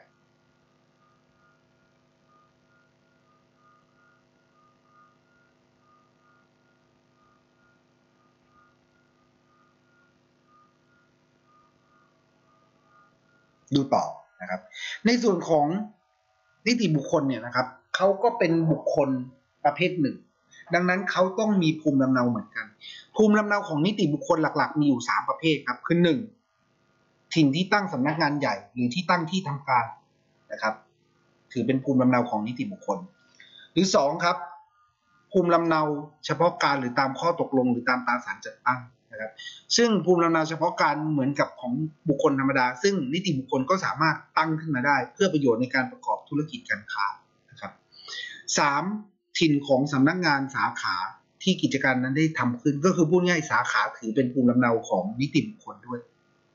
ดูต่อนะครับในส่วนของนิติบุคคลเนี่ยนะครับเขาก็เป็นบุคคลประเภทหนึ่งดังนั้นเขาต้องมีภูมิลำเนาเหมือนกันภูมิลำเนาของนิติบุคคลหลักๆมีอยู่3ประเภทครับคือ1ถิ่นที่ตั้งสำนักงานใหญ่หรือที่ตั้งที่ทำการนะครับถือเป็นภูมิลำเนาของนิติบุคคลหรือ2ครับภูมิลำเนาเฉพาะการหรือตามข้อตกลงหรือตามตราสารจัดตั้งนะครับซึ่งภูมิลำเนาเฉพาะการเหมือนกับของบุคคลธรรมดาซึ่งนิติบุคคลก็สามารถตั้งขึ้นมาได้เพื่อประโยชน์ในการประกอบธุรกิจการค้านะครับ3ถิ่นของสำนักงานสาขาที่กิจการนั้นได้ทำขึ้นก็คือพูดง่ายสาขาถือเป็นภูมิลำเนาของนิติบุคคลด้วย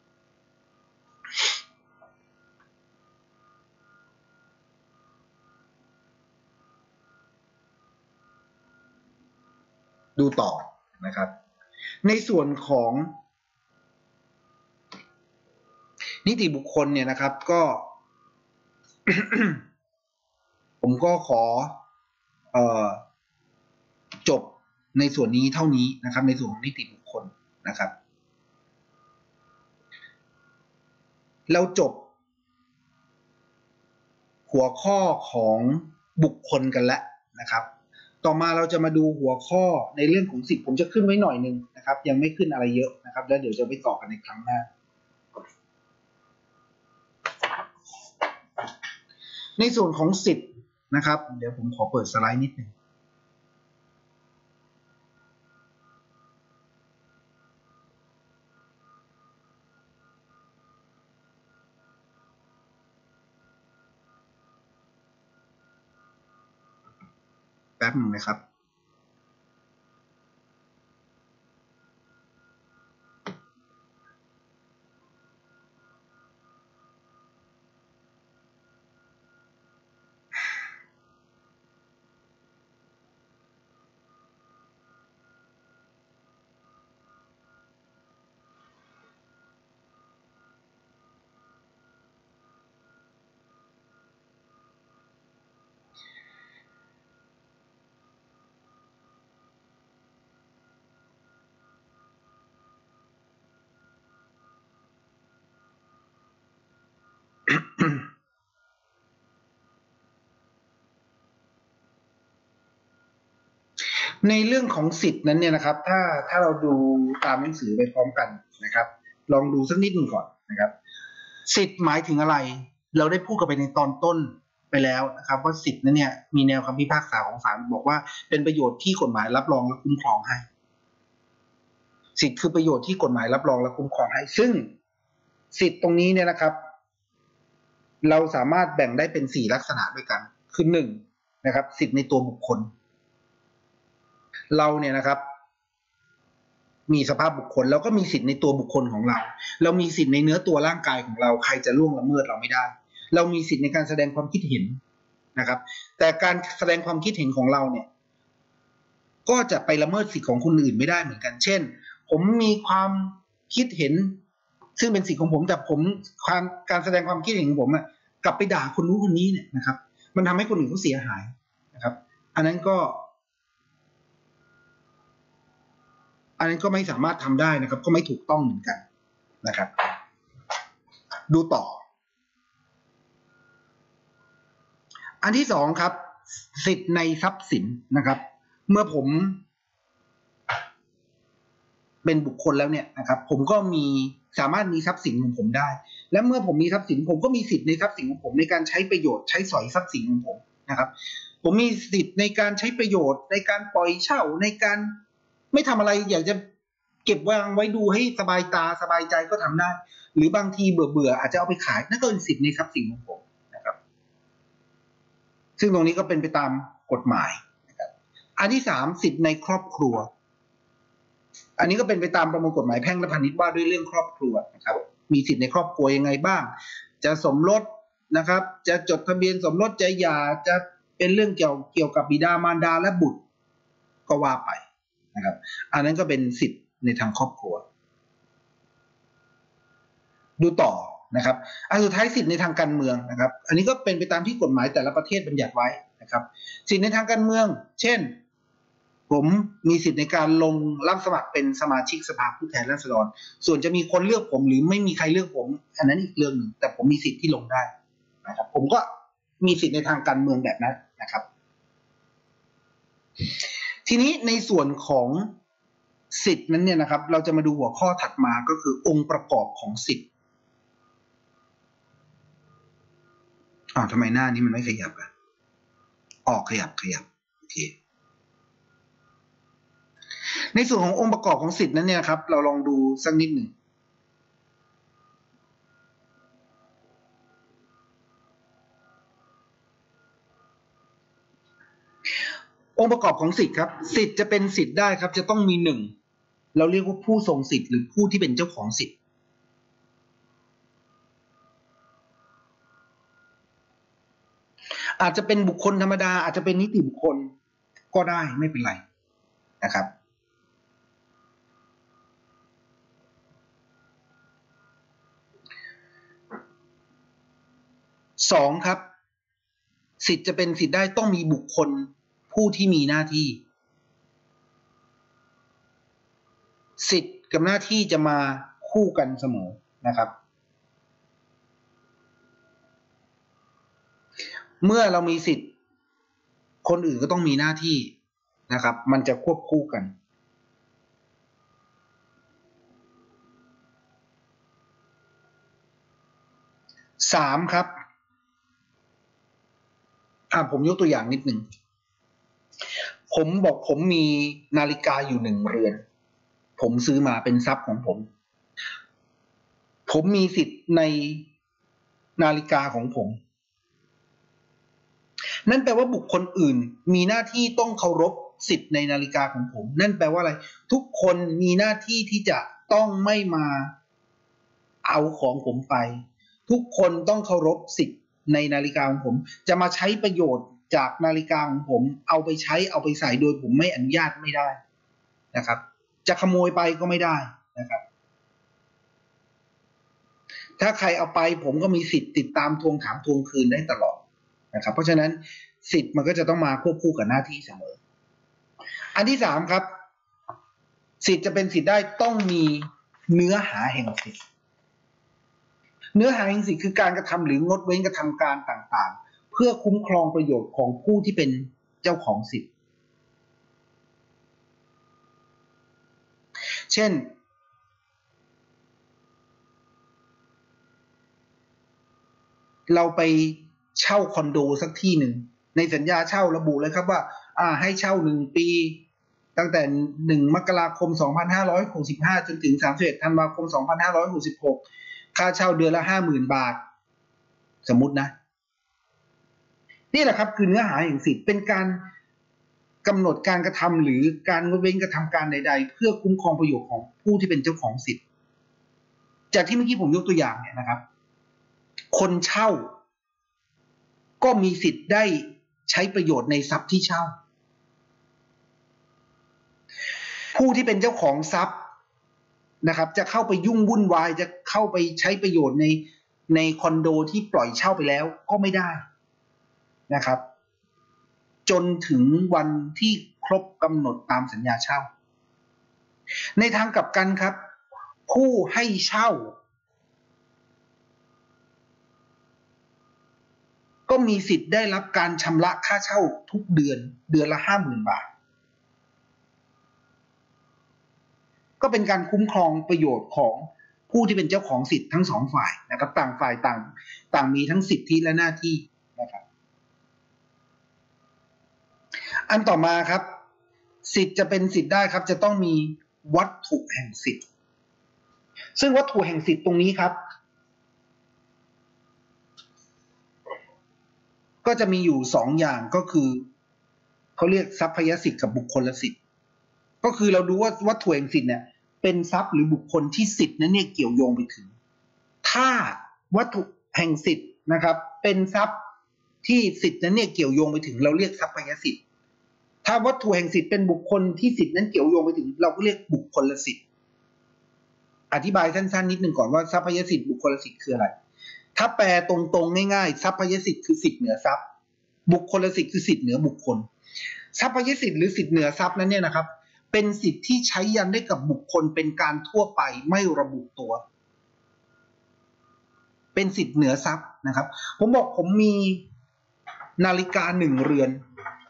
ดูต่อนะครับในส่วนของนิติบุคคลเนี่ยนะครับก็ ผมก็ขอจบในส่วนนี้เท่านี้นะครับในส่วนของนิติบุคคลนะครับเราจบหัวข้อของบุคคลกันแล้วนะครับต่อมาเราจะมาดูหัวข้อในเรื่องของสิทธิ์ผมจะขึ้นไว้หน่อยนึงนะครับยังไม่ขึ้นอะไรเยอะนะครับแล้วเดี๋ยวจะไปต่อกันในครั้งหน้าในส่วนของสิทธิ์นะครับเดี๋ยวผมขอเปิดสไลด์นิดนึงแป๊บนึงนะครับในเรื่องของสิทธิ์นั้นเนี่ยนะครับถ้าเราดูตามหนังสือไปพร้อมกันนะครับลองดูสักนิดหนึ่งก่อนนะครับสิทธิ์หมายถึงอะไรเราได้พูดกันไปในตอนต้นไปแล้วนะครับว่าสิทธินั้นเนี่ยมีแนวคำพิพากษาของศาลบอกว่าเป็นประโยชน์ที่กฎหมายรับรองและคุ้มครองให้สิทธิคือประโยชน์ที่กฎหมายรับรองและคุ้มครองให้ซึ่งสิทธิตรงนี้เนี่ยนะครับเราสามารถแบ่งได้เป็น4ลักษณะด้วยกันคือ1นะครับสิทธิในตัวบุคคลเราเนี่ยนะครับมีสภาพบุคคลแล้วก็มีสิทธิในตัวบุคคลของเรามีสิทธิในเนื้อตัวร่างกายของเราใครจะล่วงละเมิดเราไม่ได้เรามีสิทธิในการแสดงความคิดเห็นนะครับแต่การแสดงความคิดเห็นของเราเนี่ยก็จะไปละเมิดสิทธิของคนอื่นไม่ได้เหมือนกันเช่นผมมีความคิดเห็นซึ่งเป็นสิทธิของผมแต่ผมการแสดงความคิดเห็นของผมกลับไปด่าคนนู้นคนนี้เนี่ยนะครับมันทำให้คนอื่นเขาเสียหายนะครับอันนั้นก็ไม่สามารถทำได้นะครับก็ไม่ถูกต้องเหมือนกันนะครับดูต่ออันที่2ครับสิทธิในทรัพย์สินนะครับเมื่อผมเป็นบุคคลแล้วเนี่ยนะครับผมก็สามารถมีทรัพย์สินของผมได้และเมื่อผมมีทรัพย์สินผมก็มีสิทธิในทรัพย์สินของผมในการใช้ประโยชน์ใช้สอยทรัพย์สินของผมนะครับผมมีสิทธิในการใช้ประโยชน์ในการปล่อยเช่าในการไม่ทำอะไรอยากจะเก็บวางไว้ดูให้สบายตาสบายใจก็ทำได้หรือบางทีเบื่ออาจจะเอาไปขายนั่นก็เป็นสิทธิในทรัพย์สินของผมนะครับซึ่งตรงนี้ก็เป็นไปตามกฎหมายนะครับอันที่3สิทธิในครอบครัวอันนี้ก็เป็นไปตามประมวลกฎหมายแพ่งและพาณิชย์ว่าด้วยเรื่องครอบครัวนะครับมีสิทธิในครอบครัวยังไงบ้างจะสมรสนะครับจะจดทะเบียนสมรสจะหย่าจะเป็นเรื่องเกี่ยวกับบิดามารดาและบุตรก็ว่าไปนะครับอันนั้นก็เป็นสิทธิในทางครอบครัวดูต่อนะครับอันสุดท้ายสิทธิในทางการเมืองนะครับอันนี้ก็เป็นไปตามที่กฎหมายแต่ละประเทศบัญญัติไว้นะครับสิทธิในทางการเมืองเช่นผมมีสิทธิในการลงรับสมัครเป็นสมาชิกสภาผู้แทนราษฎรส่วนจะมีคนเลือกผมหรือไม่มีใครเลือกผมอันนั้นอีกเรื่องหนึ่งแต่ผมมีสิทธิที่ลงได้นะครับผมก็มีสิทธิในทางการเมืองแบบนั้นนะครับทีนี้ในส่วนของสิทธินั้นเนี่ยนะครับเราจะมาดูหัวข้อถัดมาก็คือองค์ประกอบของสิทธิทำไมหน้านี้มันไม่ขยับอ่ะขยับโอเคในส่วนขององค์ประกอบของสิทธินั้นเนี่ยครับเราลองดูสักนิดหนึ่งองค์ประกอบของสิทธิครับสิทธิจะเป็นสิทธิได้ครับจะต้องมี1เราเรียกว่าผู้ทรงสิทธิหรือผู้ที่เป็นเจ้าของสิทธิอาจจะเป็นบุคคลธรรมดาอาจจะเป็นนิติบุคคลก็ได้ไม่เป็นไรนะครับ2ครับสิทธิจะเป็นสิทธิได้ต้องมีบุคคลผู้ที่มีหน้าที่สิทธิกับหน้าที่จะมาคู่กันเสมอนะครับเมื่อเรามีสิทธิคนอื่นก็ต้องมีหน้าที่นะครับมันจะควบคู่กัน3ครับผมยกตัวอย่างนิดหนึ่งผมบอกผมมีนาฬิกาอยู่1 เรือนผมซื้อมาเป็นทรัพย์ของผมมีสิทธิ์ในนาฬิกาของผมนั่นแปลว่าบุคคลอื่นมีหน้าที่ต้องเคารพสิทธิ์ในนาฬิกาของผมนั่นแปลว่าอะไรทุกคนมีหน้าที่ที่จะต้องไม่มาเอาของผมไปทุกคนต้องเคารพสิทธิ์ในนาฬิกาของผมจะมาใช้ประโยชน์จากนาฬิกาของผมเอาไปใช้เอาไปใส่โดยผมไม่อนุญาตไม่ได้นะครับจะขโมยไปก็ไม่ได้นะครับถ้าใครเอาไปผมก็มีสิทธิ์ติดตามทวงถามทวงคืนได้ตลอดนะครับเพราะฉะนั้นสิทธิ์มันก็จะต้องมาควบคู่กับหน้าที่เสมออันที่3ครับสิทธิ์จะเป็นสิทธิ์ได้ต้องมีเนื้อหาแห่งสิทธิ์เนื้อหาแห่งสิทธิ์คือการกระทำหรืองดเว้นกระทำการต่างๆเพื่อคุ้มครองประโยชน์ของผู้ที่เป็นเจ้าของสิทธิ์เช่นเราไปเช่าคอนโดสักที่หนึ่งในสัญญาเช่าระบุเลยครับว่าให้เช่า1 ปีตั้งแต่1 มกราคม 2565 จนถึง 31 ธันวาคม 2566 ค่าเช่าเดือนละ 50,000 บาทสมมุตินะนี่แหละครับคือเนื้อหาแห่งสิทธิ์เป็นการกำหนดการกระทำหรือการงดเว้นกระทำการใดๆเพื่อคุ้มครองประโยชน์ของผู้ที่เป็นเจ้าของสิทธิ์จากที่เมื่อกี้ผมยกตัวอย่างเนี่ยนะครับคนเช่าก็มีสิทธิ์ได้ใช้ประโยชน์ในทรัพย์ที่เช่าผู้ที่เป็นเจ้าของทรัพย์นะครับจะเข้าไปยุ่งวุ่นวายจะเข้าไปใช้ประโยชน์ในคอนโดที่ปล่อยเช่าไปแล้วก็ไม่ได้นะครับจนถึงวันที่ครบกำหนดตามสัญญาเช่าในทางกลับกันครับผู้ให้เช่าก็มีสิทธิ์ได้รับการชำระค่าเช่าทุกเดือนละ 50,000 บาทก็เป็นการคุ้มครองประโยชน์ของผู้ที่เป็นเจ้าของสิทธิ์ทั้งสองฝ่ายนะครับต่างฝ่ายต่างมีทั้งสิทธิและหน้าที่นะครับอันต่อมาครับสิทธิ์จะเป็นสิทธิ์ได้ครับจะต้องมีวัตถุแห่งสิทธิ์ซึ่งวัตถุแห่งสิทธิ์ตรงนี้ครับก็จะมีอยู่2 อย่างก็คือเขาเรียกทรัพยสิทธิ์กับบุคคลสิทธิ์ก็คือเราดูว่าวัตถุแห่งสิทธิ์เนี่ยเป็นทรัพย์หรือบุคคลที่สิทธิ์นั้นเนี่ยเกี่ยวโยงไปถึงถ้าวัตถุแห่งสิทธิ์นะครับเป็นทรัพย์ที่สิทธิ์นั้นเนี่ยเกี่ยวโยงไปถึงเราเรียกทรัพยสิทธิ์ถ้าวัตถุแห่งสิทธิ์เป็นบุคคลที่สิทธิ์นั้นเกี่ยวโยงไปถึงเราก็เรียกบุคคลสิทธิ์อธิบายสั้นๆนิดนึงก่อนว่าทรัพยสิทธิ์บุคคลสิทธิ์คืออะไรถ้าแปลตรงๆง่ายๆทรัพยสิทธิ์คือสิทธิ์เหนือทรัพย์บุคคลสิทธิ์คือสิทธิ์เหนือบุคคลทรัพยสิทธิ์หรือสิทธิ์เหนือทรัพย์นั้นเนี่ยนะครับเป็นสิทธิ์ที่ใช้ยันได้กับบุคคลเป็นการทั่วไปไม่ระบุตัวเป็นสิทธิ์เหนือทรัพย์นะครับผมบอกผมมีนาฬิกา1 เรือน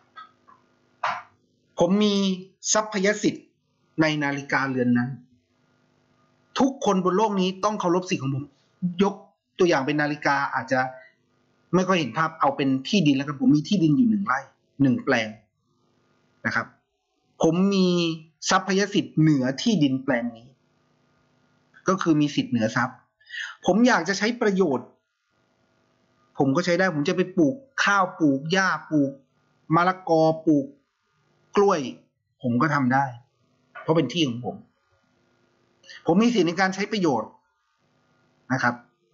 ผมมีทรัพยสิทธิ์ในนาฬิกาเรือนนั้นทุกคนบนโลกนี้ต้องเคารพสิทธิ์ของผมยกตัวอย่างเป็นนาฬิกาอาจจะไม่ค่อยเห็นภาพเอาเป็นที่ดินแล้วกันผมมีที่ดินอยู่1 ไร่ 1 แปลงนะครับผมมีทรัพยสิทธิ์เหนือที่ดินแปลงนี้ก็คือมีสิทธิ์เหนือทรัพย์ผมอยากจะใช้ประโยชน์ผมก็ใช้ได้ผมจะไปปลูกข้าวปลูกหญ้าปลูกมะละกอปลูกกล้วยผมก็ทำได้เพราะเป็นที่ของผมมีสิทธิ์ในการใช้ประโยชน์นะครับ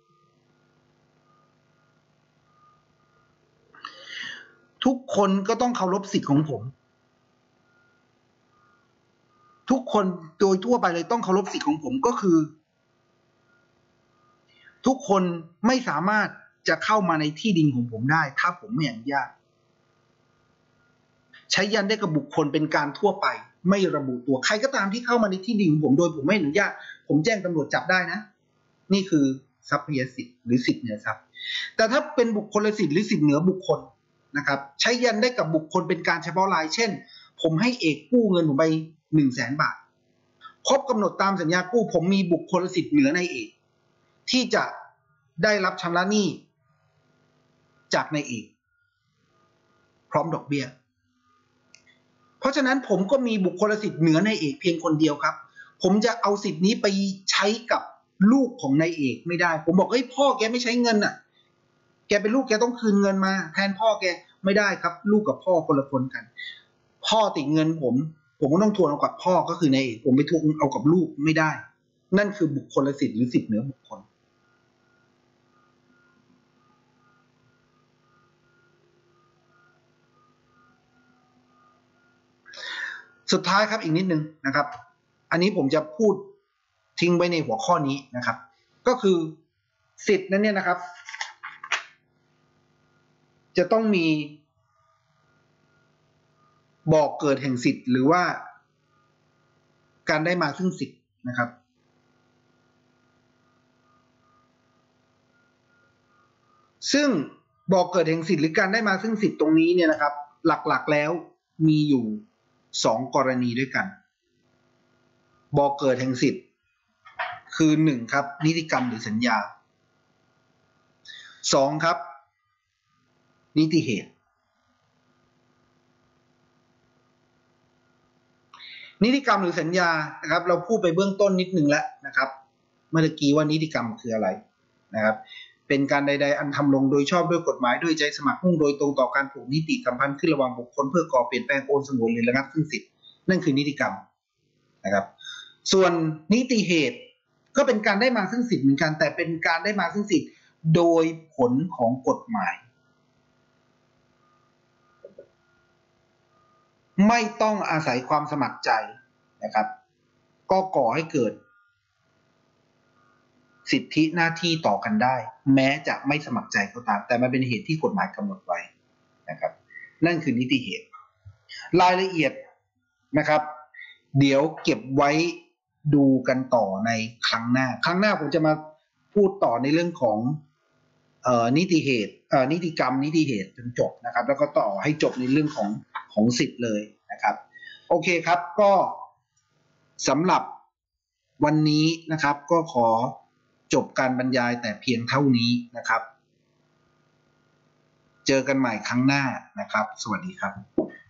ทุกคนก็ต้องเคารพสิทธิ์ของผมทุกคนโดยทั่วไปเลยต้องเคารพสิทธิ์ของผมก็คือทุกคนไม่สามารถจะเข้ามาในที่ดินของผมได้ถ้าผมไม่อนุญาตใช้ยันได้กับบุคคลเป็นการทั่วไปไม่ระบุตัวใครก็ตามที่เข้ามาในที่ดินของผมโดยผมไม่อนุญาตผมแจ้งตำรวจจับได้นะนี่คือทรัพยสิทธิ์หรือสิทธิ์เหนือทรัพย์แต่ถ้าเป็นบุคคลสิทธิ์หรือสิทธิ์เหนือบุคคลนะครับใช้ยันได้กับบุคคลเป็นการเฉพาะรายเช่นผมให้เอกกู้เงินผมไป100,000 บาทครบกำหนดตามสัญญากู้ผมมีบุคคลสิทธิ์เหนือนายเอกที่จะได้รับชำระหนี้จากนายเอกพร้อมดอกเบี้ยเพราะฉะนั้นผมก็มีบุคคลสิทธิ์เหนือนายเอกเพียงคนเดียวครับผมจะเอาสิทธิ์นี้ไปใช้กับลูกของนายเอกไม่ได้ผมบอกเฮ้ยพ่อแกไม่ใช้เงินน่ะแกเป็นลูกแกต้องคืนเงินมาแทนพ่อแกไม่ได้ครับลูกกับพ่อคนละคนกันพ่อติดเงินผมก็ต้องทวงเอากับพ่อก็คือนายเอกผมไปทวงเอากับลูกไม่ได้นั่นคือบุคคลสิทธิ์หรือสิทธิ์เหนือบุคคลสุดท้ายครับอีกนิดนึงนะครับอันนี้ผมจะพูดทิ้งไว้ในหัวข้อนี้นะครับก็คือสิทธิ์นั้นเนี่ยนะครับจะต้องมีบอกเกิดแห่งสิทธิ์หรือว่าการได้มาซึ่งสิทธิ์นะครับซึ่งบอกเกิดแห่งสิทธิ์หรือการได้มาซึ่งสิทธิ์ตรงนี้เนี่ยนะครับหลักๆแล้วมีอยู่2 กรณีด้วยกันบอกเกิดแห่งสิทธิ์คือ1ครับนิติกรรมหรือสัญญา2ครับนิติเหตุนิติกรรมหรือสัญญานะครับเราพูดไปเบื้องต้นนิดนึงแล้วนะครับเมื่อกี้ว่านิติกรรมคืออะไรนะครับเป็นการใดๆอันทำลงโดยชอบด้วยกฎหมายด้วยใจสมัครมุ่งโดยตรงต่อการผูกนิติสัมพันธ์ขึ้นระหว่างบุคคลเพื่อก่อเปลี่ยนแปลงโอนสงวนหรือระงับซึ่งสิทธิ์นั่นคือนิติกรรมนะครับส่วนนิติเหตุก็เป็นการได้มาซึ่งสิทธิ์เหมือนกันแต่เป็นการได้มาซึ่งสิทธิ์โดยผลของกฎหมายไม่ต้องอาศัยความสมัครใจนะครับก็ก่อให้เกิดสิทธิหน้าที่ต่อกันได้แม้จะไม่สมัครใจก็ตามแต่มันเป็นเหตุที่กฎหมายกำหนดไว้นะครับนั่นคือนิติเหตุรายละเอียดนะครับเดี๋ยวเก็บไว้ดูกันต่อในครั้งหน้าผมจะมาพูดต่อในเรื่องของนิติเหตุนิติกรรมนิติเหตุจนจบนะครับแล้วก็ต่อให้จบในเรื่องของสิทธิ์เลยนะครับโอเคครับก็สำหรับวันนี้นะครับก็ขอจบการบรรยายแต่เพียงเท่านี้นะครับเจอกันใหม่ครั้งหน้านะครับสวัสดีครับ